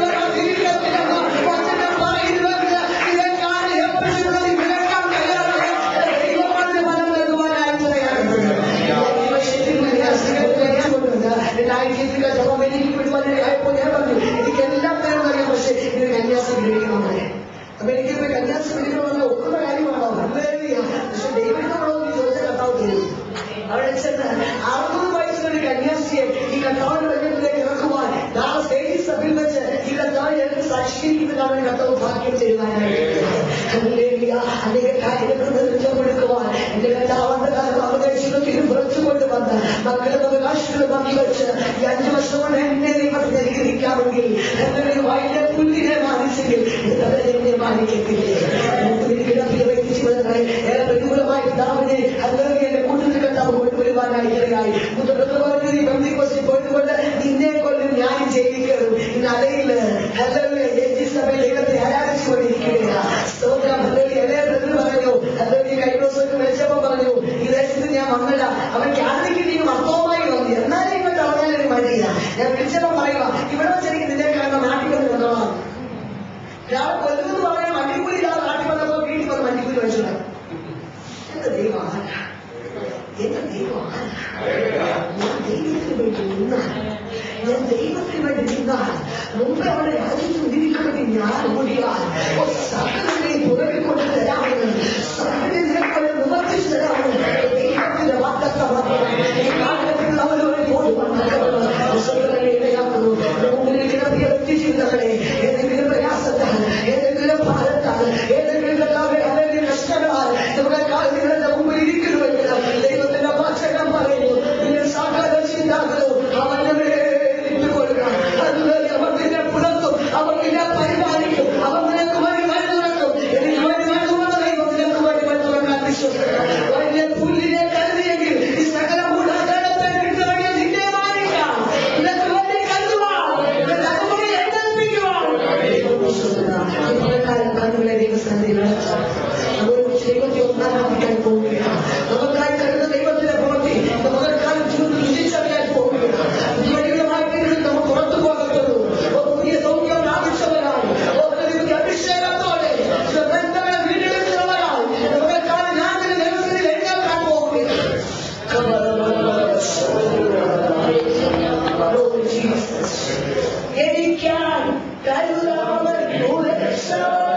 എനിക്കെല്ലാം പേരും അറിയാം. പക്ഷെ ഇത് കന്യാസം ഗ്രഹിക്കണമെന്നേ. അപ്പൊ എനിക്കിപ്പോ കന്യാസം ഗ്രഹിക്കണമെന്ന് ഒക്കുന്ന കാര്യമാണോ? പക്ഷെ ദൈവങ്ങളോ ചോദിച്ചാൽ കർത്താവ് തരും. അവിടെ ചെന്ന് അറുപത് വയസ്സിലൊരു കന്യാസിയെ ഈ കർത്താവിന്റെ വചനത്തിലേക്ക് ഇറക്കുവാൻ നാളെ സ്റ്റേജ് സഭയിൽ വെച്ച് ഈ കർത്താവ് ഞങ്ങൾക്ക് സാക്ഷീകരിക്കുന്നതാണ് കർത്താവ് ഭാഗ്യം ചെയ്യുവാനായിട്ട്. അനേക കാര്യങ്ങൾക്ക് നേതൃത്വം കൊടുക്കുവാൻ എന്റെ കർത്താവിന്റെ കാലം അവരുടെ ജീവിതത്തിൽ കുറച്ചുകൊണ്ട് വന്ന് മക്കളുടെ അവകാശങ്ങൾ പങ്കുവെച്ച് ഈ അഞ്ചു വർഷം കൊണ്ട് എന്നെ ദൈവത്തിന് അനുഗ്രഹിക്കാമെങ്കിൽ എന്റെ വയലിലെ പുല്ലിനെ മാനിച്ചെങ്കിൽ എന്നെ മാനിക്കത്തില്ലേ? വ്യക്തി ജീവിതങ്ങളെ ഏറെ പ്രതികൂലമായ പിതാവിനെ അല്ലെങ്കിൽ എന്റെ കൂട്ടത്തിൽ കർത്താവ് കൊണ്ടുവരുവാനായി മുതലൊക്കെ പറഞ്ഞ് നീ ബന്ധിക്കൊച്ച് പോയിട്ടുകൊണ്ട് നിന്നെ കൊല്ലും ഞാൻ ജയിലിൽ കയറും. ഇന്ന് അലയില് അല്ലെങ്കിൽ സഭയിൽ ദൈവത്തെ ആരാധിച്ചുകൊണ്ടിരിക്കുകയാണ്. പറഞ്ഞു അല്ലെങ്കിൽ കഴിഞ്ഞ ദിവസം വിളിച്ചപ്പോ പറഞ്ഞു ഈ ദേശത്ത് ഞാൻ വന്നില്ല. അവൻ ക്യാൻഡിക്ക് നീ മർത്തവുമായി വന്നു. എന്നാലും ഇങ്ങോട്ട് അവനൊരു മടിയില്ല. ഞാൻ വിളിച്ചപ്പോ പറയുക ഇവിടെ വെച്ചെനിക്ക് നിന്നെ കാണാൻ നാട്ടിൽ വന്ന് കൊണ്ടുപോകാം. ഒരാൾ കൊല്ലുമെന്ന് പറയാൻ വണ്ടിക്കൂലി ഇല്ലാതെ നാട്ടിൽ വന്നപ്പോ വീട്ടിൽ വന്ന് വണ്ടിക്കൂലി വെച്ചിട്ട് എന്റെ ദൈവം എന്റെ ദൈവം ഞാൻ ദൈവത്തിന് വേണ്ടി നിന്നാൽ ഞാൻ ദൈവത്തിന് വേണ്ടി നിന്നാൽ മുമ്പ് അവിടെ രാജ്യത്ത് ഉദിരിക്കണമെങ്കിൽ ഞാൻ ഓടിയാൽ സകലത്തെ പുറകിൽ കൊണ്ട് തരാമെന്ന് സകലത്തെ പോലെ നിവർത്തിച്ചു തരാമെന്ന് ദൈവത്തിന്റെ വാഗ്ദത്തം ഈ കാലഘട്ടത്തിൽ അവരോട് വ്യക്തി ജീവിതങ്ങളെ ഏതെങ്കിലും പ്രയാസത്താൽ ഏതെങ്കിലും ഭാരത്താൽ ഏതെങ്കിലും അല്ലെങ്കിൽ കഷ്ടങ്ങളാൽ നമ്മുടെ കാലങ്ങളുടെ മുമ്പിൽ ഇരിക്കുന്നുവെങ്കിൽ ദൈവത്തിന്റെ ഭാഷണം പറയുന്നു നിങ്ങൾ സാകാര ചിന്താക്കളും അവരുടെ കൊടുക്കുക. അതുപോലെ അവർ നിന്നെ പുലർത്തും, അവർ നിന്നെ പരിപാലിക്കും, അവർ നിനക്ക് വഴി വഴി നടത്തും. എനിക്ക് വഴി നടത്തുമെന്ന ദൈവം നിനക്ക് വഴി വഴി തുടങ്ങാൻ വിശ്വസിക്കണം. വലിയ പുല്ലിനെ കരുതിയെങ്കിൽ ഈ സകല മൂഢാചാരത്തെ വിട്ടുകഴിഞ്ഞ നിന്നെ മാനിക്കാം. നിനക്ക് വേണ്ടി കരുതുവാൻ തലമുറയെ എഴുന്നേൽപ്പിക്കുവാൻ കണ്ണുകളെ ദൈവസ്ഥാനത്തിൽ ദൈവത്തെ ഒന്നാനാക്കാൻ പോവുകയാണ്. നമുക്കായി കരുതുന്ന ദൈവത്തിന്റെ പ്രവൃത്തി നമുക്കാലം രുചിച്ചറിയാൻ പോവുകയാണ്. ഇതുവഴികളുമായിട്ട് നമുക്ക് പുറത്തു പോകത്തുള്ളൂ. പുതിയ സൗഖ്യം പ്രാപിച്ചവരാണ്. അഭിഷേകത്തോടെ ബന്ധങ്ങളെ വീണ്ടെടുക്കുന്നവരാണ്. നമുക്കാലം ഞാൻ തന്നെ ദൈവത്തിൽ എഴുന്നേൽക്കാൻ പോവുകയാണ്. എനിക്കാൻ കരുതാവൻ